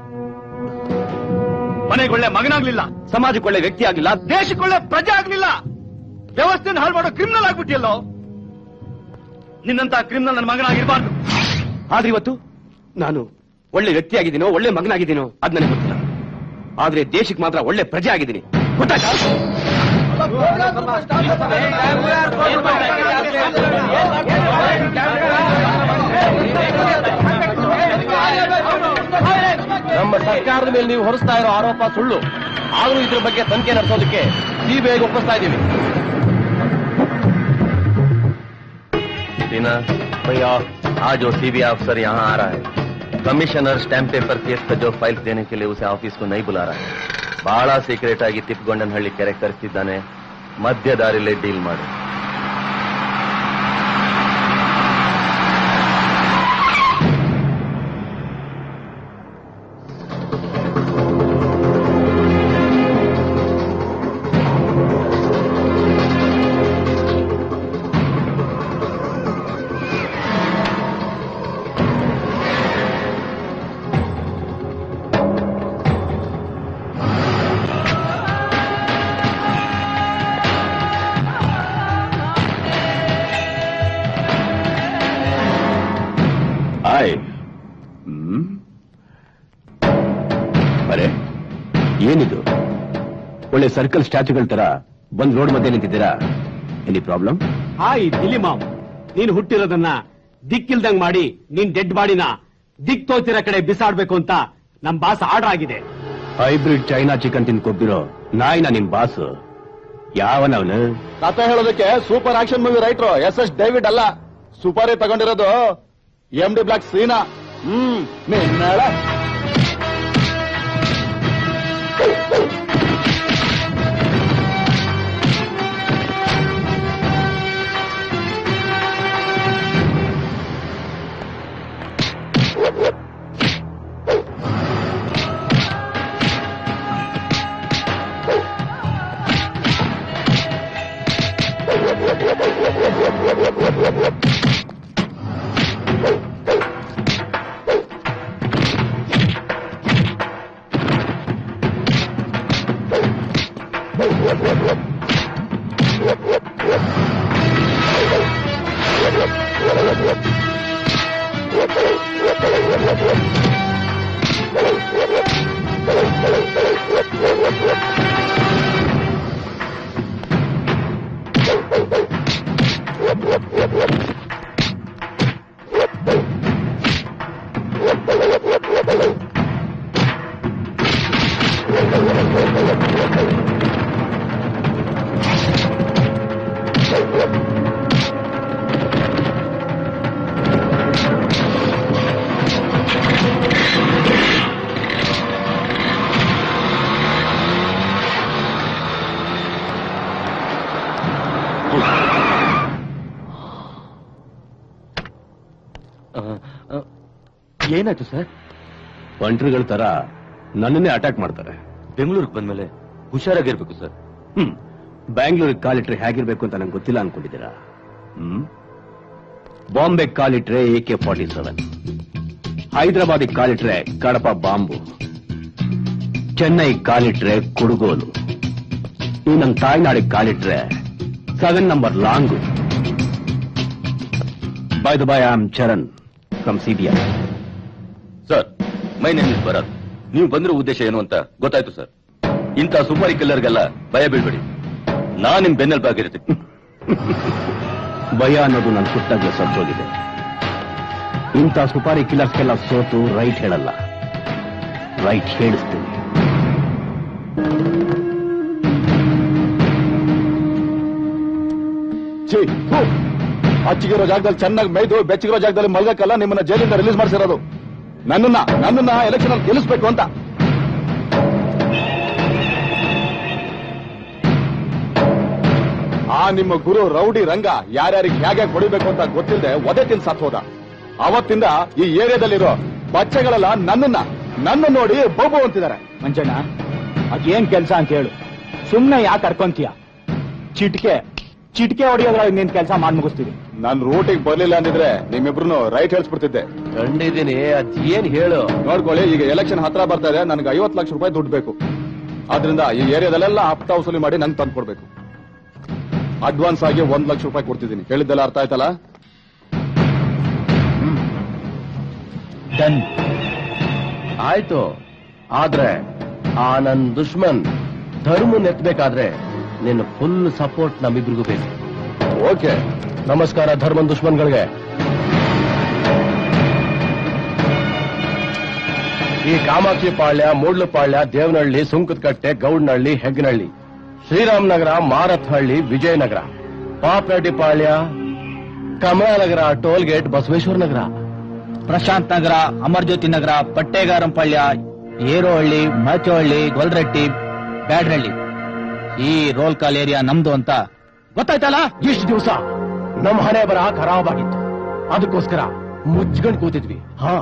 ಮನೆಗೊಳ್ಳೆ ಮಗನಾಗ್ಲಿಲ್ಲ, ಸಮಾಜಕ್ಕೊಳ್ಳೆ ವ್ಯಕ್ತಿ ಆಗ್ಲಿಲ್ಲ, ದೇಶಕ್ಕೊಳ್ಳೆ ಪ್ರಜೆ ಆಗ್ಲಿಲ್ಲ, ವ್ಯವಸ್ಥೆನ ಹಾಳು ಮಾಡೋ ಕ್ರಿಮಿನಲ್ ಆಗ್ಬಿಟ್ಟಿಯಲ್ಲೋ. ನಿನ್ನಂತ ಕ್ರಿಮಿನಲ್ ನನ್ನ ಮಗನಾಗಿರ್ಬಾರ್ದು. ಆದ್ರೆ ಇವತ್ತು ನಾನು ಒಳ್ಳೆ ವ್ಯಕ್ತಿ ಆಗಿದ್ದೀನೋ ಒಳ್ಳೆ ಮಗನಾಗಿದ್ದೀನೋ ಅದ್ ನನಗೆ ಗೊತ್ತಿಲ್ಲ. ಆದ್ರೆ ದೇಶಕ್ಕೆ ಮಾತ್ರ ಒಳ್ಳೆ ಪ್ರಜೆ ಆಗಿದ್ದೀನಿ, ಗೊತ್ತಾಯ್ತಾ? ನಮ್ಮ ಸರ್ಕಾರದ ಮೇಲೆ ನೀವು ಹೊರಿಸ್ತಾ ಇರೋ ಆರೋಪ ಸುಳ್ಳು. ಆದ್ರೂ ಇದ್ರ ಬಗ್ಗೆ ತನಿಖೆ ನಡೆಸೋದಕ್ಕೆ ಸಿಬಿಐಗೆ ಒಪ್ಪಿಸ್ತಾ ಇದ್ದೀವಿ. दीना भैया, आज जो सीबीआई अफसर यहाँ आ रहा है, कमिश्नर स्टैंप पेपर केस का जो फाइल्स देने के लिए उसे ऑफिस को नहीं बुला रहा है. ಬಹಳ ಸೀಕ್ರೆಟ್ ಆಗಿ ತಿಪ್ಪಗೊಂಡನಹಳ್ಳಿ ಕೆರೆ ಕರೆಸ್ತಿದ್ದಾನೆ. ಮಧ್ಯ ದಾರಿಲೇ ಡೀಲ್ ಮಾಡು. ಏನಿದು ಒಳ್ಳೆ ಸರ್ಕಲ್ ಸ್ಟ್ಯಾಚ್ಯೂಗಳ ತರ ಬಂದ್ ರೋಡ್ ಮಧ್ಯೆ ನಿಂತಿದ್ದೀರಾ? Any problem? ಹಾಯ್ ದಿಲಿಮಾಮ್, ನೀನ್ ಹುಟ್ಟಿರೋದನ್ನ ದಿಕ್ಕಿಲ್ದಂಗ್ ಮಾಡಿ ನೀನ್ ಡೆಡ್ ಬಾಡಿನ ದಿಕ್ ತೋಚಿರೋ ಕಡೆ ಬಿಸಾಡ್ಬೇಕು ಅಂತ ನಮ್ ಬಾಸ್ ಆರ್ಡರ್ ಆಗಿದೆ. ಹೈಬ್ರಿಡ್ ಚೈನಾ ಚಿಕನ್ ತಿಂದು ಕೊಬ್ಬಿರೋ ನಾಯಿನ ನಿಮ್ ಬಾಸ್ ಯಾವನವನು? ಕತೆ ಹೇಳೋದಕ್ಕೆ ಸೂಪರ್ ಆಕ್ಷನ್ ಮೂವಿ ರೈಟ್ರು ಎಸ್ ಎಸ್ ಡೇವಿಡ್ ಅಲ್ಲ, ಸೂಪರ್ ತಗೊಂಡಿರೋದು ಎಂ ಡಿ ಬ್ಲಾಕ್ ಸೀನಾ. ಹ್ಮ್ ನಿನ್ನೇಳ ಏನಾಯ್ತು ಸರ್? ಬಂಟ್ರಿಗಳ ತರ ನನ್ನನ್ನೇ ಅಟ್ಯಾಕ್ ಮಾಡ್ತಾರೆ. ಬೆಂಗಳೂರಿಗೆ ಬಂದ್ಮೇಲೆ ಹುಷಾರಾಗಿರ್ಬೇಕು ಸರ್. ಹ್ಮ್ ಬ್ಯಾಂಗ್ಳೂರಿಗೆ ಕಾಲಿಟ್ರೆ ಹೇಗಿರ್ಬೇಕು ಅಂತ ನಂಗೆ ಗೊತ್ತಿಲ್ಲ ಅನ್ಕೊಂಡಿದ್ದೀರಾ? ಹ್ಮ್ ಬಾಂಬೆ ಕಾಲಿಟ್ರೆ ಎ ಕೆ ಫಾರ್ಟಿ ಸೆವೆನ್, ಹೈದರಾಬಾದಿಗೆ ಕಾಲಿಟ್ರೆ ಕಡಪ ಬಾಂಬು, ಚೆನ್ನೈ ಕಾಲಿಟ್ರೆ ಕುಡುಗೋಲು, ಈ ನಮ್ ತಾಯ್ನಾಡಿಗೆ ಕಾಲಿಟ್ರೆ seven number long. By the by I am Charan from CBI. Sir, my name is Bharat. ನೀವು ಬಂದಿರೋ ಉದ್ದೇಶ ಏನು ಅಂತ ಗೊತ್ತಾಯ್ತು ಸರ್. ಇಂಥ ಸುಪಾರಿ ಕಿಲ್ಲರ್ಗೆಲ್ಲ ಭಯ ಬೀಳ್ಬೇಡಿ, ನಾನ್ ನಿಮ್ ಬೆನ್ನೆಲುಬಾಗಿರ್ತೀನಿ. ಭಯ ಅನ್ನೋದು ನನ್ನ ಸುತ್ತಾಗ್ಲೇ ಸತ್ತೋಗಿದೆ. ಇಂಥ ಸುಪಾರಿ ಕಿಲ್ಲರ್ಸ್ಗೆಲ್ಲ ಸೋತು ರೈಟ್ ಹೇಳಲ್ಲ, ರೈಟ್ ಹೇಳಿಸ್ತೀನಿ. ಅಚ್ಚಿಗಿರೋ ಜಾಗದಲ್ಲಿ ಚೆನ್ನಾಗಿ ಮೇಯ್ದು ಬೆಚ್ಚಗಿರೋ ಜಾಗದಲ್ಲಿ ಮಲ್ಗಕ್ಕಲ್ಲ ನಿಮ್ಮನ್ನ ಜೈಲಿಂದ ರಿಲೀಸ್ ಮಾಡಿಸಿರೋದು. ನನ್ನನ್ನ ನನ್ನನ್ನ ಎಲೆಕ್ಷನ್ ಅಲ್ಲಿ ಗೆಲ್ಲಿಸ್ಬೇಕು ಅಂತ. ಆ ನಿಮ್ಮ ಗುರು ರೌಡಿ ರಂಗ ಯಾರ್ಯಾರಿಗೆ ಹೇಗೆ ಹೊಡಿಬೇಕು ಅಂತ ಗೊತ್ತಿಲ್ಲದೆ ಒದೆ ತಿನ್ ಸತ್ ಹೋದ. ಅವತ್ತಿಂದ ಈ ಏರಿಯಾದಲ್ಲಿರೋ ಬಚ್ಚೆಗಳೆಲ್ಲ ನನ್ನನ್ನ ನನ್ನ ನೋಡಿ ಬೋಬೋ ಅಂತಿದ್ದಾರೆ. ಮಂಜಣ್ಣ, ಅದೇನ್ ಕೆಲ್ಸ ಅಂತ ಹೇಳು, ಸುಮ್ನೆ ಯಾಕೆ ಕರ್ಕೊಂತೀಯ? ಚಿಟ್ಕೆ ಚಿಟ್ಕೆ ಹೊಡಿಯೋದ್ರಾಗ ನಿನ್ ಕೆಲಸ ಮಾಡಿ ಮುಗಿಸ್ತೀವಿ. ನನ್ ರೂಟಿಗೆ ಬರ್ಲಿಲ್ಲ ಅಂದಿದ್ರೆ ನಿಮ್ಮಿಬ್ರು ರೈಟ್ ಹೇಳ್ಸ್ಬಿಡ್ತಿದ್ದೆ. ಕಂಡಿದ್ದೀನಿ, ಅದ್ ಏನ್ ಹೇಳು. ನೋಡ್ಕೊಳ್ಳಿ, ಈಗ ಎಲೆಕ್ಷನ್ ಹತ್ರ ಬರ್ತಾ ಇದೆ, ನನಗೆ ಐವತ್ತು ಲಕ್ಷ ರೂಪಾಯಿ ದುಡ್ಡು ಬೇಕು. ಆದ್ರಿಂದ ಈ ಏರಿಯಾದಲ್ಲೆಲ್ಲ ಹಪ್ತಾ ವಸೂಲಿ ಮಾಡಿ ನಂಗೆ ತಂದು ಕೊಡ್ಬೇಕು. ಅಡ್ವಾನ್ಸ್ ಆಗಿ ಒಂದ್ ಲಕ್ಷ ರೂಪಾಯಿ ಕೊಡ್ತಿದ್ದೀನಿ. ಹೇಳಿದ್ದೆಲ್ಲ ಅರ್ಥ ಆಯ್ತಲ್ಲ? ಡನ್ ಆಯ್ತು. ಆದ್ರೆ ಆ ನನ್ ದುಶ್ಮನ್ ಧರ್ಮನ್ ಎತ್ತಬೇಕಾದ್ರೆ ನಿನ್ನ ಫುಲ್ ಸಪೋರ್ಟ್ ನಮ್ಮಿಬ್ರಿಗೂ ಬೇಕು. ಓಕೆ, ನಮಸ್ಕಾರ ಧರ್ಮನ್ ದುಶ್ಮನ್ಗಳಿಗೆ. ಈ ಕಾಮಾಕ್ಷಿ ಪಾಳ್ಯ, ಮೂಡ್ಲಪಾಳ್ಯ, ದೇವನಹಳ್ಳಿ, ಸುಂಕದಕಟ್ಟೆ, ಗೌಡ್ನಹಳ್ಳಿ, ಹೆಗ್ನಹಳ್ಳಿ, ಶ್ರೀರಾಮನಗರ, ಮಾರತ್ಹಳ್ಳಿ, ವಿಜಯನಗರ, ಪಾಪರೆಡ್ಡಿಪಾಳ್ಯ, ಕಮಲಾನಗರ, ಟೋಲ್ಗೇಟ್, ಬಸವೇಶ್ವರ ನಗರ, ಪ್ರಶಾಂತ್ ನಗರ, ಅಮರ್ಜ್ಯೋತಿ ನಗರ, ಪಟ್ಟೇಗಾರಂಪಳ್ಯ, ಏರೋಹಳ್ಳಿ, ಮಚೋಹಳ್ಳಿ, ಗೊಲ್ರಟ್ಟಿ, ಬ್ಯಾಡ್ರಳ್ಳಿ, ಈ ರೋಲ್ ಕಾಲ್ ಏರಿಯಾ ನಮ್ದು ಅಂತ ಗೊತ್ತಾಯ್ತಲ್ಲ? ಇಷ್ಟು ದಿವಸ ನಮ್ಮ ಹಣೆ ಬರ ಖರಾಬ್ ಆಗಿತ್ತು, ಅದಕ್ಕೋಸ್ಕರ ಮುಚ್ಕೊಂಡು ಕೂತಿದ್ವಿ. ಹಾ,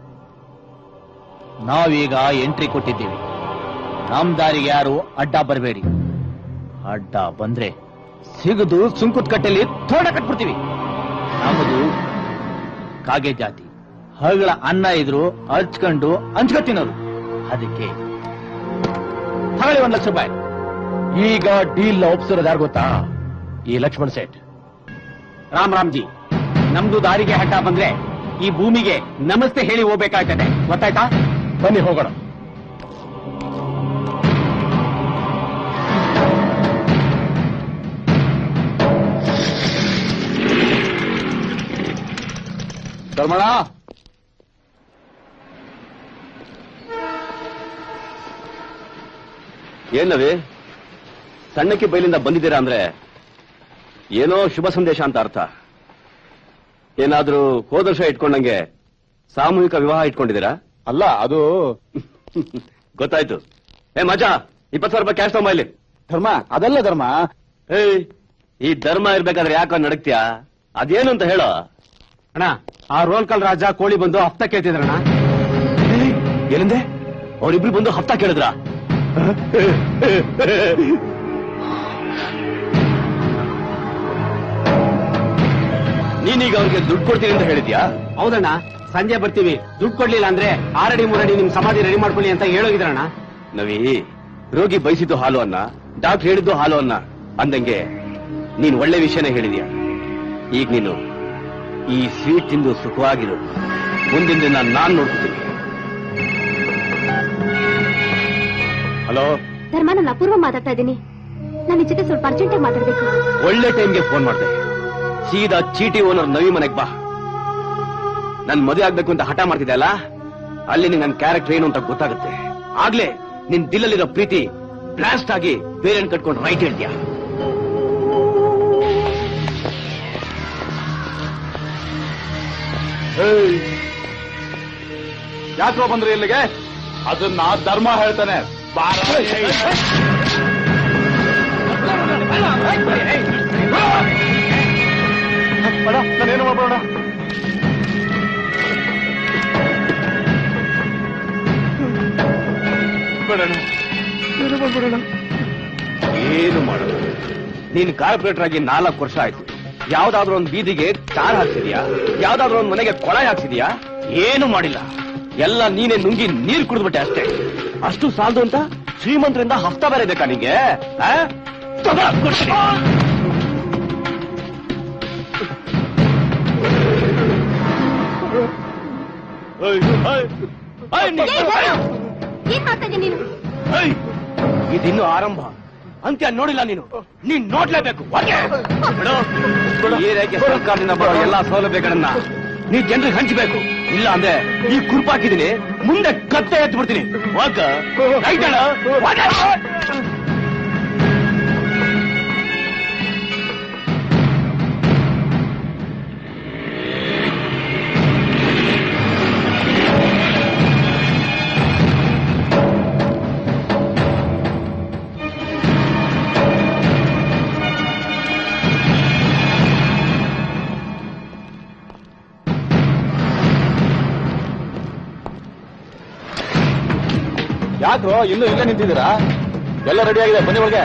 ನಾವೀಗ ಎಂಟ್ರಿ ಕೊಟ್ಟಿದ್ದೀವಿ. ನಮ್ ದಾರಿಗೆ ಯಾರು ಅಡ್ಡ ಬರಬೇಡಿ. ಅಡ್ಡ ಬಂದ್ರೆ ಸಿಗದು ಸುಂಕುತ್ ಕಟ್ಟೆಯಲ್ಲಿ ತೋಡ ಕಟ್ಬಿಡ್ತೀವಿ. ನಮ್ಮದು ಕಾಗೆ ಜಾತಿ, ಹಗಳ ಅನ್ನ ಇದ್ರು ಹಚ್ಕೊಂಡು ಹಂಚ್ಕೊ ತಿನ್ನೋರು. ಅದಕ್ಕೆ ತಗೊಳ್ಳಿ ಒಂದ್ ಲಕ್ಷ ರೂಪಾಯಿ. ಈಗ ಡೀಲ್ ಒಪ್ಸಿರೋದು ಯಾರು ಗೊತ್ತಾ? ಈ ಲಕ್ಷ್ಮಣ್ ಸೇಠ್. ರಾಮ್ ರಾಮ್ಜಿ, ನಮ್ದು ದಾರಿಗೆ ಅಡ್ಡ ಬಂದ್ರೆ ಈ ಭೂಮಿಗೆ ನಮಸ್ತೆ ಹೇಳಿ ಹೋಗ್ಬೇಕಾಗ್ತದೆ, ಗೊತ್ತಾಯ್ತಾ? ಬನ್ನಿ ಹೋಗೋಣ. ಧರ್ಮಣ್ಣ, ಏನವೇ ಸಣ್ಣಕ್ಕೆ ಬೈಲಿಂದ ಬಂದಿದ್ದೀರಾ ಅಂದ್ರೆ ಏನೋ ಶುಭ ಸಂದೇಶ ಅಂತ ಅರ್ಥ. ಏನಾದ್ರೂ ಹೋದ ವರ್ಷ ಇಟ್ಕೊಂಡಂಗೆ ಸಾಮೂಹಿಕ ವಿವಾಹ ಇಟ್ಕೊಂಡಿದ್ದೀರಾ? ಅಲ್ಲ, ಅದು ಗೊತ್ತಾಯ್ತು. ಏ ಮಜಾ, ಇಪ್ಪತ್ತು ಸಾವಿರ ರೂಪಾಯಿ ಕ್ಯಾಶ್ ತಗೊಂಬ ಇಲ್ಲಿ. ಧರ್ಮ ಅದಲ್ಲ ಧರ್ಮ. ಏಯ್, ಈ ಧರ್ಮ ಇರ್ಬೇಕಾದ್ರೆ ಯಾಕ ನಡಕ್ತಿಯಾ? ಅದೇನು ಅಂತ ಹೇಳೋ. ಅಣ್ಣ, ಆ ರೋಲ್ ಕಾಲ್ ರಾಜ ಕೋಳಿ ಬಂದು ಹಫ್ತಾ ಕೇಳ್ತಿದ್ರಣ್ಣ. ಏನಂದೆ? ಅವರಿಬ್ರು ಬಂದು ಹಫ್ತಾ ಕೇಳಿದ್ರ? ನೀನೀಗ ಅವ್ರಿಗೆ ದುಡ್ಡು ಕೊಡ್ತೀನಿ ಅಂತ ಹೇಳಿದ್ಯಾ? ಹೌದಣ್ಣ, ಸಂಜೆ ಬರ್ತೀವಿ, ದುಡ್ಡು ಕೊಡ್ಲಿಲ್ಲ ಅಂದ್ರೆ ಆರಡಿ ಮೂರಡಿ ನಿಮ್ ಸಮಾಧಿ ರೆಡಿ ಮಾಡ್ಕೊಳ್ಳಿ ಅಂತ ಹೇಳೋಗಿದ್ರಣ್ಣ. ನವಿ, ರೋಗಿ ಬಯಸಿದ್ದು ಹಾಲು ಅನ್ನ, ಡಾಕ್ಟರ್ ಹೇಳಿದ್ದು ಹಾಲು ಅನ್ನ ಅಂದಂಗೆ ನೀನ್ ಒಳ್ಳೆ ವಿಷಯನೇ ಹೇಳಿದ್ಯಾ. ಈಗ ನೀನು ಈ ಸ್ವೀಟ್ ತಿಂದು ಸುಖವಾಗಿರು. ಮುಂದಿನ ದಿನ ನಾನ್ ನೋಡ್ಕೊತೀನಿ. ಹಲೋ ಧರ್ಮ, ನಾನು ಅಪೂರ್ವ ಮಾತಾಡ್ತಾ ಇದ್ದೀನಿ. ನನ್ನ ಜೊತೆ ಸ್ವಲ್ಪ ಅರ್ಜೆಂಟ್ ಆಗಿ ಮಾತಾಡ್ಬೇಕು. ಒಳ್ಳೆ ಟೈಮ್ಗೆ ಫೋನ್ ಮಾಡಿದೆ. ಸೀದಾ ಚೀಟಿ ಓನರ್ ನವಿ ಮನೆಗ್ ಬಾ. ನನ್ ಮದುವೆ ಆಗ್ಬೇಕು ಅಂತ ಹಠ ಮಾಡ್ತಿದ್ದೆ ಅಲ್ಲ, ಅಲ್ಲಿ ನಿನ್ ನನ್ ಕ್ಯಾರೆಕ್ಟರ್ ಏನು ಅಂತ ಗೊತ್ತಾಗುತ್ತೆ. ಆಗ್ಲೇ ನಿನ್ ದಿಲ್ಲಲ್ಲಿರೋ ಪ್ರೀತಿ ಬ್ಲಾಸ್ಟ್ ಆಗಿ ಬೇರೆ ಕಟ್ಕೊಂಡು ರೈಟ್ ಹೇಳ್ತೀಯ. ಯಾಕೋ ಬಂದ್ರಿ ಇಲ್ಲಿಗೆ? ಅದನ್ನ ಧರ್ಮ ಹೇಳ್ತಾನೆ. ನಾನೇನು ಮಾಡೋಣ? ಏನು ಮಾಡೋದು? ನೀನ್ ಕಾರ್ಪೊರೇಟರ್ ಆಗಿ ನಾಲ್ಕು ವರ್ಷ ಆಯ್ತು. ಯಾವ್ದಾದ್ರು ಒಂದ್ ಬೀದಿಗೆ ಚಾರ್ ಹಾಕ್ಸಿದ್ಯಾ? ಯಾವ್ದಾದ್ರು ಒಂದ್ ಮನೆಗೆ ಕೊಳಾಯಿ ಹಾಕ್ಸಿದ್ಯಾ? ಏನು ಮಾಡಿಲ್ಲ. ಎಲ್ಲ ನೀನೇ ನುಂಗಿ ನೀರ್ ಕುಡಿದ್ಬಿಟ್ಟೆ ಅಷ್ಟೇ. ಅಷ್ಟು ಸಾಲದು ಅಂತ ಶ್ರೀಮಂತರಿಂದ ಹಫ್ತಾ ಬೇರೆ ಬೇಕಾ ನಿಂಗೆ? ಏನ್ ಮಾಡ್ತಾ ಇದ್ದೀನಿ ನೀನು? ಇದಿನ್ನು ಆರಂಭ, ಅಂತ್ಯ ನೋಡಿಲ್ಲ ನೀನು. ನೀನ್ ನೋಡ್ಲೇಬೇಕು. ಏರಿಯಾಗೆ ಸರ್ಕಾರದಿಂದ ಬರೋ ಎಲ್ಲಾ ಸೌಲಭ್ಯಗಳನ್ನ ನೀ ಜನರಿಗೆ ಹಂಚಬೇಕು. ಇಲ್ಲ ಅಂದ್ರೆ ಈ ಕುರ್ಪಾಕಿದ್ದೀನಿ, ಮುಂದೆ ಕತ್ತೆ ಎತ್ತು ಬಿಡ್ತೀನಿ. ಯಾಕ್ರೋ ಇನ್ನೂ ಇಲ್ಲೇ ನಿಂತಿದ್ದೀರಾ? ಎಲ್ಲ ರೆಡಿ ಆಗಿದೆ, ಬನ್ನಿ ಒಳಗೆ.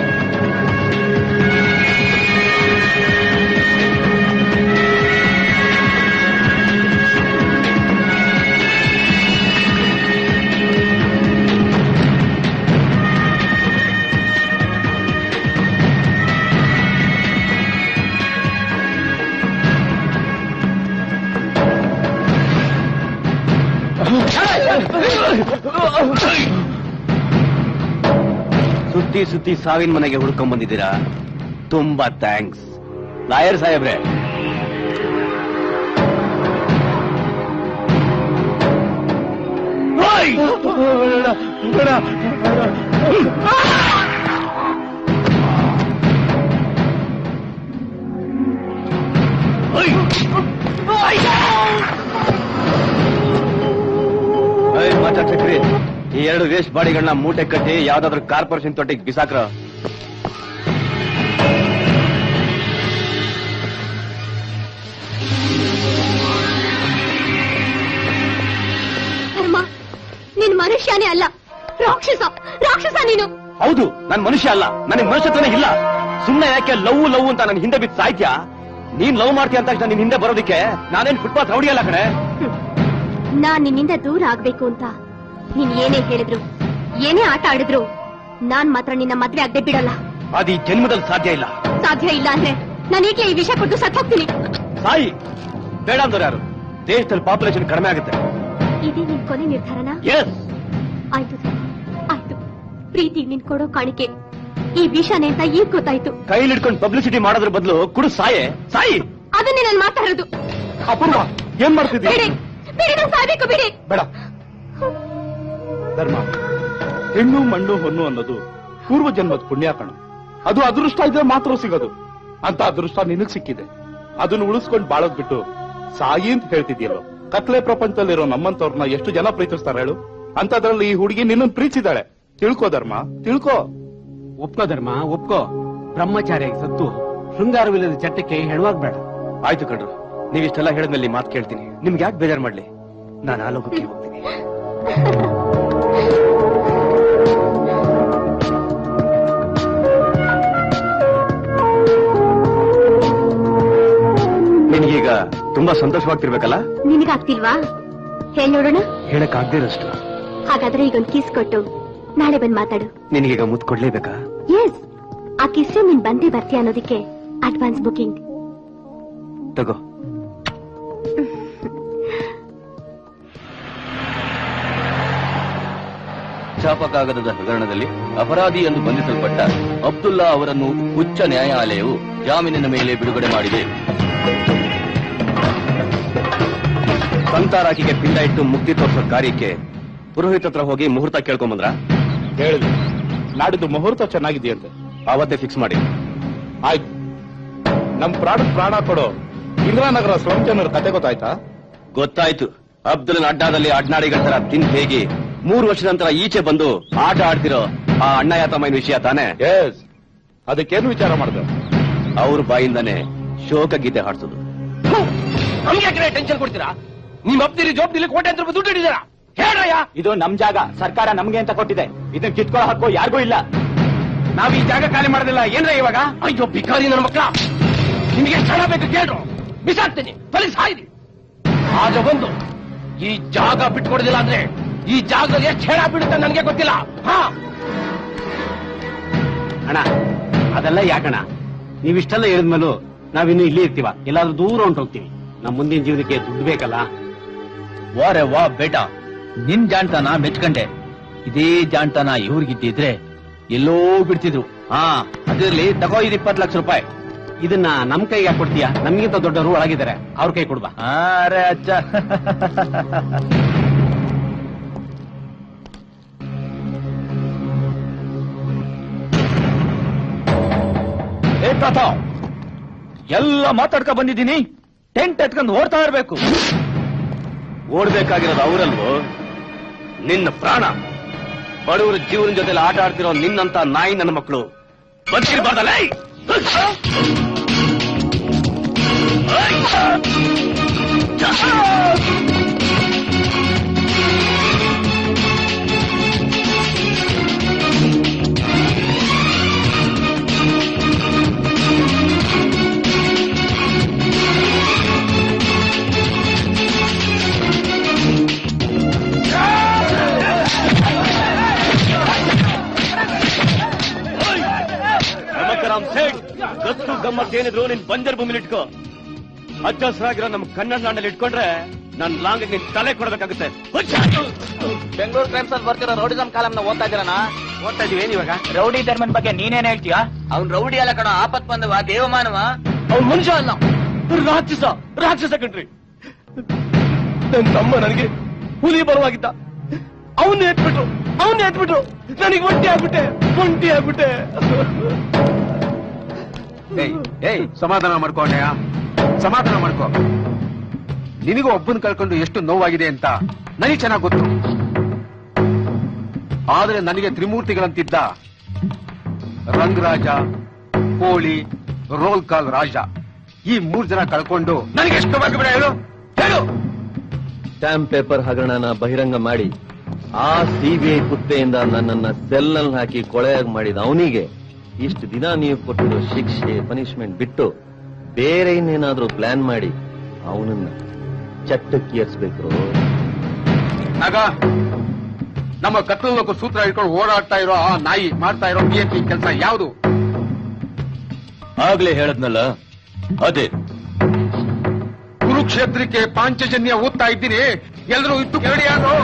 ಸುತ್ತಿ ಸುತ್ತಿ ಸಾವಿನ ಮನೆಗೆ ಹುಡ್ಕೊಂಡ್ ಬಂದಿದ್ದೀರಾ. ತುಂಬಾ ಥ್ಯಾಂಕ್ಸ್ ಲಾಯರ್ ಸಾಹೇಬ್ರೆ. ಮಾತಾ ಚಕ್ರಿ, ಈ ಎರಡು ವೇಸ್ಟ್ ಬಾಡಿಗಳನ್ನ ಮೂಟೆ ಕಟ್ಟಿ ಯಾವ್ದಾದ್ರು ಕಾರ್ಪೊರೇಷನ್ ತೊಟ್ಟಿಗೆ ಬಿಸಾಕ್ರ. ಧರ್ಮ, ನೀನ್ ಮನುಷ್ಯನೇ ಅಲ್ಲ, ರಾಕ್ಷಸ. ರಾಕ್ಷಸ ನೀನು. ಹೌದು, ನಾನ್ ಮನುಷ್ಯ ಅಲ್ಲ. ನನಗೆ ಮನುಷ್ಯತ್ವನೇ ಇಲ್ಲ. ಸುಮ್ಮನೆ ಯಾಕೆ ಲವ್ ಲವ್ ಅಂತ ನನ್ ಹಿಂದೆ ಬಿದ್ದು ಸಾಯ್ತ್ಯಾ? ನೀನ್ ಲವ್ ಮಾಡ್ತೀಯ ಅಂತ ತಕ್ಷಣ ನಿನ್ ಹಿಂದೆ ಬರೋದಿಕ್ಕೆ ನಾನೇನ್ ಫುಟ್ಪಾತ್ ರೌಡಿ ಅಲ್ಲ ಕಣೆ. ನಾನ್ ನಿನ್ನಿಂದ ದೂರ ಆಗ್ಬೇಕು ಅಂತ ನೀನ್ ಏನೇ ಹೇಳಿದ್ರು, ಏನೇ ಆಟ ಆಡಿದ್ರು, ನಾನ್ ಮಾತ್ರ ನಿನ್ನ ಮದ್ವೆ ಆಗದೆ ಬಿಡಲ್ಲ. ಅದು ಈ ಜನ್ಮದಲ್ಲಿ ಸಾಧ್ಯ ಇಲ್ಲ. ಸಾಧ್ಯ ಇಲ್ಲ ಅಂದ್ರೆ ನಾನು ಈಗಲೇ ಈ ವಿಷಯ ಕೊಟ್ಟು ಸತ್ ಹೋಗ್ತೀನಿ. ಸಾಯಿ ಬೇಡ ಅಂದವ್ರು ಯಾರು? ದೇಶದಲ್ಲಿ ಪಾಪ್ಯುಲೇಷನ್ ಕಡಿಮೆ ಆಗುತ್ತೆ. ಇದೇ ನಿನ್ ಕೊನೆ ನಿರ್ಧಾರನಾ? ಎಸ್. ಆಯ್ತು ಸರ್, ಆಯ್ತು. ಪ್ರೀತಿಗೆ ನೀನ್ ಕೊಡೋ ಕಾಣಿಕೆ ಈ ವಿಷಯನೇ ಅಂತ ಈಗ ಗೊತ್ತಾಯ್ತು. ಕೈಲಿ ಹಿಡ್ಕೊಂಡು ಪಬ್ಲಿಸಿಟಿ ಮಾಡೋದ್ರ ಬದಲು ಕುಡು ಸಾಯೇ. ಸಾಯಿ. ಅದನ್ನೇ ನಾನು ಮಾತಾಡೋದು. ಅಪೂರ್ವ, ಏನ್ ಮಾಡ್ತಿದ್ದಿ? ಬಿಡಿ ಬಿಡಿ, ನಾನು ಸಾಯ್ಬೇಕು, ಬಿಡಿ. ಬೇಡ ಧರ್ಮ. ಹೆಣ್ಣು ಮಣ್ಣು ಹೊನ್ನು ಅನ್ನೋದು ಪೂರ್ವ ಜನ್ಮದ ಪುಣ್ಯ ಕಣ. ಅದು ಅದೃಷ್ಟ ಇದ್ರೆ ಮಾತ್ರ ಸಿಗೋದು. ಅಂತ ಅದೃಷ್ಟ ನಿನಗ್ ಸಿಕ್ಕಿದೆ. ಅದನ್ನ ಉಳಿಸ್ಕೊಂಡು ಬಾಳೋದ್ ಬಿಟ್ಟು ಸಾಯಿ ಅಂತ ಹೇಳ್ತಿದ್ಯಲ್ಲೋ. ಕತ್ಲೆ ಪ್ರಪಂಚದಲ್ಲಿರೋ ನಮ್ಮಂತವ್ರನ್ನ ಎಷ್ಟು ಜನ ಪ್ರೀತಿಸ್ತಾರ ಹೇಳು? ಅಂತದ್ರಲ್ಲಿ ಈ ಹುಡುಗಿ ನಿನ್ನನ್ ಪ್ರೀತಿಸಿದಾಳೆ. ತಿಳ್ಕೋ ಧರ್ಮ, ತಿಳ್ಕೋ. ಒಪ್ಕೋ ಧರ್ಮ, ಒಪ್ಕೋ. ಬ್ರಹ್ಮಚಾರಿಯಾಗಿ ಸತ್ತು ಶೃಂಗಾರವಿಲ್ಲದ ಚಟ್ಟಕ್ಕೆ ಹೆಣವಾಗ್ಬೇಡ. ಆಯ್ತು ಕಣ್ರು, ನೀವಿಷ್ಟೆಲ್ಲ ಹೇಳಿದ್ಮೇಲೆ ಮಾತು ಕೇಳ್ತೀನಿ. ನಿಮ್ಗೆ ಯಾಕೆ ಬೇಜಾರು ಮಾಡ್ಲಿ? ನಾನು ಆ ಲೋಕಕ್ಕೆ ಹೋಗ್ತೀನಿ. ನಿನಗೀಗ ತುಂಬಾ ಸಂತೋಷವಾಗ್ತಿರ್ಬೇಕಲ್ಲ? ನಿನಗಾಗ್ತಿಲ್ವಾ? ಹೇಳ್ ನೋಡೋಣ. ಹೇಳಕ್ ಆಗ್ದಿರಷ್ಟು. ಹಾಗಾದ್ರೆ ಈಗೊಂದು ಕಿಸ್ ಕೊಟ್ಟು ನಾಳೆ ಬಂದ್ ಮಾತಾಡು. ನಿನಗೀಗ ಮುತ್ತು ಕೊಡ್ಲೇಬೇಕಾ? ಎಸ್. ಆ ಕಿಸ್ ನೀನ್ ಬಂದೇ ಬರ್ತೀಯ ಅನ್ನೋದಕ್ಕೆ ಅಡ್ವಾನ್ಸ್ ಬುಕಿಂಗ್ ತಗೋ. ಛಾಪಕಾಗದದ ಹಗರಣದಲ್ಲಿ ಅಪರಾಧಿ ಎಂದು ಬಂಧಿಸಲ್ಪಟ್ಟ ಅಬ್ದುಲ್ಲಾ ಅವರನ್ನು ಉಚ್ಚ ನ್ಯಾಯಾಲಯವು ಜಾಮೀನಿನ ಮೇಲೆ ಬಿಡುಗಡೆ ಮಾಡಿದೆ. ಸಂತಾರಾಕಿಗೆ ಪಿಂಡ ಇಟ್ಟು ಮುಕ್ತಿ ತೋರಿಸೋ ಕಾರ್ಯಕ್ಕೆ ಪುರೋಹಿತ ಹತ್ರ ಹೋಗಿ ಮುಹೂರ್ತ ಕೇಳ್ಕೊಂಬಂದ್ರ? ಹೇಳಿದ್ರು. ನಾಡಿದ್ದು ಮುಹೂರ್ತ ಚೆನ್ನಾಗಿದೆಯಂತೆ. ಅವತ್ತೇ ಫಿಕ್ಸ್ ಮಾಡಿ. ಆಯ್ತು. ನಮ್ ಪ್ರಾಣಕ್ಕೆ ಪ್ರಾಣ ಕೊಡೋ ಇಂದ್ರಾನಗರ ಸ್ಲಂ ಜನರ ಕತೆ ಗೊತ್ತಾಯ್ತಾ? ಗೊತ್ತಾಯ್ತು. ಅಬ್ದುಲ್ ಅಡ್ಡಾದಲ್ಲಿ ಅಡ್ನಾಡಿಗಳ ತರ ತಿಂದು ಹೇಗಿ ಮೂರು ವರ್ಷದ ನಂತರ ಈಚೆ ಬಂದು ಆಟ ಆಡ್ತಿರೋ ಆ ಅಣ್ಣಯ್ಯ ತಮ್ಮನ ವಿಷಯ ತಾನೆ? ಎಸ್. ಅದಕ್ಕೇನು ವಿಚಾರ ಮಾಡಿದೆ? ಅವ್ರ ಬಾಯಿಂದಾನೆ ಶೋಕ ಗೀತೆ ಹಾಡ್ಸೋದು. ನಮ್ಗೆ ಟೆನ್ಷನ್ ಕೊಡ್ತೀರಾ? ನಿಮ್ ಅಪ್ತಿರಿ ಜವಾಬ್ದಾರಿ ಕೋಟೆ ಅಂತ ದುಡ್ಡು ಹಿಡಿದಾರ ಹೇಳಯ್ಯ. ಇದು ನಮ್ ಜಾಗ, ಸರ್ಕಾರ ನಮ್ಗೆ ಅಂತ ಕೊಟ್ಟಿದೆ. ಇದನ್ನ ಕಿತ್ಕೊಳ್ಳೋ ಹಕ್ಕು ಯಾರಿಗೂ ಇಲ್ಲ. ನಾವ್ ಈ ಜಾಗ ಖಾಲಿ ಮಾಡೋದಿಲ್ಲ. ಏನ್ರ ಇವಾಗ? ಅಯ್ಯೋ ಭಿಕಾರಿ ನನ್ನ ಮಕ್ಕಳ, ನಿಮಗೆ ಸ್ಥಳ ಬೇಕು ಕೇಳ್ರು, ಬಿಸಾಕ್ತೀನಿ, ಪೊಲೀಸ್ ಹಾಯ್ರಿ. ಆಗ ಬಂದು ಈ ಜಾಗ ಬಿಟ್ಕೊಡೋದಿಲ್ಲ ಅಂದ್ರೆ ಈ ಜಾಗದಲ್ಲಿ ಎಷ್ಟು ಹೇಳ ಬಿಡುತ್ತೆ ನನ್ಗೆ ಗೊತ್ತಿಲ್ಲ. ಹಾ ಅಣ್ಣ, ಅದೆಲ್ಲ ಯಾಕಣ್ಣ? ನೀವಿಷ್ಟೆಲ್ಲ ಹೇಳಿದ್ಮೇಲೂ ನಾವಿನ್ನು ಇಲ್ಲಿ ಇರ್ತೀವ? ಎಲ್ಲಾದ್ರೂ ದೂರ ಹೊಂಟೋಗ್ತೀವಿ. ನಮ್ಮ ಮುಂದಿನ ಜೀವನಕ್ಕೆ ದುಡ್ಡು ಬೇಕಲ್ಲ. ವಾರೆ ವಾ ಬೇಟ, ನಿನ್ ಜಾಣ್ತಾನ ಮೆಚ್ಕಂಡೆ. ಇದೇ ಜಾಣ್ತಾನ ಇವ್ರಿಗಿದ್ದಿದ್ರೆ ಎಲ್ಲೋ ಬಿಡ್ತಿದ್ರು. ಹಾ, ಅದ್ರಲ್ಲಿ ತಗೋ ಇದು ಇಪ್ಪತ್ತು ಲಕ್ಷ ರೂಪಾಯಿ. ಇದನ್ನ ನಮ್ ಕೈಗೆ ಯಾಕೆ ಕೊಡ್ತೀಯಾ? ನಮ್ಗಿಂತ ದೊಡ್ಡವರು ಒಳಗಿದ್ದಾರೆ, ಅವ್ರ ಕೈ ಕೊಡ್ಬಾ. ಅರೆ ಅಚ್ಚ. ಏ ಪ್ರತಾಪ್, ಎಲ್ಲ ಮಾತಾಡ್ಕ ಬಂದಿದ್ದೀನಿ. ಟೆಂಟ್ ಎತ್ಕೊಂಡು ಓಡ್ತಾ ಇರ್ಬೇಕು. ಓಡ್ಬೇಕಾಗಿರೋದು ಅವರಲ್ವೋ? ನಿನ್ನ ಪ್ರಾಣ. ಬಡವರ ಜೀವನ ಜೊತೆಲಿ ಆಟ ಆಡ್ತಿರೋ ನಿನ್ನಂತ ನಾಯಿ ನನ್ನ ಮಕ್ಕಳು ಬದುಕಿರ್ಬಾರ್ದಲ್ಲ. ರಾಮ್ ಸೇಠ್, ಗತ್ತು ಗಮ್ಮತ್ತೇನಿದ್ರು ನಿನ್ ಬಂಜರ್ ಭೂಮಿಲಿ ಇಟ್ಕೋ. ಹಚ್ಚ ಹಸಿರಾಗಿರೋ ನಮ್ ಕನ್ನಡ ನಾಡಲ್ಲಿ ಇಟ್ಕೊಂಡ್ರೆ ನನ್ ಲಾಂಗ್ ನಿನ್ ತಲೆ ಕೊಡ್ಬೇಕಾಗುತ್ತೆ. ಬೆಂಗಳೂರು ಕ್ರೈಮ್ಸ್ ಅಲ್ಲಿ ಬರ್ತಿರೋ ರೌಡಿಸಂ ಕಾಲಂನ ಓದ್ತಾ ಇದ್ದೀರಣ್ಣ? ಓದ್ತಾ ಇದೀವಿ. ಏನಿವಾಗ ರೌಡಿ ಧರ್ಮನ್ ಬಗ್ಗೆ ನೀನೇನ್ ಹೇಳ್ತೀಯಾ? ಅವ್ನ್ ರೌಡಿ ಅಲ್ಲ ಕಣ, ಆಪತ್ ಬಂದವ, ದೇವಮಾನವ. ಅವ್ನ್ ಮನುಷ್ಯ ಅಲ್ಲ, ರಾಕ್ಷಸ. ರಾಕ್ಷಸ ಕಣ್ರಿ. ನನ್ ತಮ್ಮ ನನಗೆ ಹುಲಿ ಬರುವಾಗಿದ್ದ. ಅವನ್ನ ಎತ್ಬಿಟ್ರು ಅವನ್ನ ಎತ್ಬಿಟ್ರು ನನಗೆ ಒಂಟಿ ಆಗ್ಬಿಟ್ಟೆ ಒಂಟಿ ಆಗ್ಬಿಟ್ಟೆ ಏಯ್ ಏಯ್ ಸಮಾಧಾನ ಮಾಡ್ಕೊಂಡೆಯಾ? ಸಮಾಧಾನ ಮಾಡ್ಕೋ. ನಿನಗೂ ಒಬ್ಬನ್ ಕಳ್ಕೊಂಡು ಎಷ್ಟು ನೋವಾಗಿದೆ ಅಂತ ನನಗೆ ಚೆನ್ನಾಗಿ ಗೊತ್ತು. ಆದ್ರೆ ನನಗೆ ತ್ರಿಮೂರ್ತಿಗಳಂತಿದ್ದ ರಂಗರಾಜ, ಕೋಳಿ, ರೋಲ್ ಕಾಲ್ ರಾಜ, ಈ ಮೂರ್ ಜನ ಕಳ್ಕೊಂಡು ನನಗೆ ಎಷ್ಟು ನೋವಾಗಿಬಿಡ ಹೇಳು ಹೇಳು. ಸ್ಟಾಂಪ್ ಪೇಪರ್ ಹಗರಣನ ಬಹಿರಂಗ ಮಾಡಿ ಆ ಸಿಬಿಐ ಕುತ್ತೆಯಿಂದ ನನ್ನನ್ನ ಸೆಲ್ನಲ್ಲಿ ಹಾಕಿ ಕೊಳೆಯಾಗಿ ಮಾಡಿದ ಅವನಿಗೆ ಇಷ್ಟು ದಿನ ನೀವು ಕೊಟ್ಟಿರೋ ಶಿಕ್ಷೆ ಪನಿಷ್ಮೆಂಟ್ ಬಿಟ್ಟು ಬೇರೆ ಇನ್ನೇನಾದ್ರೂ ಪ್ಲಾನ್ ಮಾಡಿ ಅವನನ್ನ ಚಟ್ಟಕ್ಕೆ ಏರ್ಸ್ಬೇಕು. ಆಗ ನಮ್ಮ ಕತ್ತಲಕ್ಕೂ ಸೂತ್ರ ಹಿಡ್ಕೊಂಡು ಓಡಾಡ್ತಾ ಇರೋ ಆ ನಾಯಿ ಮಾಡ್ತಾ ಇರೋ ಬಿ ಎಸ್ ಪಿ ಕೆಲಸ ಯಾವುದು? ಆಗ್ಲೇ ಹೇಳದ್ನಲ್ಲ, ಅದೇ. ಕುರುಕ್ಷೇತ್ರಕ್ಕೆ ಪಾಂಚಜನ್ಯ ಓದ್ತಾ ಇದ್ದೀನಿ, ಎಲ್ಲರೂ ಇತ್ತು ಕೆರಡಿಯಾಗೋ.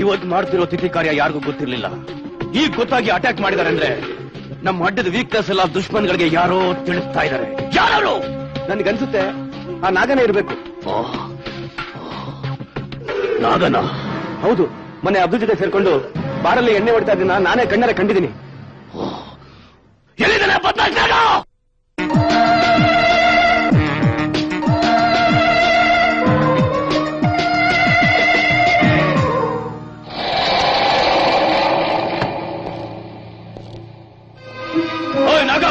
ಇವತ್ತು ಮಾಡ್ತಿರೋ ತಿಥಿ ಕಾರ್ಯ ಯಾರಿಗೂ ಗೊತ್ತಿರ್ಲಿಲ್ಲ. ಈಗ ಗೊತ್ತಾಗಿ ಅಟ್ಯಾಕ್ ಮಾಡಿದ್ದಾರೆ ಅಂದ್ರೆ ನಮ್ಮ ಅಡ್ಡದ ವೀಕ್ನೆಸ್ ಎಲ್ಲ ದುಶ್ಮನ್ಗಳಿಗೆ ಯಾರೋ ತಿಳಿಸ್ತಾ ಇದ್ದಾರೆ. ಯಾರು? ನನ್ಗನ್ಸುತ್ತೆ ಆ ನಾಗನ ಇರ್ಬೇಕು. ನಾಗನ? ಹೌದು. ಮೊನ್ನೆ ಅಬ್ದು ಜೊತೆ ಸೇರ್ಕೊಂಡು ಬಾರಲ್ಲಿ ಎಣ್ಣೆ ಹೊಡಿತಾ ಇದ್ದೀನ ನಾನೇ ಕಣ್ಣರೆ ಕಂಡಿದ್ದೀನಿ. ಎಲ್ಲಿದ್ದಾನೆ ಬದ್ಮಾಷ್ ನಾಗ? ಓಯ್ ನಾಗ!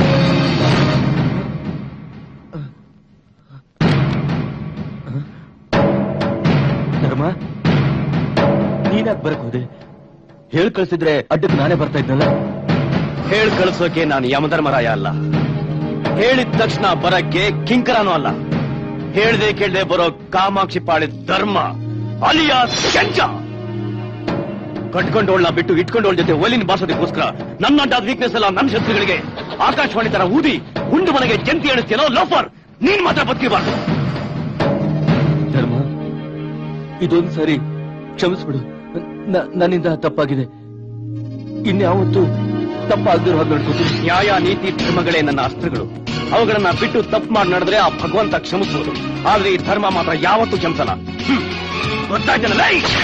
ಧರ್ಮ, ನೀನ್ಯಾಕೆ ಬರಕ್ ಹೋದೆ? ಹೇಳ್ ಕಳ್ಸಿದ್ರೆ ಅಡ್ಡಕ್ಕೆ ನಾನೇ ಬರ್ತಾ ಇದ್ನಲ್ಲ. ಹೇಳ್ ಕಳ್ಸೋಕೆ ನಾನು ಯಮಧರ್ಮರಾಯ ಅಲ್ಲ. ಹೇಳಿದ ತಕ್ಷಣ ಬರಕ್ಕೆ ಕಿಂಕರನೂ ಅಲ್ಲ. ಹೇಳ್ದೆ ಕೇಳ್ದೆ ಬರೋ ಕಾಮಾಕ್ಷಿ ಪಾಳಿದ ಧರ್ಮ ಅಲಿಯಾ ಕೆಂಚ. ಕಟ್ಕೊಂಡೋಳ್ನ ಬಿಟ್ಟು ಇಟ್ಕೊಂಡೋಳ್ ಜೊತೆ ಒಲಿನ ಬಾಸೋದಕ್ಕೋಸ್ಕರ ನನ್ನ ಅಡ್ಡಾದ ವೀಕ್ನೆಸ್ ಎಲ್ಲ ನನ್ನ ಶತ್ರುಗಳಿಗೆ ಆಕಾಶವಾಣಿ ತರ ಊದಿ ಉಂಡು ಮನೆಗೆ ಜಂತಿ ಎಣಿಸ್ತೀನೋ ಲೋಫರ್. ನೀನ್ ಮಾತ್ರ ಬದುಕಿಬಾರ್ದು. ಧರ್ಮ, ಇದೊಂದು ಸರಿ ಕ್ಷಮಿಸ್ಬಿಡು. ನನ್ನಿಂದ ತಪ್ಪಾಗಿದೆ. ಇನ್ಯಾವತ್ತೂ ತಪ್ಪಾಗದಿರೋ ಹಾಗೆ ನಡ್ಕೋತೀನಿ. ನ್ಯಾಯ, ನೀತಿ, ಧರ್ಮಗಳೇ ನನ್ನ ಅಸ್ತ್ರಗಳು. ಅವುಗಳನ್ನ ಬಿಟ್ಟು ತಪ್ಪು ಮಾಡಿ ನಡೆದ್ರೆ ಆ ಭಗವಂತ ಕ್ಷಮಿಸಬಹುದು. ಆದ್ರೆ ಈ ಧರ್ಮ ಮಾತ್ರ ಯಾವತ್ತೂ ಕ್ಷಮಿಸಲ್ಲ. ಗೊತ್ತಾಯ್ತಲ್ಲ?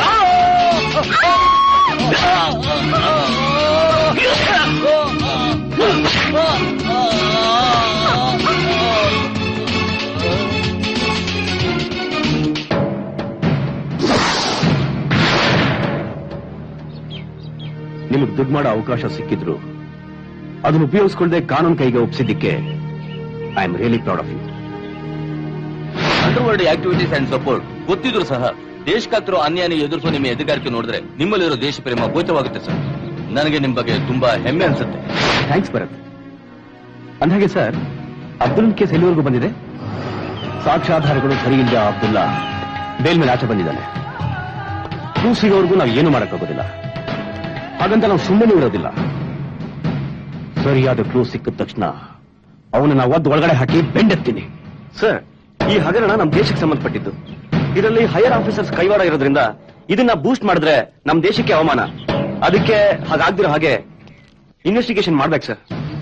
ನಿಮಗೆ ದುಡ್ಡು ಮಾಡೋ ಅವಕಾಶ ಸಿಕ್ಕಿದ್ರು ಅದನ್ನು ಉಪಯೋಗಿಸಿಕೊಳ್ಳದೆ ಕಾನೂನು ಕೈಗೆ ಒಪ್ಪಿಸಿದ್ದಕ್ಕೆ I am really proud of you. Underworld activities and support ಗೊತ್ತಿದ್ರು ಸಹ ದೇಶಕ್ಕಾಗ್ತಿರೋ ಅನ್ಯಾಯ ಎದುರಿಸೋ ನಿಮ್ಮ ಎದುಗಾರಿಕೆ ನೋಡಿದ್ರೆ ನಿಮ್ಮಲ್ಲಿರೋ ದೇಶ ಪ್ರೇಮ ಗೋಚರವಾಗುತ್ತೆ ಸರ್. ನನಗೆ ನಿಮ್ ಬಗ್ಗೆ ತುಂಬಾ ಹೆಮ್ಮೆ ಅನ್ಸುತ್ತೆ. ಥ್ಯಾಂಕ್ಸ್ ಭರತ್. ಅಂದಾಗೆ ಸರ್, ಅಬ್ದುಲ್ ಕೇಸ್ ಎಲ್ಲಿವರೆಗೂ ಬಂದಿದೆ? ಸಾಕ್ಷ್ಯಾಧಾರಗಳು ಸರಿ ಇಲ್ಲದ ಅಬ್ದುಲ್ಲಾ ಬೇಲ್ ಮೇಲೆ ಆಚೆ ಬಂದಿದ್ದಾನೆ. ಕ್ಲೂ ಸಿಗೋವರೆಗೂ ನಾವು ಏನು ಮಾಡಕ್ಕಾಗೋದಿಲ್ಲ. ಹಾಗಂತ ನಾವು ಸುಮ್ಮನೆ ಇರೋದಿಲ್ಲ. ಸರಿಯಾದ ಕ್ಲೂ ಸಿಕ್ಕಿದ ತಕ್ಷಣ ಅವನನ್ನ ಒದ್ದು ಒಳಗಡೆ ಹಾಕಿ ಬೆಂಡೆತ್ತೀನಿ. ಸರ್, ಈ ಹಗರಣ ನಮ್ಮ ದೇಶಕ್ಕೆ ಸಂಬಂಧಪಟ್ಟಿದ್ದು. ಇದರಲ್ಲಿ ಹೈಯರ್ ಆಫೀಸರ್ಸ್ ಕೈವಾಡ ಇರೋದ್ರಿಂದ ಇದನ್ನ ಬೂಸ್ಟ್ ಮಾಡಿದ್ರೆ ನಮ್ಮ ದೇಶಕ್ಕೆ ಅವಮಾನ. ಅದಕ್ಕೆ ಹಾಗಾಗ್ದಿರೋ ಹಾಗೆ ಇನ್ವೆಸ್ಟಿಗೇಷನ್ ಮಾಡ್ಬೇಕು ಸರ್.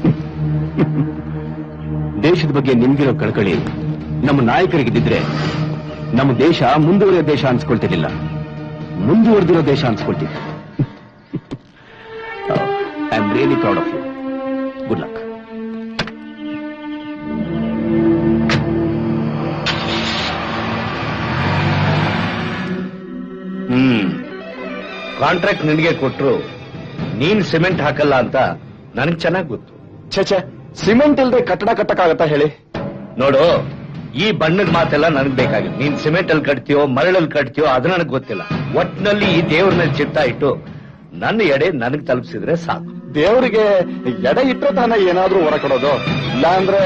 ದೇಶದ ಬಗ್ಗೆ ನಿಮ್ಗಿರೋ ಕಳಕಳಿ ನಮ್ಮ ನಾಯಕರಿಗಿದ್ದಿದ್ರೆ ನಮ್ಮ ದೇಶ ಮುಂದುವರಿಯೋ ದೇಶ ಅನ್ಸ್ಕೊಳ್ತಿರ್ಲಿಲ್ಲ, ಮುಂದುವರೆದಿರೋ ದೇಶ ಅನ್ಸ್ಕೊಳ್ತೀವಿ. I am really proud of you. Good luck. ಹ್ಮ್ ಕಾಂಟ್ರಾಕ್ಟ್ ನಿನಗೆ ಕೊಟ್ರು ನೀನ್ ಸಿಮೆಂಟ್ ಹಾಕಲ್ಲ ಅಂತ ನನಗ್ ಚೆನ್ನಾಗ್ ಗೊತ್ತು. ಛೇ, ಸಿಮೆಂಟ್ ಇಲ್ದೆ ಕಟ್ಟಡ ಕಟ್ಟಕ್ಕಾಗತ್ತಾ ಹೇಳಿ? ನೋಡು, ಈ ಬಣ್ಣದ ಮಾತೆಲ್ಲ ನನಗ್ ಬೇಕಾಗಿಲ್ಲ. ನೀನ್ ಸಿಮೆಂಟ್ ಅಲ್ಲಿ ಕಟ್ತೀಯೋ ಮರಳಲ್ಲಿ ಕಟ್ತೀಯೋ ಅದು ನನಗ್ ಗೊತ್ತಿಲ್ಲ. ಒಟ್ನಲ್ಲಿ ಈ ದೇವ್ರ ಮೇಲೆ ಚಿತ್ತ ಇಟ್ಟು ನನ್ನ ಎಡೆ ನನಗ್ ತಲುಪಿಸಿದ್ರೆ ಸಾಕು. ದೇವರಿಗೆ ಎಡೆ ಇಟ್ಟರೆ ತಾನೇ ಏನಾದ್ರೂ ಹೊರ ಕೊಡೋದು, ಇಲ್ಲ ಅಂದ್ರೆ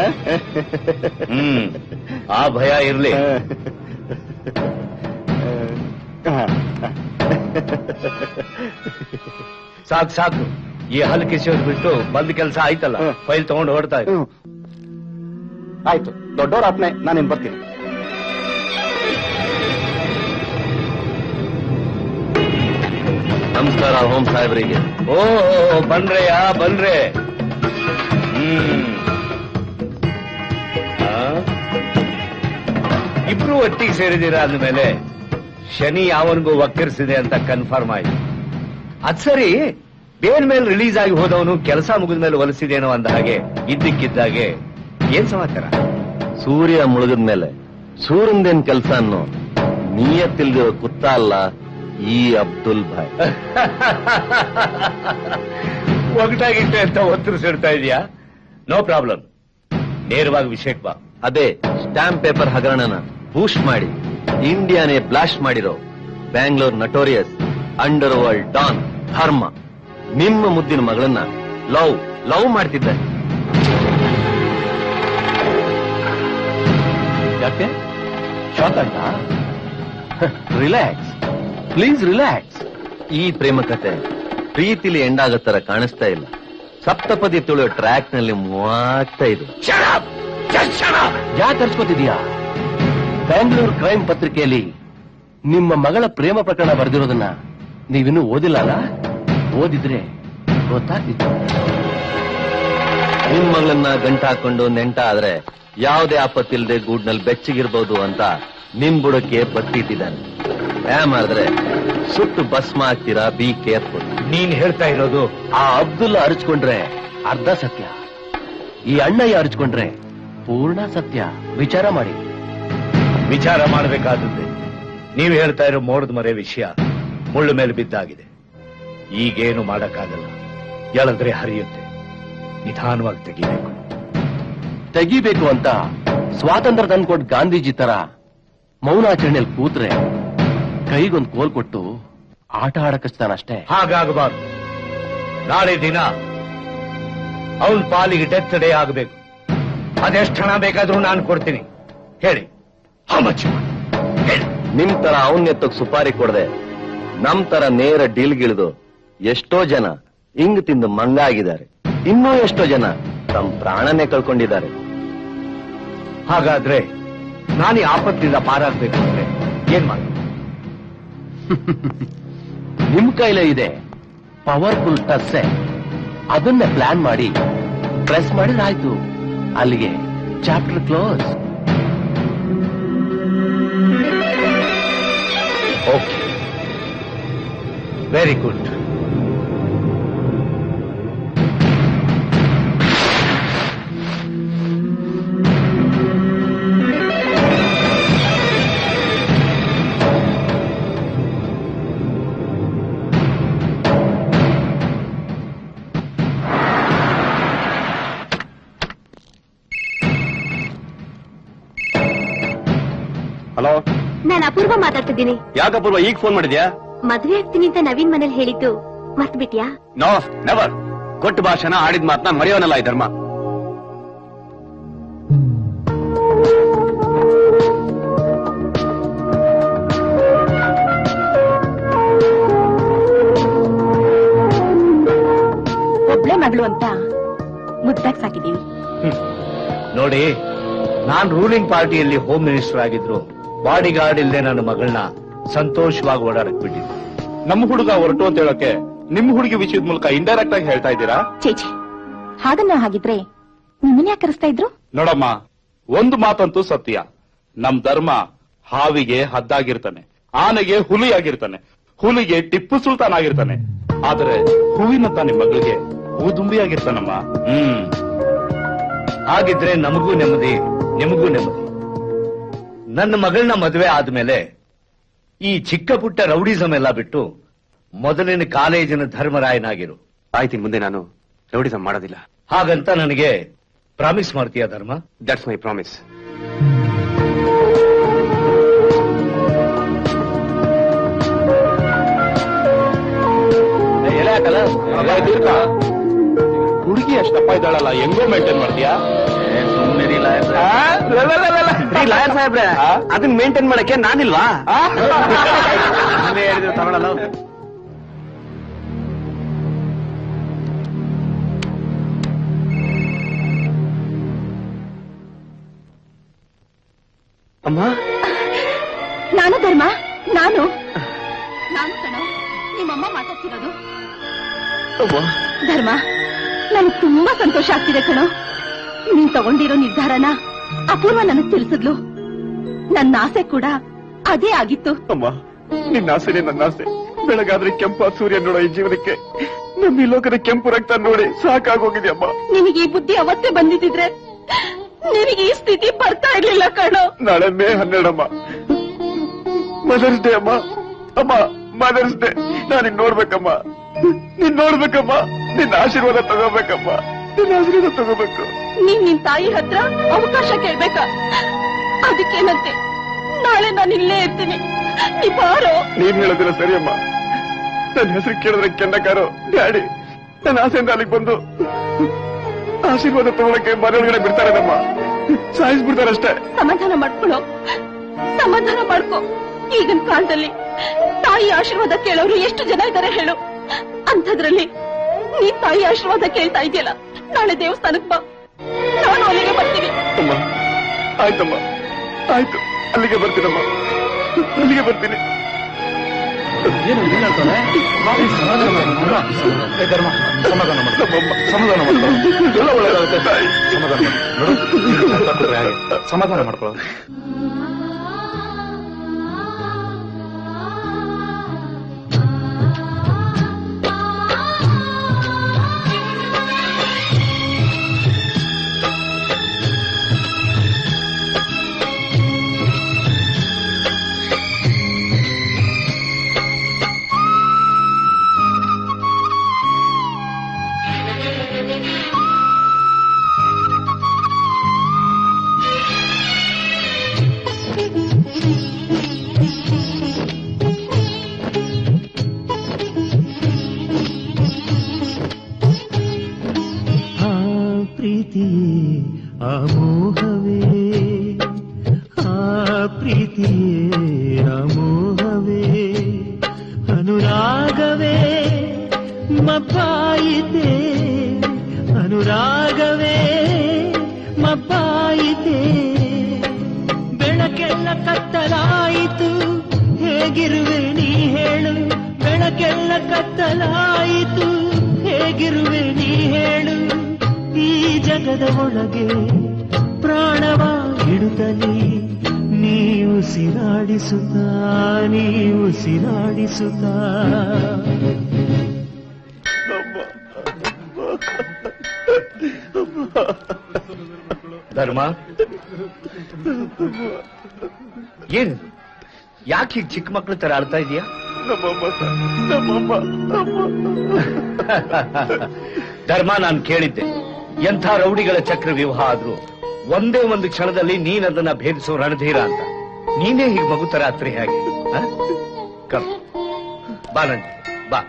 ಹ್ಮ್ ಆ ಭಯ ಇರ್ಲಿ. ಸಾಕು ಸಾಕು, ಈ ಹಲ್ ಕಿಸಿಯೋದ್ ಬಿಟ್ಟು ಬಂದ್ ಕೆಲಸ ಆಯ್ತಲ್ಲ. ಫೈಲ್ ತಗೊಂಡು ಹೊರಡ್ತಾ ಇತ್ತು. ಆಯ್ತು, ದೊಡ್ಡವ್ರ ಆಪ್ನೆ, ನಾನೇನ್ ಬರ್ತೀನಿ. ನಮಸ್ಕಾರ ಹೋಮ್ ಸಾಹೇಬರಿಗೆ. ಓ ಬನ್ರೆಯ ಬನ್ರೆ. ಹ್ಮ್ ಇಬ್ರು ಒಟ್ಟಿಗೆ ಸೇರಿದ್ದೀರಾ ಅಂದ್ಮೇಲೆ ಶನಿ ಯಾವನಿಗೂ ಒಕ್ಕರಿಸಿದೆ ಅಂತ ಕನ್ಫರ್ಮ್ ಆಯ್ತು. ಅದ್ ಸರಿ, ಬೇನ್ ಮೇಲೆ ರಿಲೀಸ್ ಆಗಿ ಹೋದವನು ಕೆಲಸ ಮುಗಿದ ಮೇಲೆ ಒಲಿಸಿದೇನೋ ಅಂದ ಹಾಗೆ ಇದ್ದಕ್ಕಿದ್ದಾಗೆ ಏನ್ ಸಮಾಚಾರ? ಸೂರ್ಯ ಮುಳುಗಿದ ಮೇಲೆ ಸೂರ್ಯಂದೇನ್ ಕೆಲಸ ಅನ್ನೋ ನೀಯತ್ತಿಲ್ದಿರೋ ಕುತ್ತ ಅಲ್ಲ ಈ ಅಬ್ದುಲ್ ಭಾಯ್. ಒಗಟಾಗಿಟ್ಟೆ ಅಂತ ಒತ್ತರಿಸಿಡ್ತಾ ಇದೆಯಾ? ನೋ ಪ್ರಾಬ್ಲಮ್, ನೇರವಾಗಿ ವಿಷಯಕ್ಕೆ ಬಾ. ಅದೇ ಸ್ಟಾಂಪ್ ಪೇಪರ್ ಹಗರಣನ ಬೂಸ್ಟ್ ಮಾಡಿ ಇಂಡಿಯಾನೇ ಬ್ಲಾಸ್ಟ್ ಮಾಡಿರೋ Bangalore notorious underworld don Dharma ನಿಮ್ಮ ಮುದ್ದಿನ ಮಗಳನ್ನ ಲವ್ ಲವ್ ಮಾಡ್ತಿದ್ದ. ಯಾಕೆ ಶಾಕ್ ಆಯ್ತಾ? Relax please relax. ಈ ಪ್ರೇಮ ಕತೆ ಪ್ರೀತಿಲಿ ಎಂಡಾಗೋ ತರ ಕಾಣಿಸ್ತಾ ಇಲ್ಲ. ಸಪ್ತಪದಿ ತುಳಿಯೋ ಟ್ರ್ಯಾಕ್ ನಲ್ಲಿ ಮೂವಾಗ್ತಾ ಇದೆ. ಯಾಕೆ ತರ್ಸ್ಕೊತಿದ್ಯಾ? ಬ್ಯಾಂಗ್ಳೂರ್ ಕ್ರೈಮ್ ಪತ್ರಿಕೆಯಲ್ಲಿ ನಿಮ್ಮ ಮಗಳ ಪ್ರೇಮ ಪ್ರಕರಣ ಬರೆದಿರೋದನ್ನ ನೀವಿನ್ನೂ ಓದಿಲ್ಲ ಅಲ್ಲ? ಓದಿದ್ರೆ ಗೊತ್ತಾಗ್ತಿತ್ತು. ನಿಮ್ ಮಗಳನ್ನ ಗಂಟ ಹಾಕೊಂಡು ನೆಂಟ ಆದ್ರೆ ಯಾವುದೇ ಆಪತ್ತಿಲ್ಲದೆ ಗೂಡ್ನಲ್ಲಿ ಬೆಚ್ಚಗಿರ್ಬೋದು ಅಂತ ನಿಮ್ ಬುಡಕ್ಕೆ ಬತ್ತಿಟ್ಟಿದ್ದಾನೆ. ಯಾ ಮಾಡಿದ್ರೆ ಸುಟ್ಟು ಭಸ್ಮ ಆಗ್ತೀರಾ, ಬಿ ಕೇರ್ಫುಲ್. ನೀನ್ ಹೇಳ್ತಾ ಇರೋದು ಆ ಅಬ್ದುಲ್ಲಾ ಅರ್ಚ್ಕೊಂಡ್ರೆ ಅರ್ಧ ಸತ್ಯ, ಈ ಅಣ್ಣಯ್ಯ ಅರ್ಚ್ಕೊಂಡ್ರೆ ಪೂರ್ಣ ಸತ್ಯ. ವಿಚಾರ ಮಾಡಿ. ವಿಚಾರ ಮಾಡಬೇಕಾದದ್ದೇ. ನೀವು ಹೇಳ್ತಾ ಇರೋ ಮೋಡದ ಮರೆ ವಿಷಯ ಮುಳ್ಳು ಮೇಲೆ ಬಿದ್ದಾಗಿದೆ. ಈಗೇನು ಮಾಡಕ್ಕಾಗಲ್ಲ. ಎಳೆದ್ರೆ ಹರಿಯುತ್ತೆ. ನಿಧಾನವಾಗಿ ತೆಗಿಬೇಕು. ತೆಗಿಬೇಕು ಅಂತ ಸ್ವಾತಂತ್ರ್ಯ ತಂದ್ಕೊಟ್ಟು ಗಾಂಧೀಜಿ ತರ ಮೌನಾಚರಣೆಯಲ್ಲಿ ಕೂತ್ರೆ ಕೈಗೊಂದು ಕೋಲ್ ಕೊಟ್ಟು ಆಟ ಆಡಕಸ್ತಾನಷ್ಟೇ. ಹಾಗಾಗಬಾರ್ದು. ನಾಳೆ ದಿನ ಅವನ್ ಪಾಲಿಗೆ ಡೆತ್ ಡೇ ಆಗಬೇಕು. ಅದೆಷ್ಟು ಹಣ ಬೇಕಾದ್ರೂ ನಾನು ಕೊಡ್ತೀನಿ. ಹೇಳಿ, ಹೌ ಮಚ್? ನಿಮ್ ತರ ಅವನ್ ಎತ್ತಕ್ ಸುಪಾರಿ ಕೊಡದೆ ನಮ್ ತರ ನೇರ ಡೀಲ್ಗಿಳಿದು ಎಷ್ಟೋ ಜನ ಹಿಂಗ್ ತಿಂದು ಮಂಗ ಆಗಿದ್ದಾರೆ. ಇನ್ನೂ ಎಷ್ಟೋ ಜನ ತಮ್ಮ ಪ್ರಾಣನೇ ಕಳ್ಕೊಂಡಿದ್ದಾರೆ. ಹಾಗಾದ್ರೆ ನಾನು ಈ ಆಪತ್ತಿನಿಂದ ಪಾರಾಗಬೇಕು ಅಂದ್ರೆ ಏನ್ ಮಾಡಿ? ನಿಮ್ ಕೈಲೇ ಇದೆ ಪವರ್ಫುಲ್ ಟಸ್ಸೆ. ಅದನ್ನೇ ಪ್ಲಾನ್ ಮಾಡಿ ಪ್ರೆಸ್ ಮಾಡಿದ್ರಾಯ್ತು. ಅಲ್ಲಿಗೆ chapter close. Okay, very good. Hello, ನಾನು ಅಪೂರ್ವ ಮಾತಾಡ್ತಿದ್ದೀನಿ. ಯಾಕಪೂರ್ವ ಈಗ ಫೋನ್ ಮಾಡಿದ್ಯಾ? ಮದ್ವೆ ಆಗ್ತೀನಿ ಅಂತ ನವೀನ್ ಮನೇಲಿ ಹೇಳಿದ್ದು ಮರ್ತ್ ಬಿಟ್ಯಾ? No, never. ಕೊಟ್ಟು ಭಾಷಣ ಆಡಿದ ಮಾತನ್ನ ಮರೆಯೋನಲ್ಲ ಈ ಧರ್ಮ. ಒಬ್ಳೆ ಮಗಳು ಅಂತ ಮುದ್ದಾಗಿ ಸಾಕಿದೀವಿ. ನೋಡಿ, ನಾನ್ ರೂಲಿಂಗ್ ಪಾರ್ಟಿಯಲ್ಲಿ ಹೋಮ್ ಮಿನಿಸ್ಟರ್ ಆಗಿದ್ರು ಬಾಡಿ ಗಾರ್ಡ್ ಇಲ್ಲದೆ ನನ್ನ ಮಗಳನ್ನ ಸಂತೋಷವಾಗಿ ಓಡಾಡಕ್ ಬಿಟ್ಟಿದ್ದೆ. ನಮ್ಮ ಹುಡುಗ ಹೊರಟು ಅಂತ ಹೇಳಕ್ಕೆ ನಿಮ್ ಹುಡುಗಿ ವಿಷಯದ ಮೂಲಕ ಇಂಡೈರೆಕ್ಟ್ ಆಗಿ ಹೇಳ್ತಾ ಇದ್ದೀರಾ? ಚೇಚೆ, ಹಾಗನ್ನ ಹಾಗಿದ್ರೆ ನಿಮ್ಮನ್ನ ಯಾಕೆ ಕರೆಸ್ತಾ ಇದ್ರು? ನೋಡಮ್ಮ, ಒಂದು ಮಾತಂತೂ ಸತ್ಯ. ನಮ್ ಧರ್ಮ ಹಾವಿಗೆ ಹದ್ದಾಗಿರ್ತಾನೆ, ಆನೆಗೆ ಹುಲಿ ಆಗಿರ್ತಾನೆ, ಹುಲಿಗೆ ಟಿಪ್ಪು ಸುಲ್ತಾನ್ ಆಗಿರ್ತಾನೆ. ಆದ್ರೆ ಹೂವಿನಂತ ನಿಮ್ ಮಗಳಿಗೆ ಹೂದುಂಬಿ ಆಗಿರ್ತಾನಮ್ಮ. ಹ್ಮ್, ಹಾಗಿದ್ರೆ ನಮಗೂ ನೆಮ್ಮದಿ, ನಿಮಗೂ ನೆಮ್ಮದಿ. ನನ್ನ ಮಗಳನ್ನ ಮದುವೆ ಆದ್ಮೇಲೆ ಈ ಚಿಕ್ಕ ಪುಟ್ಟ ರೌಡಿಸಮ್ ಎಲ್ಲ ಬಿಟ್ಟು ಮೊದಲಿನ ಕಾಲೇಜಿನ ಧರ್ಮರಾಯನಾಗಿರು. ಆಯ್ತು, ಮುಂದೆ ನಾನು ರೌಡಿಸಮ್ ಮಾಡೋದಿಲ್ಲ. ಹಾಗಂತ ನನಗೆ ಪ್ರಾಮಿಸ್ ಮಾಡ್ತೀಯ ಧರ್ಮ? That's my promise. ಹುಡುಗಿ ಅಷ್ಟಪ್ಪ ಇದ್ದಾಳಲ್ಲ, ಹೆಂಗೋ ಮೇಂಟೈನ್ ಮಾಡ್ತೀಯಾ? ಲಾಯರ್ ಸಾಹೇಬ್ರೆ, ಅದನ್ನ ಮೇಂಟೈನ್ ಮಾಡಕ್ಕೆ ನಾನಿಲ್ವಾ? ಹೇಳಿದ್ರು ತಗೊಳ್ಳಲ್ಲ. ಅಮ್ಮ, ನಾನು ಧರ್ಮ, ನಾನು ನಾನು ಕಣೋ ನಿಮ್ಮಮ್ಮ ಮಾತಾಡ್ತಿರೋದು. ಧರ್ಮ, ನನಗೆ ತುಂಬಾ ಸಂತೋಷ ಆಗ್ತಿದೆ ಕಣೋ. ನೀನ್ ತಗೊಂಡಿರೋ ನಿರ್ಧಾರನ ಅಪೂರ್ವ ನನಗ್ ತಿಳಿಸಿದ್ಲು. ನನ್ನ ಆಸೆ ಕೂಡ ಅದೇ ಆಗಿತ್ತು. ಅಮ್ಮ, ನಿನ್ನ ಆಸೆನೇ ನನ್ನ ಆಸೆ. ಬೆಳಗಾದ್ರೆ ಕೆಂಪ ಸೂರ್ಯ ನೋಡೋ ಈ ಜೀವನಕ್ಕೆ ನಮ್ಮ ಈ ಲೋಕದ ಕೆಂಪು ರಕ್ತ ನೋಡಿ ಸಾಕಾಗೋಗಿದೆ ಅಮ್ಮ. ನಿನಗೆ ಈ ಬುದ್ಧಿ ಅವತ್ತೇ ಬಂದಿದ್ರೆ ನಿನಗೆ ಈ ಸ್ಥಿತಿ ಬರ್ತಾ ಇರ್ಲಿಲ್ಲ ಕಣೋ. ನಾಳೆ ಮೇ ಹನ್ನೆರಡಮ್ಮ, ಮದರ್ಸ್ ಡೇ ಅಮ್ಮ. ಅಮ್ಮ, ಮದರ್ಸ್ ಡೇ. ನಾನು ನೋಡ್ಬೇಕಮ್ಮ, ನೀನ್ ನೋಡ್ಬೇಕಮ್ಮ, ನಿನ್ನ ಆಶೀರ್ವಾದ ತಗೋಬೇಕಮ್ಮ, ನಿನ್ನ ಆಶೀರ್ವಾದ ತಗೋಬೇಕು. ನೀನ್ ನಿನ್ ತಾಯಿ ಹತ್ರ ಅವಕಾಶ ಕೇಳ್ಬೇಕ? ಅದಕ್ಕೇನಂತೆ, ನಾಳೆ ನಾನು ಇಲ್ಲೇ ಇರ್ತೀನಿ, ನೀ ಬಾರೋ. ನೀನ್ ಹೇಳೋದಿಲ್ಲ ಸರಿಯಮ್ಮ. ನನ್ನ ಹೆಸರು ಕೇಳಿದ್ರೆ ಕೆನ್ನಕಾರೋ ಡ್ಯಾಡಿ ನನ್ನ ಆಸೆಯಿಂದ ಅಲ್ಲಿಗೆ ಬಂದು ಆಶೀರ್ವಾದ ತಗೊಳಕ್ಕೆ ಮನೆಯೊಳಗಡೆ ಬಿಡ್ತಾರೇನಮ್ಮ, ಸಾಯಿಸ್ಬಿಡ್ತಾರಷ್ಟೇ. ಸಮಾಧಾನ ಮಾಡ್ಕೊಳ್ಳೋ, ಸಮಾಧಾನ ಮಾಡ್ಕೊ. ಈಗಿನ ಕಾಲದಲ್ಲಿ ತಾಯಿ ಆಶೀರ್ವಾದ ಕೇಳೋರು ಎಷ್ಟು ಜನ ಇದ್ದಾರೆ ಹೇಳು. ಅಂಥದ್ರಲ್ಲಿ ನೀ ತಾಯಿ ಆಶೀರ್ವಾದ ಕೇಳ್ತಾ ಇದೆಯಲ್ಲ, ನಾಳೆ ದೇವಸ್ಥಾನಕ್ಕೆ ಬಾ, ನಾನು ಅಲ್ಲಿಗೆ ಬರ್ತೀನಿ. ಅಮ್ಮ, ಆಯ್ತಮ್ಮ, ಆಯ್ತು, ಅಲ್ಲಿಗೆ ಬರ್ತೀನಮ್ಮ. ಅಲ್ಲಿಗೆ ಬರ್ತೀನಿ. ಏನು ಧರ್ಮ ಸಮಾಧಾನ ಮಾಡ ಸಮಾಧಾನ ಮಾಡ್ಕೊಳ್ಳೋ ಎಲ್ಲ ಒಳ್ಳೆದಾಗುತ್ತೆ. ಸಮಾಧಾನ ಮಾಡು ಸಮಾಧಾನ ಮಾಡ್ಕೊಳ್ಳೋ. ಧರ್ಮ ಏನು ಯಾಕೆ ಹೀಗೆ ಚಿಕ್ಕ ಮಕ್ಕಳು ತರ ಆಡ್ತಾ ಇದೀಯಾ? ಧರ್ಮ, ನಾನು ಕೇಳಿದ್ದೆ ಎಂಥ ರೌಡಿಗಳ ಚಕ್ರ ವ್ಯೂಹ ಆದ್ರೂ ಒಂದೇ ಒಂದು ಕ್ಷಣದಲ್ಲಿ ನೀನದನ್ನ ಭೇದಿಸೋ ರಣಧೀರ ಅಂತ. ನೀನೇ ಹೀಗೆ ಮಗು ತರ ಹತ್ರ ಹೇಗೆ? ಕಮ್ ಬಾ ನಂಜಿ ಬಾ.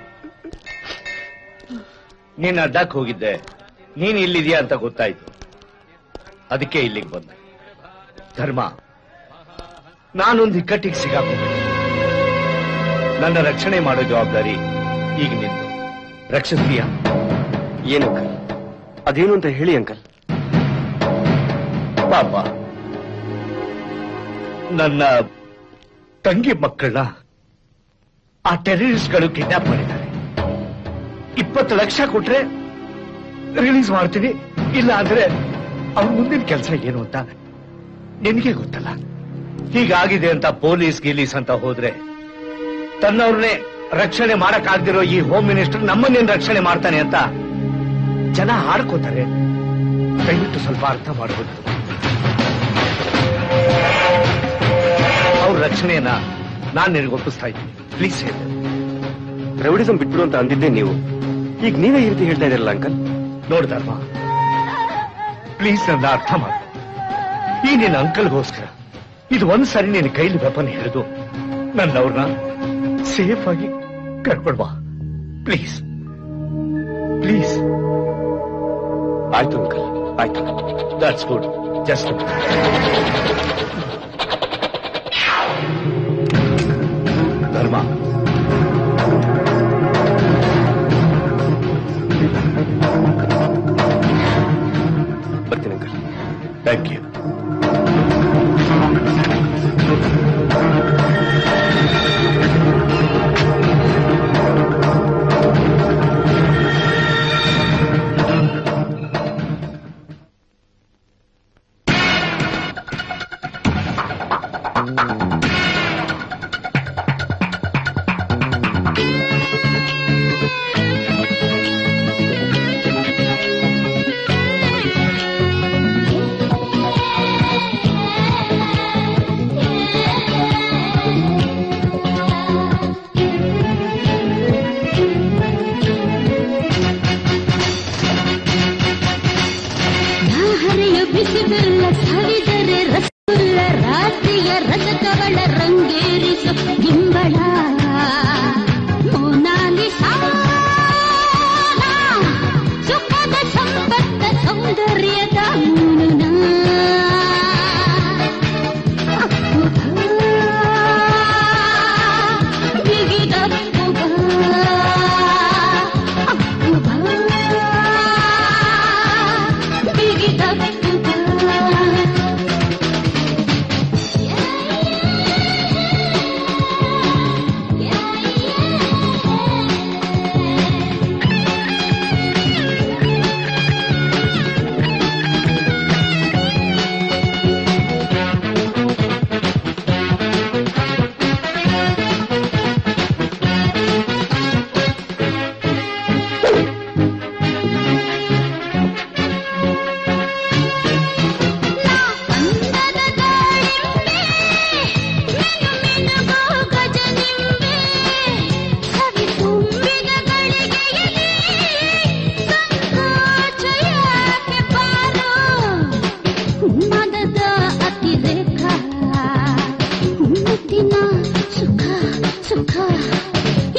ನೀನ್ ಅಡ್ಡಕ್ಕೆ ಹೋಗಿದ್ದೆ, ನೀನ್ ಇಲ್ಲಿದ್ಯಾ ಅಂತ ಗೊತ್ತಾಯ್ತು, ಅದಕ್ಕೆ ಇಲ್ಲಿಗೆ ಬಂದೆ. ಧರ್ಮ, ನಾನೊಂದು ಇಕ್ಕಟ್ಟಿಗೆ ಸಿಗಾಕೊಂಡೆ. ನನ್ನ ರಕ್ಷಣೆ ಮಾಡೋ ಜವಾಬ್ದಾರಿ ಈಗ ನಿಂದು. ರಕ್ಷಿಸ್ತೀಯಾ? ಏನು ಅಂಕಲ್, ಅದೇನು ಅಂತ ಹೇಳಿ ಅಂಕಲ್. ಪಾಪ ನನ್ನ ತಂಗಿ ಮಕ್ಕಳನ್ನ ಆ ಟೆರರಿಸ್ಟ್ಗಳು ಕಿಡ್ನಾಪ್ ಮಾಡಿದ್ದಾರೆ. ಇಪ್ಪತ್ತು ಲಕ್ಷ ಕೊಟ್ರೆ ರಿಲೀಸ್ ಮಾಡ್ತೀನಿ, ಇಲ್ಲ ಅಂದ್ರೆ ಅವ್ರ ಮುಂದಿನ ಕೆಲಸ ಏನು ಅಂತ ನಿನಗೆ ಗೊತ್ತಲ್ಲ. ಹೀಗಾಗಿದೆ ಅಂತ ಪೊಲೀಸ್ ಗಿಲೀಸ್ ಅಂತ ಹೋದ್ರೆ ತನ್ನವ್ರನ್ನೇ ರಕ್ಷಣೆ ಮಾಡಕ್ಕಾಗ್ದಿರೋ ಈ ಹೋಮ್ ಮಿನಿಸ್ಟರ್ ನಮ್ಮನ್ನೇನು ರಕ್ಷಣೆ ಮಾಡ್ತಾನೆ ಅಂತ ಜನ ಹಾಡ್ಕೋತಾರೆ. ದಯವಿಟ್ಟು ಸ್ವಲ್ಪ ಅರ್ಥ ಮಾಡಬಹುದು. ಅವ್ರ ರಕ್ಷಣೆಯನ್ನ ನಾನ್ ನಿನಗೆ ಒಪ್ಪಿಸ್ತಾ ಇದ್ದೀನಿ, ಪ್ಲೀಸ್ ಹೇಳಿ. ರೌಡಿಸಂ ಬಿಟ್ಬಿಡು ಅಂತ ಅಂದಿದ್ದೆ ನೀವು, ಈಗ ನೀವೇ ಈ ರೀತಿ ಹೇಳ್ತಾ ಇದ್ದೀರಲ್ಲ ಅಂಕಲ್. ನೋಡ್ ಧರ್ಮ, ಪ್ಲೀಸ್ ನನ್ನ ಅರ್ಥ ಮಾಡು. ಈ ನಿನ್ನ ಅಂಕಲ್ಗೋಸ್ಕರ ಇದು ಒಂದ್ ಸರಿ ನಿನ್ನ ಕೈಲಿ ವೆಪನ್ ಹಿಡಿದು ನನ್ನವ್ರನ್ನ ಸೇಫ್ ಆಗಿ ಕರ್ಕೊಡ್ವಾ ಪ್ಲೀಸ್ ಪ್ಲೀಸ್. ಆಯ್ತು ಅಂಕಲ್, ಆಯ್ತು. That's good. ಜಸ್ಟ್ ಧರ್ಮ, ಬರ್ತೀನಿ ಅಂಕಲ್. Thank you.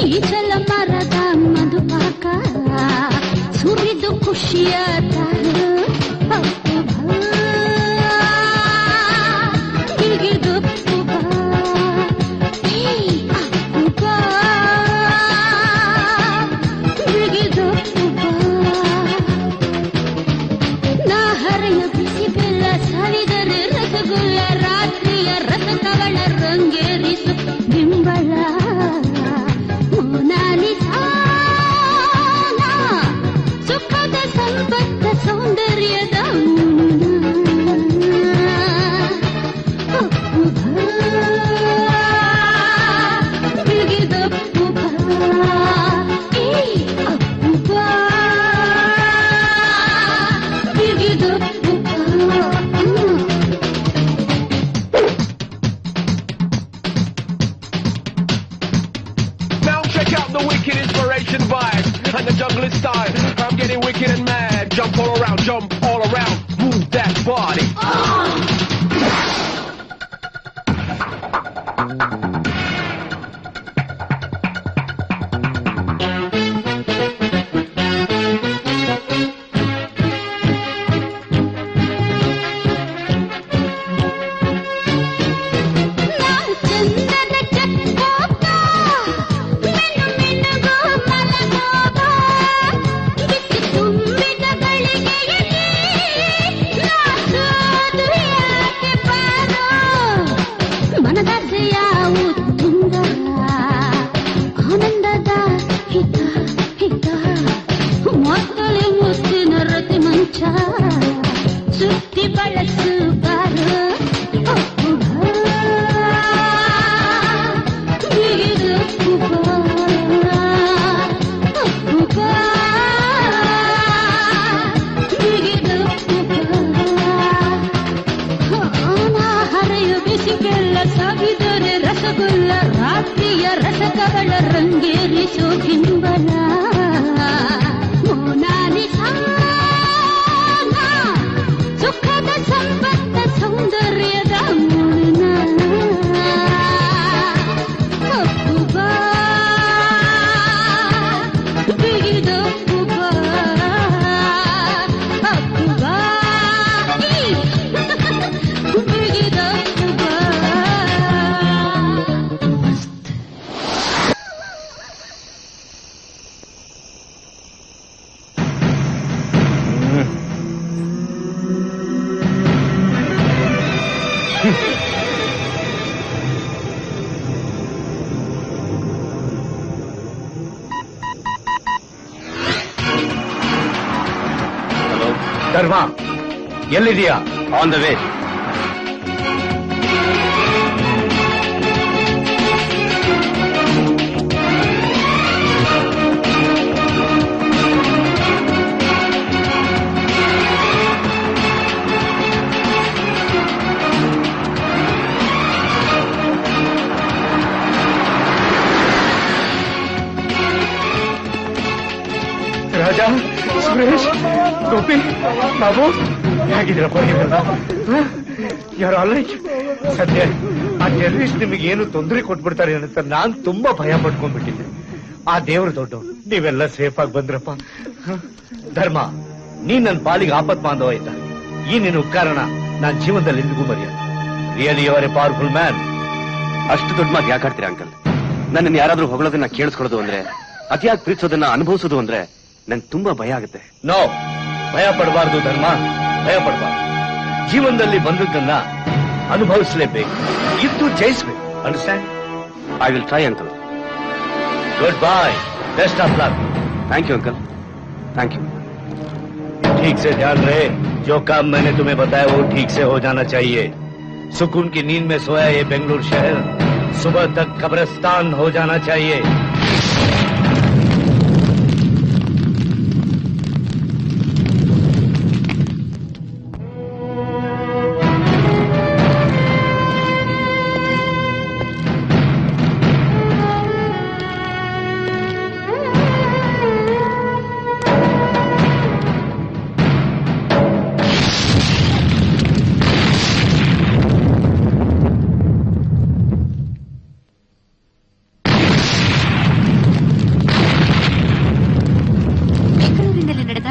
ಈಚಲ ಮರದ ಮಧುಪಾಕ ಸುರಿದು ಖುಷಿಯ ತಾರು ಬಿಗಿದು ಬಿಗಿದು ನಾ ಹರೆಯ ಬಿಸಿ ಬೆಲ್ಲ ಸವಿದರೆ ರಸಗುಲ್ಲ ರಾತ್ರಿಯ ರಸ ಕವಳ ರಂಗೇರಿಸು ಬಿಂಬಳ ಮೋನಾಲಿಸಾ ಸುಖದ ಸಂಪತ್ತ ಸೌಂದರ್ಯದ and the jungle is style. I'm getting wicked and mad. Jump all around, jump all around. Move that body. ಸುತ್ತಿ ಬಳಸು ಬಾರು ಬಿಗಿದು ಬಿಗಿದು ಹರೆಯು ಬಿಸಿ ಬೆಲ್ಲ ಸವಿದರೆ ರಸಗುಲ್ಲ ರಾತ್ರಿಯ ರಸ ಕವಳ ರಂಗೇರಿಸು ಬಿಂಬಲ ಮೋನಾಲಿಸಾ ಸುಖದ ಸಂಪತ್ತ ಸೌಂದರ್ಯದ ಮೂರ್ನ ಅಪ್ಪುಬಾ ಬಿಗಿದು ಅಪ್ಪುಬಾ ಅಪ್ಪುಬಾ ಬಿಗಿದು ಅಪ್ಪುಬಾ ಧರ್ಮ ಎಲ್ಲಿದೆಯಾ? On the way. Raja, Suresh, Gopi, Babu ಹೇಗಿದ್ದೀರಪ್ಪ? ಯಾರು ಅಲ್ಲ ಸದ್ಯ ಆ ಟೆರರಿಸ್ಟ್ ನಿಮಗೆ ಏನು ತೊಂದರೆ ಕೊಟ್ಬಿಡ್ತಾರೆ ಅಂತ ನಾನ್ ತುಂಬಾ ಭಯ ಪಟ್ಕೊಂಡ್ಬಿಟ್ಟಿದ್ದೆ. ಆ ದೇವ್ರ ದೊಡ್ಡ ನೀವೆಲ್ಲ ಸೇಫ್ ಆಗಿ ಬಂದ್ರಪ್ಪ. ಧರ್ಮ, ನೀನ್ ನನ್ನ ಪಾಲಿಗೆ ಆಪತ್ ಬಾಂಧವ ಆಯ್ತಾ? ಈ ನಿನ್ನ ಉಪಕಾರಣ ನಾನ್ ಜೀವನದಲ್ಲಿ ಎಂದಿಗೂ ಮರೆಯ. Really you're a powerful man. ಅಷ್ಟು ದೊಡ್ಡ ಮಾತು ಯಾಕಾಡ್ತೀರಾ ಅಂಕಲ್? ನನ್ನನ್ನು ಯಾರಾದ್ರೂ ಹೊಗಳೋದನ್ನ ಕೇಳಿಸ್ಕೊಳ್ಳೋದು ಅಂದ್ರೆ, ಅತಿಯಾಗಿ ಪ್ರೀತಿಸೋದನ್ನ ಅನುಭವಿಸೋದು ಅಂದ್ರೆ ನನ್ ತುಂಬಾ ಭಯ ಆಗುತ್ತೆ. ನೋ, ಭಯ ಪಡಬಾರ್ದು ಧರ್ಮ, ಭಯ ಪಡಬಾರ್ದು. ಜೀವನದಲ್ಲಿ ಬಂದದ್ದನ್ನ ಅನುಭವಿಸಲೇಬೇಕು, ಇದ್ದು ಜಯಿಸಬೇಕು. Understand? I will try uncle. Good bye, best of luck. Thank you uncle, thank you. ठीक से ध्यान रहे, जो काम मैंने तुम्हें बताया वो ठीक से हो जाना चाहिए. सुकून की नींद में सोया ये बेंगलुरु शहर सुबह तक कब्रिस्तान हो जाना चाहिए.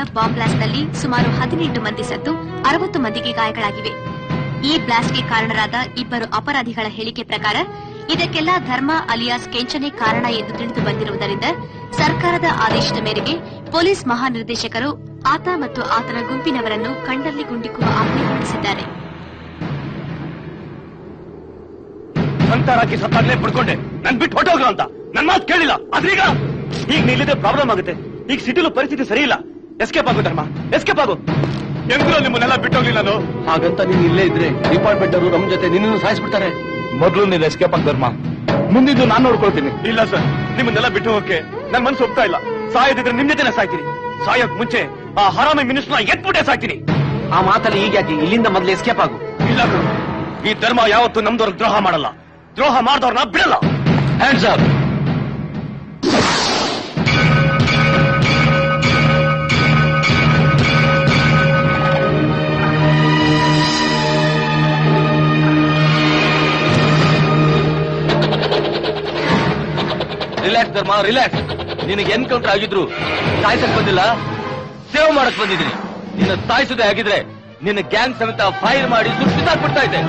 ಬಾಂಬ್ ಬ್ಲಾಸ್ಟ್ ನಲ್ಲಿ ಸುಮಾರು ಹದಿನೆಂಟು ಮಂದಿ ಸತ್ತು ಅರವತ್ತು ಮಂದಿಗೆ ಗಾಯಗಳಾಗಿವೆ. ಈ ಬ್ಲಾಸ್ಟ್ಗೆ ಕಾರಣರಾದ ಇಬ್ಬರು ಅಪರಾಧಿಗಳ ಹೇಳಿಕೆ ಪ್ರಕಾರ ಇದಕ್ಕೆಲ್ಲ ಧರ್ಮ ಅಲಿಯಾಸ್ ಕೆಂಚನೆ ಕಾರಣ ಎಂದು ತಿಳಿದು ಬಂದಿರುವುದರಿಂದ ಸರ್ಕಾರದ ಆದೇಶದ ಮೇರೆಗೆ ಪೊಲೀಸ್ ಮಹಾನಿರ್ದೇಶಕರು ಆತ ಮತ್ತು ಆತನ ಗುಂಪಿನವರನ್ನು ಕಂಡಲ್ಲಿ ಗುಂಡಿಕ್ಕುವ ಆಜ್ಞೆ ಹೊರಡಿಸಿದ್ದಾರೆ. ಸಂತಾರಾಕಿ ಸತ್ತಾಗ್ಲೇ ಪಡ್ಕೊಂಡೆ ನನ್ ಬಿಟ್ಟು ಹೊಟ್ಟೋಗ್ರು ಅಂತ ನನ್ ಮಾತು ಕೇಳಿಲ್ಲ. ಆದ್ರೀಗ ಈಗ ನಿಲ್ಲಿದೆ ಪ್ರಾಬ್ಲಮ್ ಆಗುತ್ತೆ. ಈಗ ಸಿಟಿಲು ಪರಿಸ್ಥಿತಿ ಸರಿ ಇಲ್ಲ. ಎಸ್ಕೇಪ್ ಆಗು ಧರ್ಮ, ಎಸ್ಕೇಪ್ ಆಗು. ಹೆಂಗ್ರು ನಿಮ್ಮನ್ನೆಲ್ಲ ಬಿಟ್ಟೋಗ್ಲಿ ನಾನು. ಹಾಗಂತ ನೀನ್ ಇಲ್ಲೇ ಇದ್ರೆ ಡಿಪಾರ್ಟ್ಮೆಂಟ್ ಅವರು ನಮ್ ಜೊತೆ ನಿನ್ನನ್ನು ಸಾಯಿಸ್ಬಿಡ್ತಾರೆ. ಮೊದಲು ನೀನು ಎಸ್ಕೇಪ್ ಆಗ ಧರ್ಮ, ಮುಂದಿದ್ದು ನಾನು ನೋಡ್ಕೊಳ್ತೀನಿ. ಇಲ್ಲ ಸರ್, ನಿಮ್ಮನ್ನೆಲ್ಲ ಬಿಟ್ಟು ಹೋಗಕ್ಕೆ ನನ್ ಮನ್ಸು ಒಪ್ತಾ ಇಲ್ಲ. ಸಾಯೋದಿದ್ರೆ ನಿಮ್ ಜೊತೆನೆ ಸಾಯ್ತೀನಿ. ಸಾಯೋಕ್ ಮುಂಚೆ ಆ ಹರಾಮಿ ಮಿನಿಸ್ಟರ್ನ ಎತ್ಬಿಟ್ಟೆ ಸಾಯ್ತೀನಿ. ಆ ಮಾತಲ್ಲಿ ಈಗ ಯಾಕೆ, ಇಲ್ಲಿಂದ ಮೊದಲು ಎಸ್ಕೇಪ್ ಆಗು. ಇಲ್ಲ ಸರ್, ಈ ಧರ್ಮ ಯಾವತ್ತೂ ನಮ್ದವ್ರ ದ್ರೋಹ ಮಾಡಲ್ಲ. ದ್ರೋಹ ಮಾಡಿದವ್ರನ್ನ ಬಿಡಲ್ಲ. Hands up. Relax Dharma, relax. ನಿನಗೆ ಎನ್ಕೌಂಟರ್ ಆಗಿದ್ರು ಸಾಯಿಸಕ್ ಬಂದಿಲ್ಲ, ಸೇವ್ ಮಾಡಕ್ ಬಂದಿದ್ದೀನಿ. ನಿನ್ನ ಸಾಯಿಸದೆ ಆಗಿದ್ರೆ ನಿನ್ನ ಗ್ಯಾಂಗ್ ಸಮೇತ ಫೈರ್ ಮಾಡಿ ಸುಟ್ಟಿಸಾಕ್ಬಿಡ್ತಾ ಇದ್ದೆ.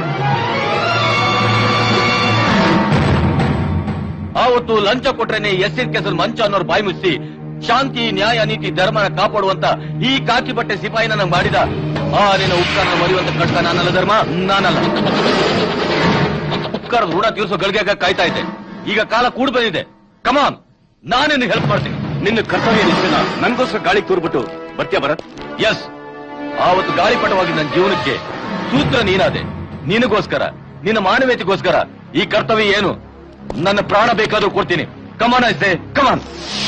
ಆವತ್ತು ಲಂಚ ಕೊಟ್ರೇನೆ ಎಸ್ಸಿನ ಕೆಸರು ಮಂಚ ಅನ್ನೋರು ಬಾಯಿ ಮುಚ್ಚಿ ಶಾಂತಿ, ನ್ಯಾಯ, ನೀತಿ, ಧರ್ಮನ ಕಾಪಾಡುವಂತ ಈ ಕಾಕಿ ಬಟ್ಟೆ ಸಿಪಾಯಿನ ನಂಗೆ ಮಾಡಿದ ಆ ನಿನ್ನ ಉಪಕಾರನ ಮರೆಯುವಂತ ಕಟ್ಟ ನಾನಲ್ಲ ಧರ್ಮ, ನಾನಲ್ಲ. ಉಪಕಾರದ ಋಣ ತೀರ್ಸೋ ಗಳಿಗೆಗ ಕಾಯ್ತಾ ಇದ್ದೆ. ಈಗ ಕಾಲ ಕೂಡ್ ಬಂದಿದೆ. ಕಮಾನ್, ನಾನೇನು ಹೆಲ್ಪ್ ಮಾಡ್ತೀನಿ. ನಿನ್ನ ಕರ್ತವ್ಯ ನಿಶ್ಚಿತ ನನ್ಗೋಸ್ಕರ ಗಾಳಿ ತೂರ್ಬಿಟ್ಟು ಬರ್ತೀಯ ಭರತ್? ಎಸ್, ಆವತ್ತು ಗಾಳಿಪಟವಾಗಿ ನನ್ನ ಜೀವನಕ್ಕೆ ಸೂತ್ರ ನೀನಾದೆ. ನಿನಗೋಸ್ಕರ, ನಿನ್ನ ಮಾನವೀಯತೆಗೋಸ್ಕರ ಈ ಕರ್ತವ್ಯ ಏನು, ನನ್ನ ಪ್ರಾಣ ಬೇಕಾದ್ರೂ ಕೊಡ್ತೀನಿ. Come on I say, come on.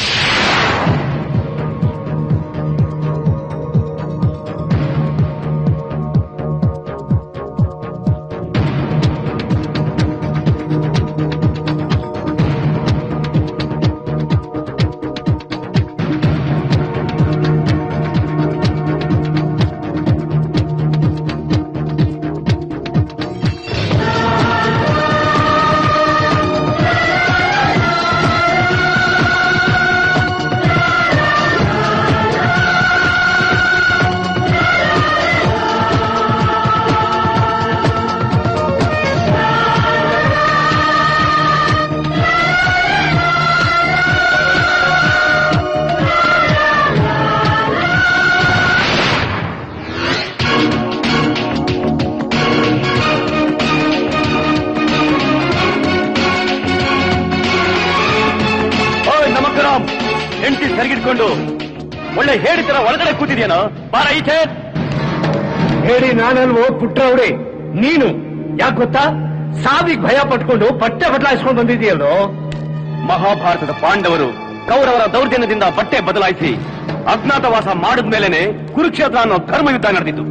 ಹೆಂಡತಿ ಸರಿಗಿಟ್ಕೊಂಡು ಒಳ್ಳೆ ಹೇಳಿ ತರ ಒಳಗಡೆ ಕೂತಿದ್ಯಾನೋ? ಬಾರ ಈಚೆ. ಹೇಳಿ ನಾನಲ್ವೋ ಪುಟ್ರವ್ರಿ, ನೀನು ಯಾಕೆ ಗೊತ್ತಾ? ಸಾವಿಗೆ ಭಯ ಪಟ್ಕೊಂಡು ಬಟ್ಟೆ ಬದಲಾಯಿಸ್ಕೊಂಡು ಬಂದಿದೆಯಲ್ಲೋ. ಮಹಾಭಾರತದ ಪಾಂಡವರು ಕೌರವರ ದೌರ್ಜನ್ಯದಿಂದ ಬಟ್ಟೆ ಬದಲಾಯಿಸಿ ಅಜ್ಞಾತವಾಸ ಮಾಡಿದ ಮೇಲೆನೆ ಕುರುಕ್ಷೇತ್ರ ಅನ್ನೋ ಧರ್ಮಯುದ್ಧ ನಡೆದಿತ್ತು.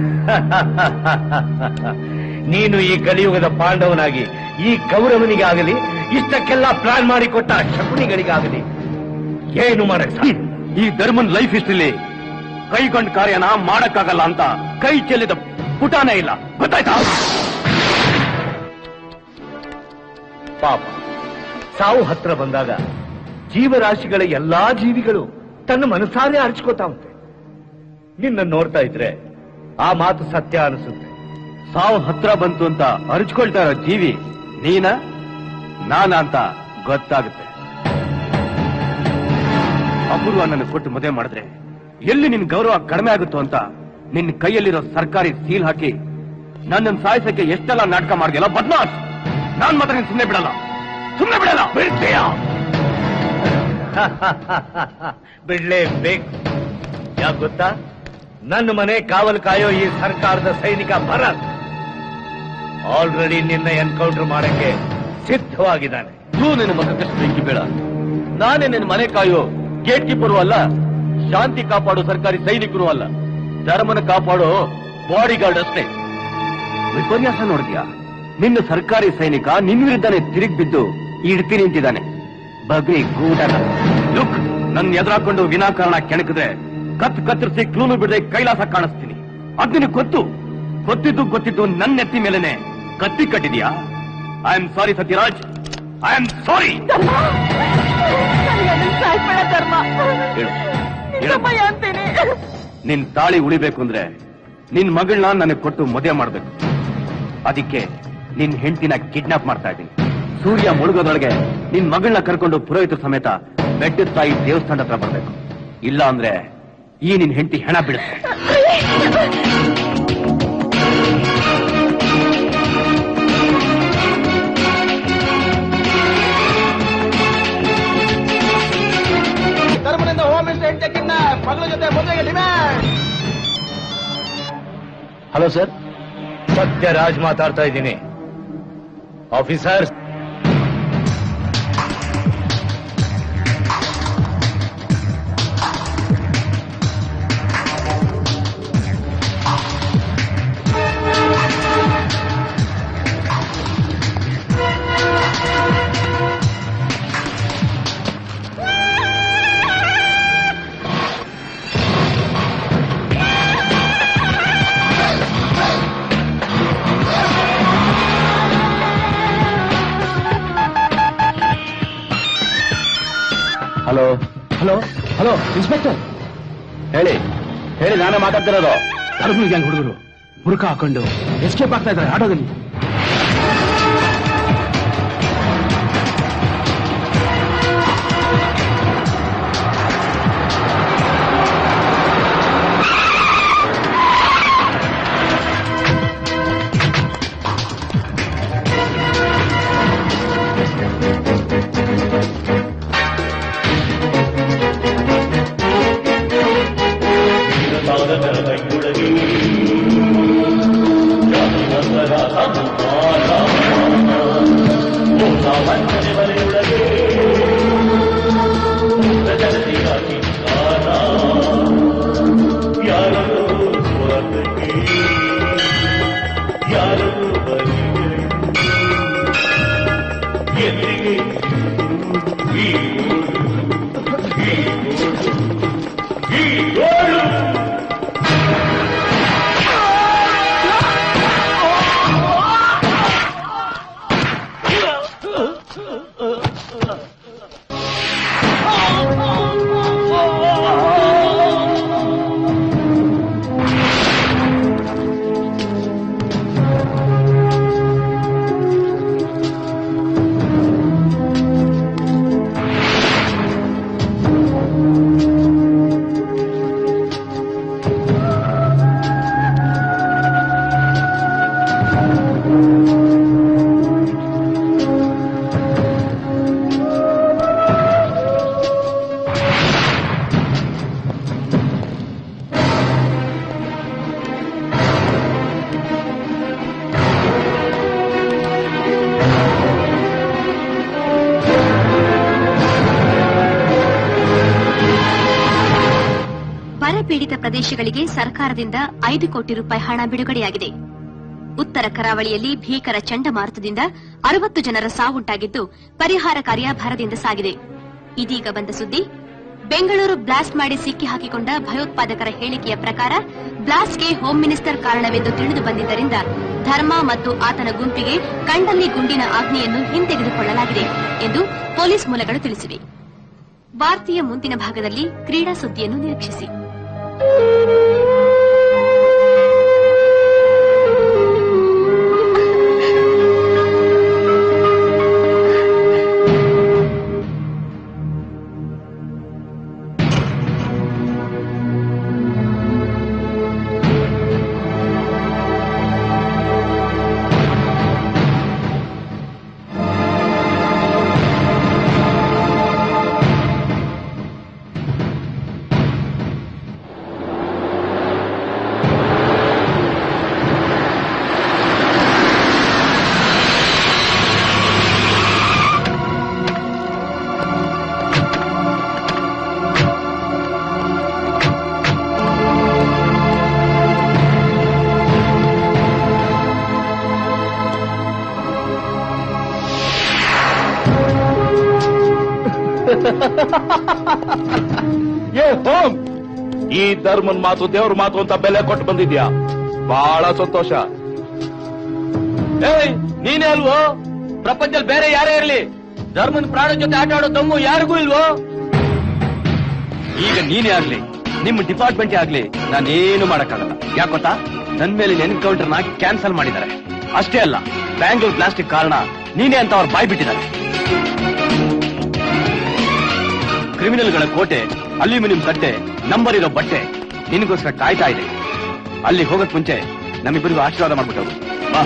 ನೀನು ಈ ಕಲಿಯುಗದ ಪಾಂಡವನಾಗಿ ಈ ಕೌರವನಿಗಾಗಲಿ ಇಷ್ಟಕ್ಕೆಲ್ಲ ಪ್ಲಾನ್ ಮಾಡಿಕೊಟ್ಟ ಶಕುನಿಗಳಿಗಾಗಲಿ ಏನು ಮಾಡಕ್? ಈ ಧರ್ಮನ್ ಲೈಫ್ ಹಿಸ್ಟ್ರಿಲಿ ಕೈಗೊಂಡ ಕಾರ್ಯನ ಮಾಡಕ್ಕಾಗಲ್ಲ ಅಂತ ಕೈ ಚೆಲ್ಲಿದ ಪುಟಾನೇ ಇಲ್ಲ, ಗೊತ್ತಾಯ್ತಾ? ಪಾಪ, ಸಾವು ಹತ್ರ ಬಂದಾಗ ಜೀವರಾಶಿಗಳ ಎಲ್ಲಾ ಜೀವಿಗಳು ತನ್ನ ಮನಸಾರೆ ಅರ್ಚ್ಕೋತಾವಂತೆ. ನಿನ್ನ ನೋಡ್ತಾ ಇದ್ರೆ ಆ ಮಾತು ಸತ್ಯ ಅನಿಸುತ್ತೆ. ಸಾವು ಹತ್ರ ಬಂತು ಅಂತ ಅರ್ಚ್ಕೊಳ್ತಾ ಇರೋ ಜೀವಿ ನೀನ ನಾನ ಅಂತ ಗೊತ್ತಾಗುತ್ತೆ. ಅಪೂರ್ವ ನನ್ನ ಕೊಟ್ಟು ಮದುವೆ ಮಾಡಿದ್ರೆ ಎಲ್ಲಿ ನಿನ್ ಗೌರವ ಕಡಿಮೆ ಆಗುತ್ತೋ ಅಂತ ನಿನ್ನ ಕೈಯಲ್ಲಿರೋ ಸರ್ಕಾರಿ ಸೀಲ್ ಹಾಕಿ ನನ್ನನ್ನು ಸಾಯಿಸಕ್ಕೆ ಎಷ್ಟೆಲ್ಲ ನಾಟಕ ಮಾಡಿದೆಯಲ್ಲ ಬದ್ಮಾಸ್. ನಾನ್ ಮಾತ್ರ ನೀನ್ ಸುಮ್ಮನೆ ಬಿಡಲ್ಲ, ಸುಮ್ಮನೆ ಬಿಡಲ್ಲ. ಬಿಡ್ತೀಯ? ಬಿಡ್ಲೇಬೇಕು. ಯಾಕೆ ಗೊತ್ತಾ? ನನ್ನ ಮನೆ ಕಾವಲು ಕಾಯೋ ಈ ಸರ್ಕಾರದ ಸೈನಿಕ ಭರತ್ ಆಲ್ರೆಡಿ ನಿನ್ನ ಎನ್ಕೌಂಟರ್ ಮಾಡಕ್ಕೆ ಸಿದ್ಧವಾಗಿದ್ದಾನೆ. ತೂ ನಿನ್ನ ಮಗಕ್ಕಷ್ಟು ಬೆಂಕಿ ಬೇಡ. ನಾನೇ ನಿನ್ನ ಮನೆ ಕಾಯೋ ಗೇಟ್ ಕೀಪರು ಅಲ್ಲ, ಶಾಂತಿ ಕಾಪಾಡೋ ಸರ್ಕಾರಿ ಸೈನಿಕರು ಅಲ್ಲ, ಧರ್ಮನ ಕಾಪಾಡೋ ಬಾಡಿ ಗಾರ್ಡ್ ಅಷ್ಟೇ. ವಿಪನ್ಯಾಸ ನೋಡಿದ್ಯಾ? ನಿನ್ನ ಸರ್ಕಾರಿ ಸೈನಿಕ ನಿನ್ ವಿರುದ್ಧನೇ ತಿರುಗಿ ಬಿದ್ದು ಇಡ್ತಿ ನಿಂತಿದ್ದಾನೆ. ಬಗ್ರಿ ಗೂಟನ ಲುಕ್, ನನ್ನ ಎದುರಾಕೊಂಡು ವಿನಾಕಾರಣ ಕೆಣಕಿದ್ರೆ ಕತ್ ಕತ್ತರಿಸಿ ಕ್ಲೂನು ಬಿಡದೆ ಕೈಲಾಸ ಕಾಣಿಸ್ತೀನಿ. ಅದ್ ನಿನಗೆ ಗೊತ್ತು. ಗೊತ್ತಿದ್ದು ಗೊತ್ತಿದ್ದು ನನ್ನ ನೆತ್ತಿ ಮೇಲೆನೆ ಕತ್ತಿ ಕಟ್ಟಿದ್ಯಾ? I am sorry Sathyaraj, I am sorry. Dharma, ಅಂತೇನೆ ನಿನ್ ತಾಳಿ ಉಳಿಬೇಕು ಅಂದ್ರೆ ನಿನ್ ಮಗಳನ್ನ ನನಗೆ ಕೊಟ್ಟು ಮದುವೆ ಮಾಡ್ಬೇಕು. ಅದಕ್ಕೆ ನಿನ್ ಹೆಂಡತಿನ ಕಿಡ್ನಾಪ್ ಮಾಡ್ತಾ ಇದ್ದೀನಿ. ಸೂರ್ಯ ಮುಳುಗೋದ್ರೊಳಗೆ ನಿನ್ ಮಗಳನ್ನ ಕರ್ಕೊಂಡು ಪುರೋಹಿತರ ಸಮೇತ ಬೆಟ್ಟದ ತಾಯಿ ದೇವಸ್ಥಾನದ ಹತ್ರ ಬರ್ಬೇಕು. ಇಲ್ಲ ಅಂದ್ರೆ ಈ ನಿನ್ ಹೆಂಡತಿ ಹೆಣ ಬಿಡುತ್ತೆ. ಧರ್ಮದಿಂದ ಹೋಮ್ ಮಿನಿಸ್ಟರ್ ಹೆಂಡತಿಯನ್ನ ಮಗಳ ಜೊತೆ ಮದುವೆಗೆ ಡಿಮ್ಯಾಂಡ್. ಹಲೋ ಸರ್, ಸತ್ಯರಾಜ್ ಮಾತಾಡ್ತಾ ಇದ್ದೀನಿ. Officer, hello hello hello inspector, ಹೇಳಿ ಹೇಳಿ, ನಾನೇ ಮಾತಾಡ್ತಿರೋದು. ಧರ್ಮ ಗ್ಯಾಂಗ್ ಹುಡುಗರು ಬುರ್ಕ ಹಾಕೊಂಡು ಎಸ್ಕೇಪ್ ಆಗ್ತಾ ಇದ್ದಾರೆ ಆಟೋದಲ್ಲಿ. ಪೀಡಿತ ಪ್ರದೇಶಗಳಿಗೆ ಸರ್ಕಾರದಿಂದ ಐದು ಕೋಟಿ ರೂಪಾಯಿ ಹಣ ಬಿಡುಗಡೆಯಾಗಿದೆ. ಉತ್ತರ ಕರಾವಳಿಯಲ್ಲಿ ಭೀಕರ ಚಂಡಮಾರುತದಿಂದ ಅರವತ್ತು ಜನರ ಸಾವುಂಟಾಗಿದ್ದು ಪರಿಹಾರ ಕಾರ್ಯ ಭರದಿಂದ ಸಾಗಿದೆ. ಇದೀಗ ಬಂದ ಸುದ್ದಿ, ಬೆಂಗಳೂರು ಬ್ಲಾಸ್ಟ್ ಮಾಡಿ ಸಿಕ್ಕಿ ಹಾಕಿಕೊಂಡ ಭಯೋತ್ಪಾದಕರ ಹೇಳಿಕೆಯ ಪ್ರಕಾರ ಬ್ಲಾಸ್ಟ್ಗೆ ಹೋಮ್ ಮಿನಿಸ್ಟರ್ ಕಾರಣವೆಂದು ತಿಳಿದು ಬಂದಿದ್ದರಿಂದ ಧರ್ಮ ಮತ್ತು ಆತನ ಗುಂಪಿಗೆ ಕಂಡಲ್ಲಿ ಗುಂಡಿನ ಆಜ್ಞೆಯನ್ನು ಹಿಂತೆಗೆದುಕೊಳ್ಳಲಾಗಿದೆ ಎಂದು ಪೊಲೀಸ್ ಮೂಲಗಳು ತಿಳಿಸಿವೆ. ವಾರ್ತೆಯ ಮುಂದಿನ ಭಾಗದಲ್ಲಿ ಕ್ರೀಡಾ ಸುದ್ದಿಯನ್ನು ನಿರೀಕ್ಷಿಸಿ. ಏ ಹೋಮ್, ಈ ಧರ್ಮನ್ ಮಾತು ದೇವ್ರ ಮಾತು ಅಂತ ಬೆಲೆ ಕೊಟ್ಟು ಬಂದಿದ್ಯಾ, ಬಹಳ ಸಂತೋಷ. ಏಯ್, ನೀನೇ ಅಲ್ವೋ? ಪ್ರಪಂಚದಲ್ಲಿ ಬೇರೆ ಯಾರೇ ಇರಲಿ ಧರ್ಮನ್ ಪ್ರಾಣ ಜೊತೆ ಆಟ ಆಡೋ ದಮ್ಮು ಯಾರಿಗೂ ಇಲ್ವೋ? ಈಗ ನೀನೇ ಆಗ್ಲಿ ನಿಮ್ಮ ಡಿಪಾರ್ಟ್ಮೆಂಟೇ ಆಗ್ಲಿ ನಾನೇನು ಮಾಡಕ್ಕಾಗಲ್ಲ. ಯಾಕೊತ್ತಾ ನನ್ ಮೇಲೆ ಎನ್ಕೌಂಟರ್ ನ ಕ್ಯಾನ್ಸಲ್ ಮಾಡಿದ್ದಾರೆ. ಅಷ್ಟೇ ಅಲ್ಲ, ಬ್ಯಾಂಗ್ಳೂರ್ ಪ್ಲಾಸ್ಟಿಕ್ ಕಾರಣ ನೀನೇ ಅಂತ ಅವ್ರು ಬಾಯ್ ಬಿಟ್ಟಿದ್ದಾರೆ. ಕ್ರಿಮಿನಲ್ಗಳ ಕೋಟೆ, ಅಲ್ಯೂಮಿನಿಯಂ ಕಟ್ಟೆ, ನಂಬರ್ ಇರೋ ಬಟ್ಟೆ ನಿನಗೋಸ್ಕರ ಕಾಯ್ತಾ ಇದೆ. ಅಲ್ಲಿ ಹೋಗಕ್ ಮುಂಚೆ ನಮ್ಮಿಬ್ಬರಿಗೂ ಆಶೀರ್ವಾದ ಮಾಡ್ಬಿಟ್ಟವ್ರು. ಬಾ.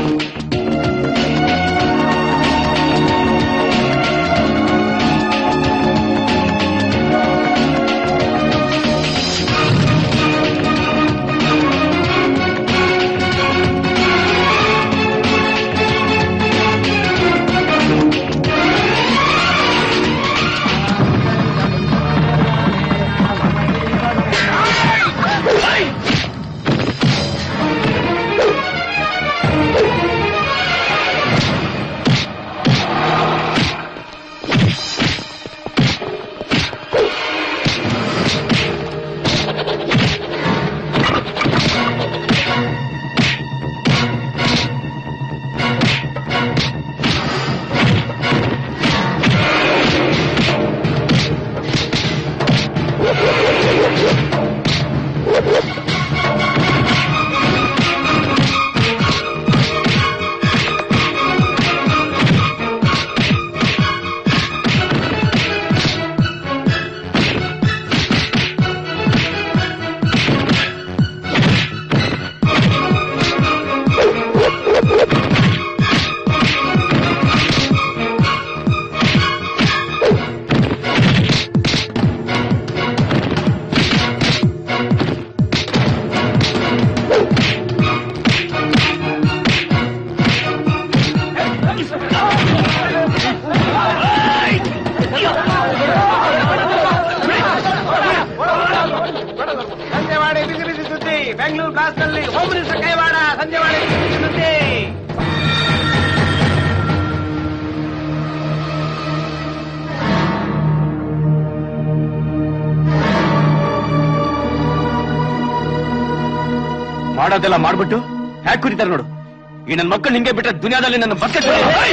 ಬೆಂಗಳೂರು ಬ್ಲಾಸ್ಟ್ ನಲ್ಲಿ ಹೋಮ್ ಮಿನಿಸ್ಟರ್ ಕೈವಾಡ ಸಂಜೆವಾಡ ಸುದ್ದಿ. ಮಾಡೋದೆಲ್ಲ ಮಾಡ್ಬಿಟ್ಟು ಹ್ಯಾಕ್ ಕುರಿತಾರೆ ನೋಡು. ಈ ನನ್ನ ಮಕ್ಕಳು ನಿಂಗೆ ಬಿಟ್ರೆ ದುನಿಯಾದಲ್ಲಿ ನನ್ನ ಬಕೆಟ್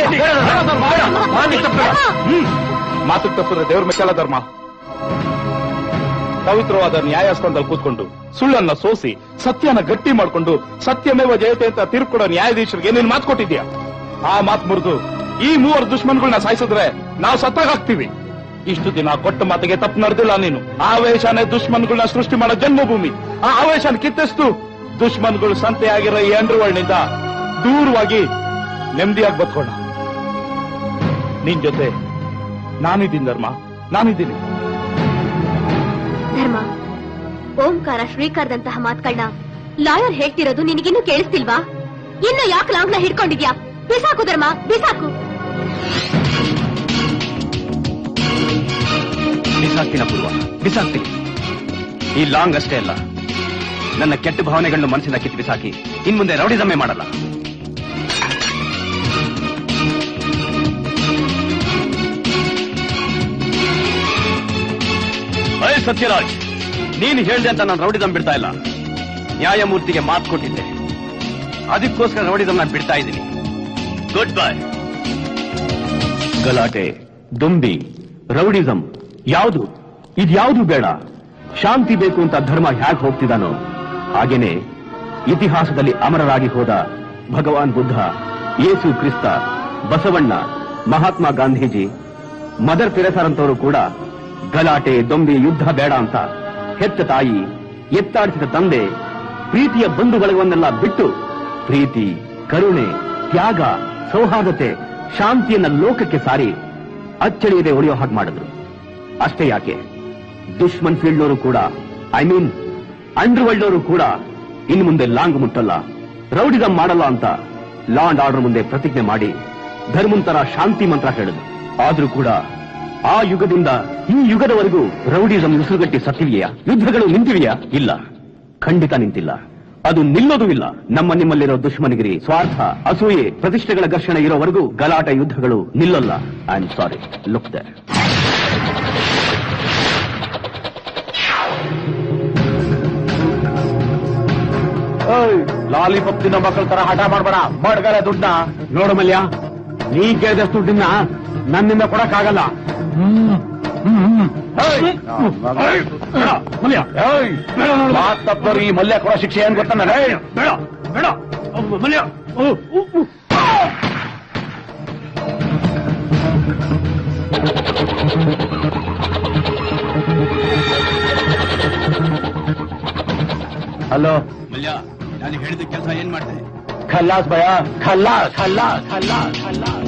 ಮಾತು ತಪ್ಪಿದ್ರೆ ದೇವ್ರ ಮೆಚ್ಚಲ ಧರ್ಮ. ಪವಿತ್ರವಾದ ನ್ಯಾಯಸ್ಥಾನದಲ್ಲಿ ಕೂತ್ಕೊಂಡು ಸುಳ್ಳನ್ನ ಸೋಸಿ ಸತ್ಯನ ಗಟ್ಟಿ ಮಾಡ್ಕೊಂಡು ಸತ್ಯಮೇವ ಜಯತೆ ಅಂತ ತೀರ್ಪು ಕೊಡೋ ನ್ಯಾಯಾಧೀಶರಿಗೆ ನೀನ್ ಮಾತು ಕೊಟ್ಟಿದ್ಯಾ. ಆ ಮಾತು ಮುರಿದು ಈ ಮೂವರು ದುಶ್ಮನ್ಗಳನ್ನ ಸಾಯಿಸಿದ್ರೆ ನಾವು ಸತ್ತಾಗ್ತೀವಿ. ಇಷ್ಟು ದಿನ ಕೊಟ್ಟ ಮಾತಿಗೆ ತಪ್ಪು ನಡೆದಿಲ್ಲ ನೀನು. ಆವೇಶನೇ ದುಶ್ಮನ್ಗಳನ್ನ ಸೃಷ್ಟಿ ಮಾಡೋ ಜನ್ಮಭೂಮಿ. ಆ ಆವೇಶನ ಕಿತ್ತೆಷ್ಟು ದುಶ್ಮನ್ಗಳು ಸಂತೆಯಾಗಿರೋ ಈ ಅಂಡರ್ವರ್ಲ್ಡ್ನಿಂದ ದೂರವಾಗಿ ನೆಮ್ಮದಿಯಾಗಿ ಬದುಕೋಣ. ನಿನ್ ಜೊತೆ ನಾನಿದ್ದೀನಿ ಧರ್ಮ, ನಾನಿದ್ದೀನಿ. ಧರ್ಮ, ಓಂಕಾರ ಶ್ರೀಕಾರದಂತಹ ಮಾತುಗಳನ್ನ ಲಾಯರ್ ಹೇಳ್ತಿರೋದು ನಿನಗಿನ್ನೂ ಕೇಳಿಸ್ತಿಲ್ವಾ? ಇನ್ನು ಯಾಕೆ ಲಾಂಗ್ನ ಹಿಡ್ಕೊಂಡಿದ್ಯಾ? ಬಿಸಾಕು ಧರ್ಮ, ಬಿಸಾಕು. ಬಿಸಾಕ್ತಿನ ಪೂರ್ವ, ಬಿಸಾಕ್ತೀನಿ. ಈ ಲಾಂಗ್ ಅಷ್ಟೇ ಅಲ್ಲ, ನನ್ನ ಕೆಟ್ಟ ಭಾವನೆಗಳನ್ನು ಮನಸ್ಸಿಂದ ಕಿತ್ತು ಬಿಸಾಕಿ ಇನ್ ಮುಂದೆ ರೌಡಿಸಮ್ಮೆ ಮಾಡಲ್ಲ. ಅಯ್ಯ ಸತ್ಯರಾಜ್, ನೀನು ಹೇಳ್ದೆ ಅಂತ ನಾನು ರೌಡಿಸಮ್ ಬಿಡ್ತಾ ಇಲ್ಲ. ನ್ಯಾಯಮೂರ್ತಿಗೆ ಮಾತು ಕೊಟ್ಟಿದ್ದೆ, ಅದಕ್ಕೋಸ್ಕರ ರೌಡಿಸಮ್ ನಾನು ಬಿಡ್ತಾ ಇದ್ದೀನಿ. Good bye. ಗಲಾಟೆ, ದೊಂಬಿ, ರೌಡಿಸಮ್ ಯಾವುದು ಇದ್ಯಾವುದು ಬೇಡ. ಶಾಂತಿ ಬೇಕು ಅಂತ ಧರ್ಮ ಹ್ಯಾಕ್ ಹೋಗ್ತಿದ್ದಾನೋ ಹಾಗೇನೆ ಇತಿಹಾಸದಲ್ಲಿ ಅಮರರಾಗಿ ಹೋದ ಭಗವಾನ್ ಬುದ್ಧ, ಯೇಸು ಕ್ರಿಸ್ತ, ಬಸವಣ್ಣ, ಮಹಾತ್ಮ ಗಾಂಧೀಜಿ, ಮದರ್ ತೆರೆಸಾರಂತವರು ಕೂಡ ಗಲಾಟೆ, ದೊಂಬಿ, ಯುದ್ಧ ಬೇಡ ಅಂತ ಹೆತ್ತ ತಾಯಿ, ಎತ್ತಾಡಿಸಿದ ತಂದೆ, ಪ್ರೀತಿಯ ಬಂಧು ಬಳಗವನ್ನೆಲ್ಲ ಬಿಟ್ಟು ಪ್ರೀತಿ, ಕರುಣೆ, ತ್ಯಾಗ, ಸೌಹಾರ್ದತೆ, ಶಾಂತಿಯನ್ನ ಲೋಕಕ್ಕೆ ಸಾರಿ ಅಚ್ಚಳಿಯದೆ ಒಡೆಯೋ ಹಾಗೆ ಮಾಡಿದ್ರು. ಅಷ್ಟೇ ಯಾಕೆ, ದುಶ್ಮನ್ ಫೀಲ್ಡ್ನವರು ಕೂಡ, ಐ ಮೀನ್ ಅಂಡರ್ ವರ್ಲ್ಡ್ ಅವರು ಕೂಡ ಇನ್ನು ಮುಂದೆ ಲಾಂಗ್ ಮುಟ್ಟಲ್ಲ, ರೌಡಿಸಮ್ ಮಾಡಲ್ಲ ಅಂತ ಲಾ ಅಂಡ್ ಆರ್ಡರ್ ಮುಂದೆ ಪ್ರತಿಜ್ಞೆ ಮಾಡಿ ಧರ್ಮಂತರ ಶಾಂತಿ ಮಂತ್ರ ಹೇಳಿದ್ರು. ಆದ್ರೂ ಕೂಡ ಆ ಯುಗದಿಂದ ಈ ಯುಗದವರೆಗೂ ರೌಡಿಸಮ್ ಉಸಿರುಗಟ್ಟಿ ಸತ್ತಿವೆಯಾ? ಯುದ್ಧಗಳು ನಿಂತಿವೆಯಾ? ಇಲ್ಲ, ಖಂಡಿತ ನಿಂತಿಲ್ಲ. ಅದು ನಿಲ್ಲೋದು ಇಲ್ಲ. ನಮ್ಮ ನಿಮ್ಮಲ್ಲಿರೋ ದುಶ್ಮನಿಗಿರಿ, ಸ್ವಾರ್ಥ, ಅಸೂಯೆ, ಪ್ರತಿಷ್ಠೆಗಳ ಘರ್ಷಣೆ ಇರೋವರೆಗೂ ಗಲಾಟೆ, ಯುದ್ಧಗಳು ನಿಲ್ಲಲ್ಲ. I am sorry, look there. Lollipop ತಿನ್ನೋ ಮಕ್ಕಳ ತರ ಹಠ ಮಾಡ್ಬೇಡ, ಮಡ್ಗಲ ದುಡ್ಡ ನೋಡು ಮಲ್ಯ. ನೀ ಕೇಳಿದಷ್ಟು ದುಡ್ಡನ್ನ ನನ್ನಿಂದ ಕೊಡಕ್ಕಾಗಲ್ಲ. ಹ್ಮ್ ಹ್ಮ್ ಮಾತಪ್ಪರು ಈ ಮಲ್ಯ ಕೊಡೋ ಶಿಕ್ಷೆ ಏನ್ ಗೊತ್ತ ಬೇಡ ಬೇಡ ಮಲ್ಯ ಹಲೋ ಮಲ್ಯ ನಾನು ಹೇಳಿದ ಕೆಲಸ ಏನ್ ಮಾಡಿದೆ ಖಲ್ಲಾಸ್ ಭಯ ಖಲ್ಲಾಸ್ ಖಲ್ಲಾಸ್ ಖಲ್ಲಾಸ್ ಖಲ್ಲಾಸ್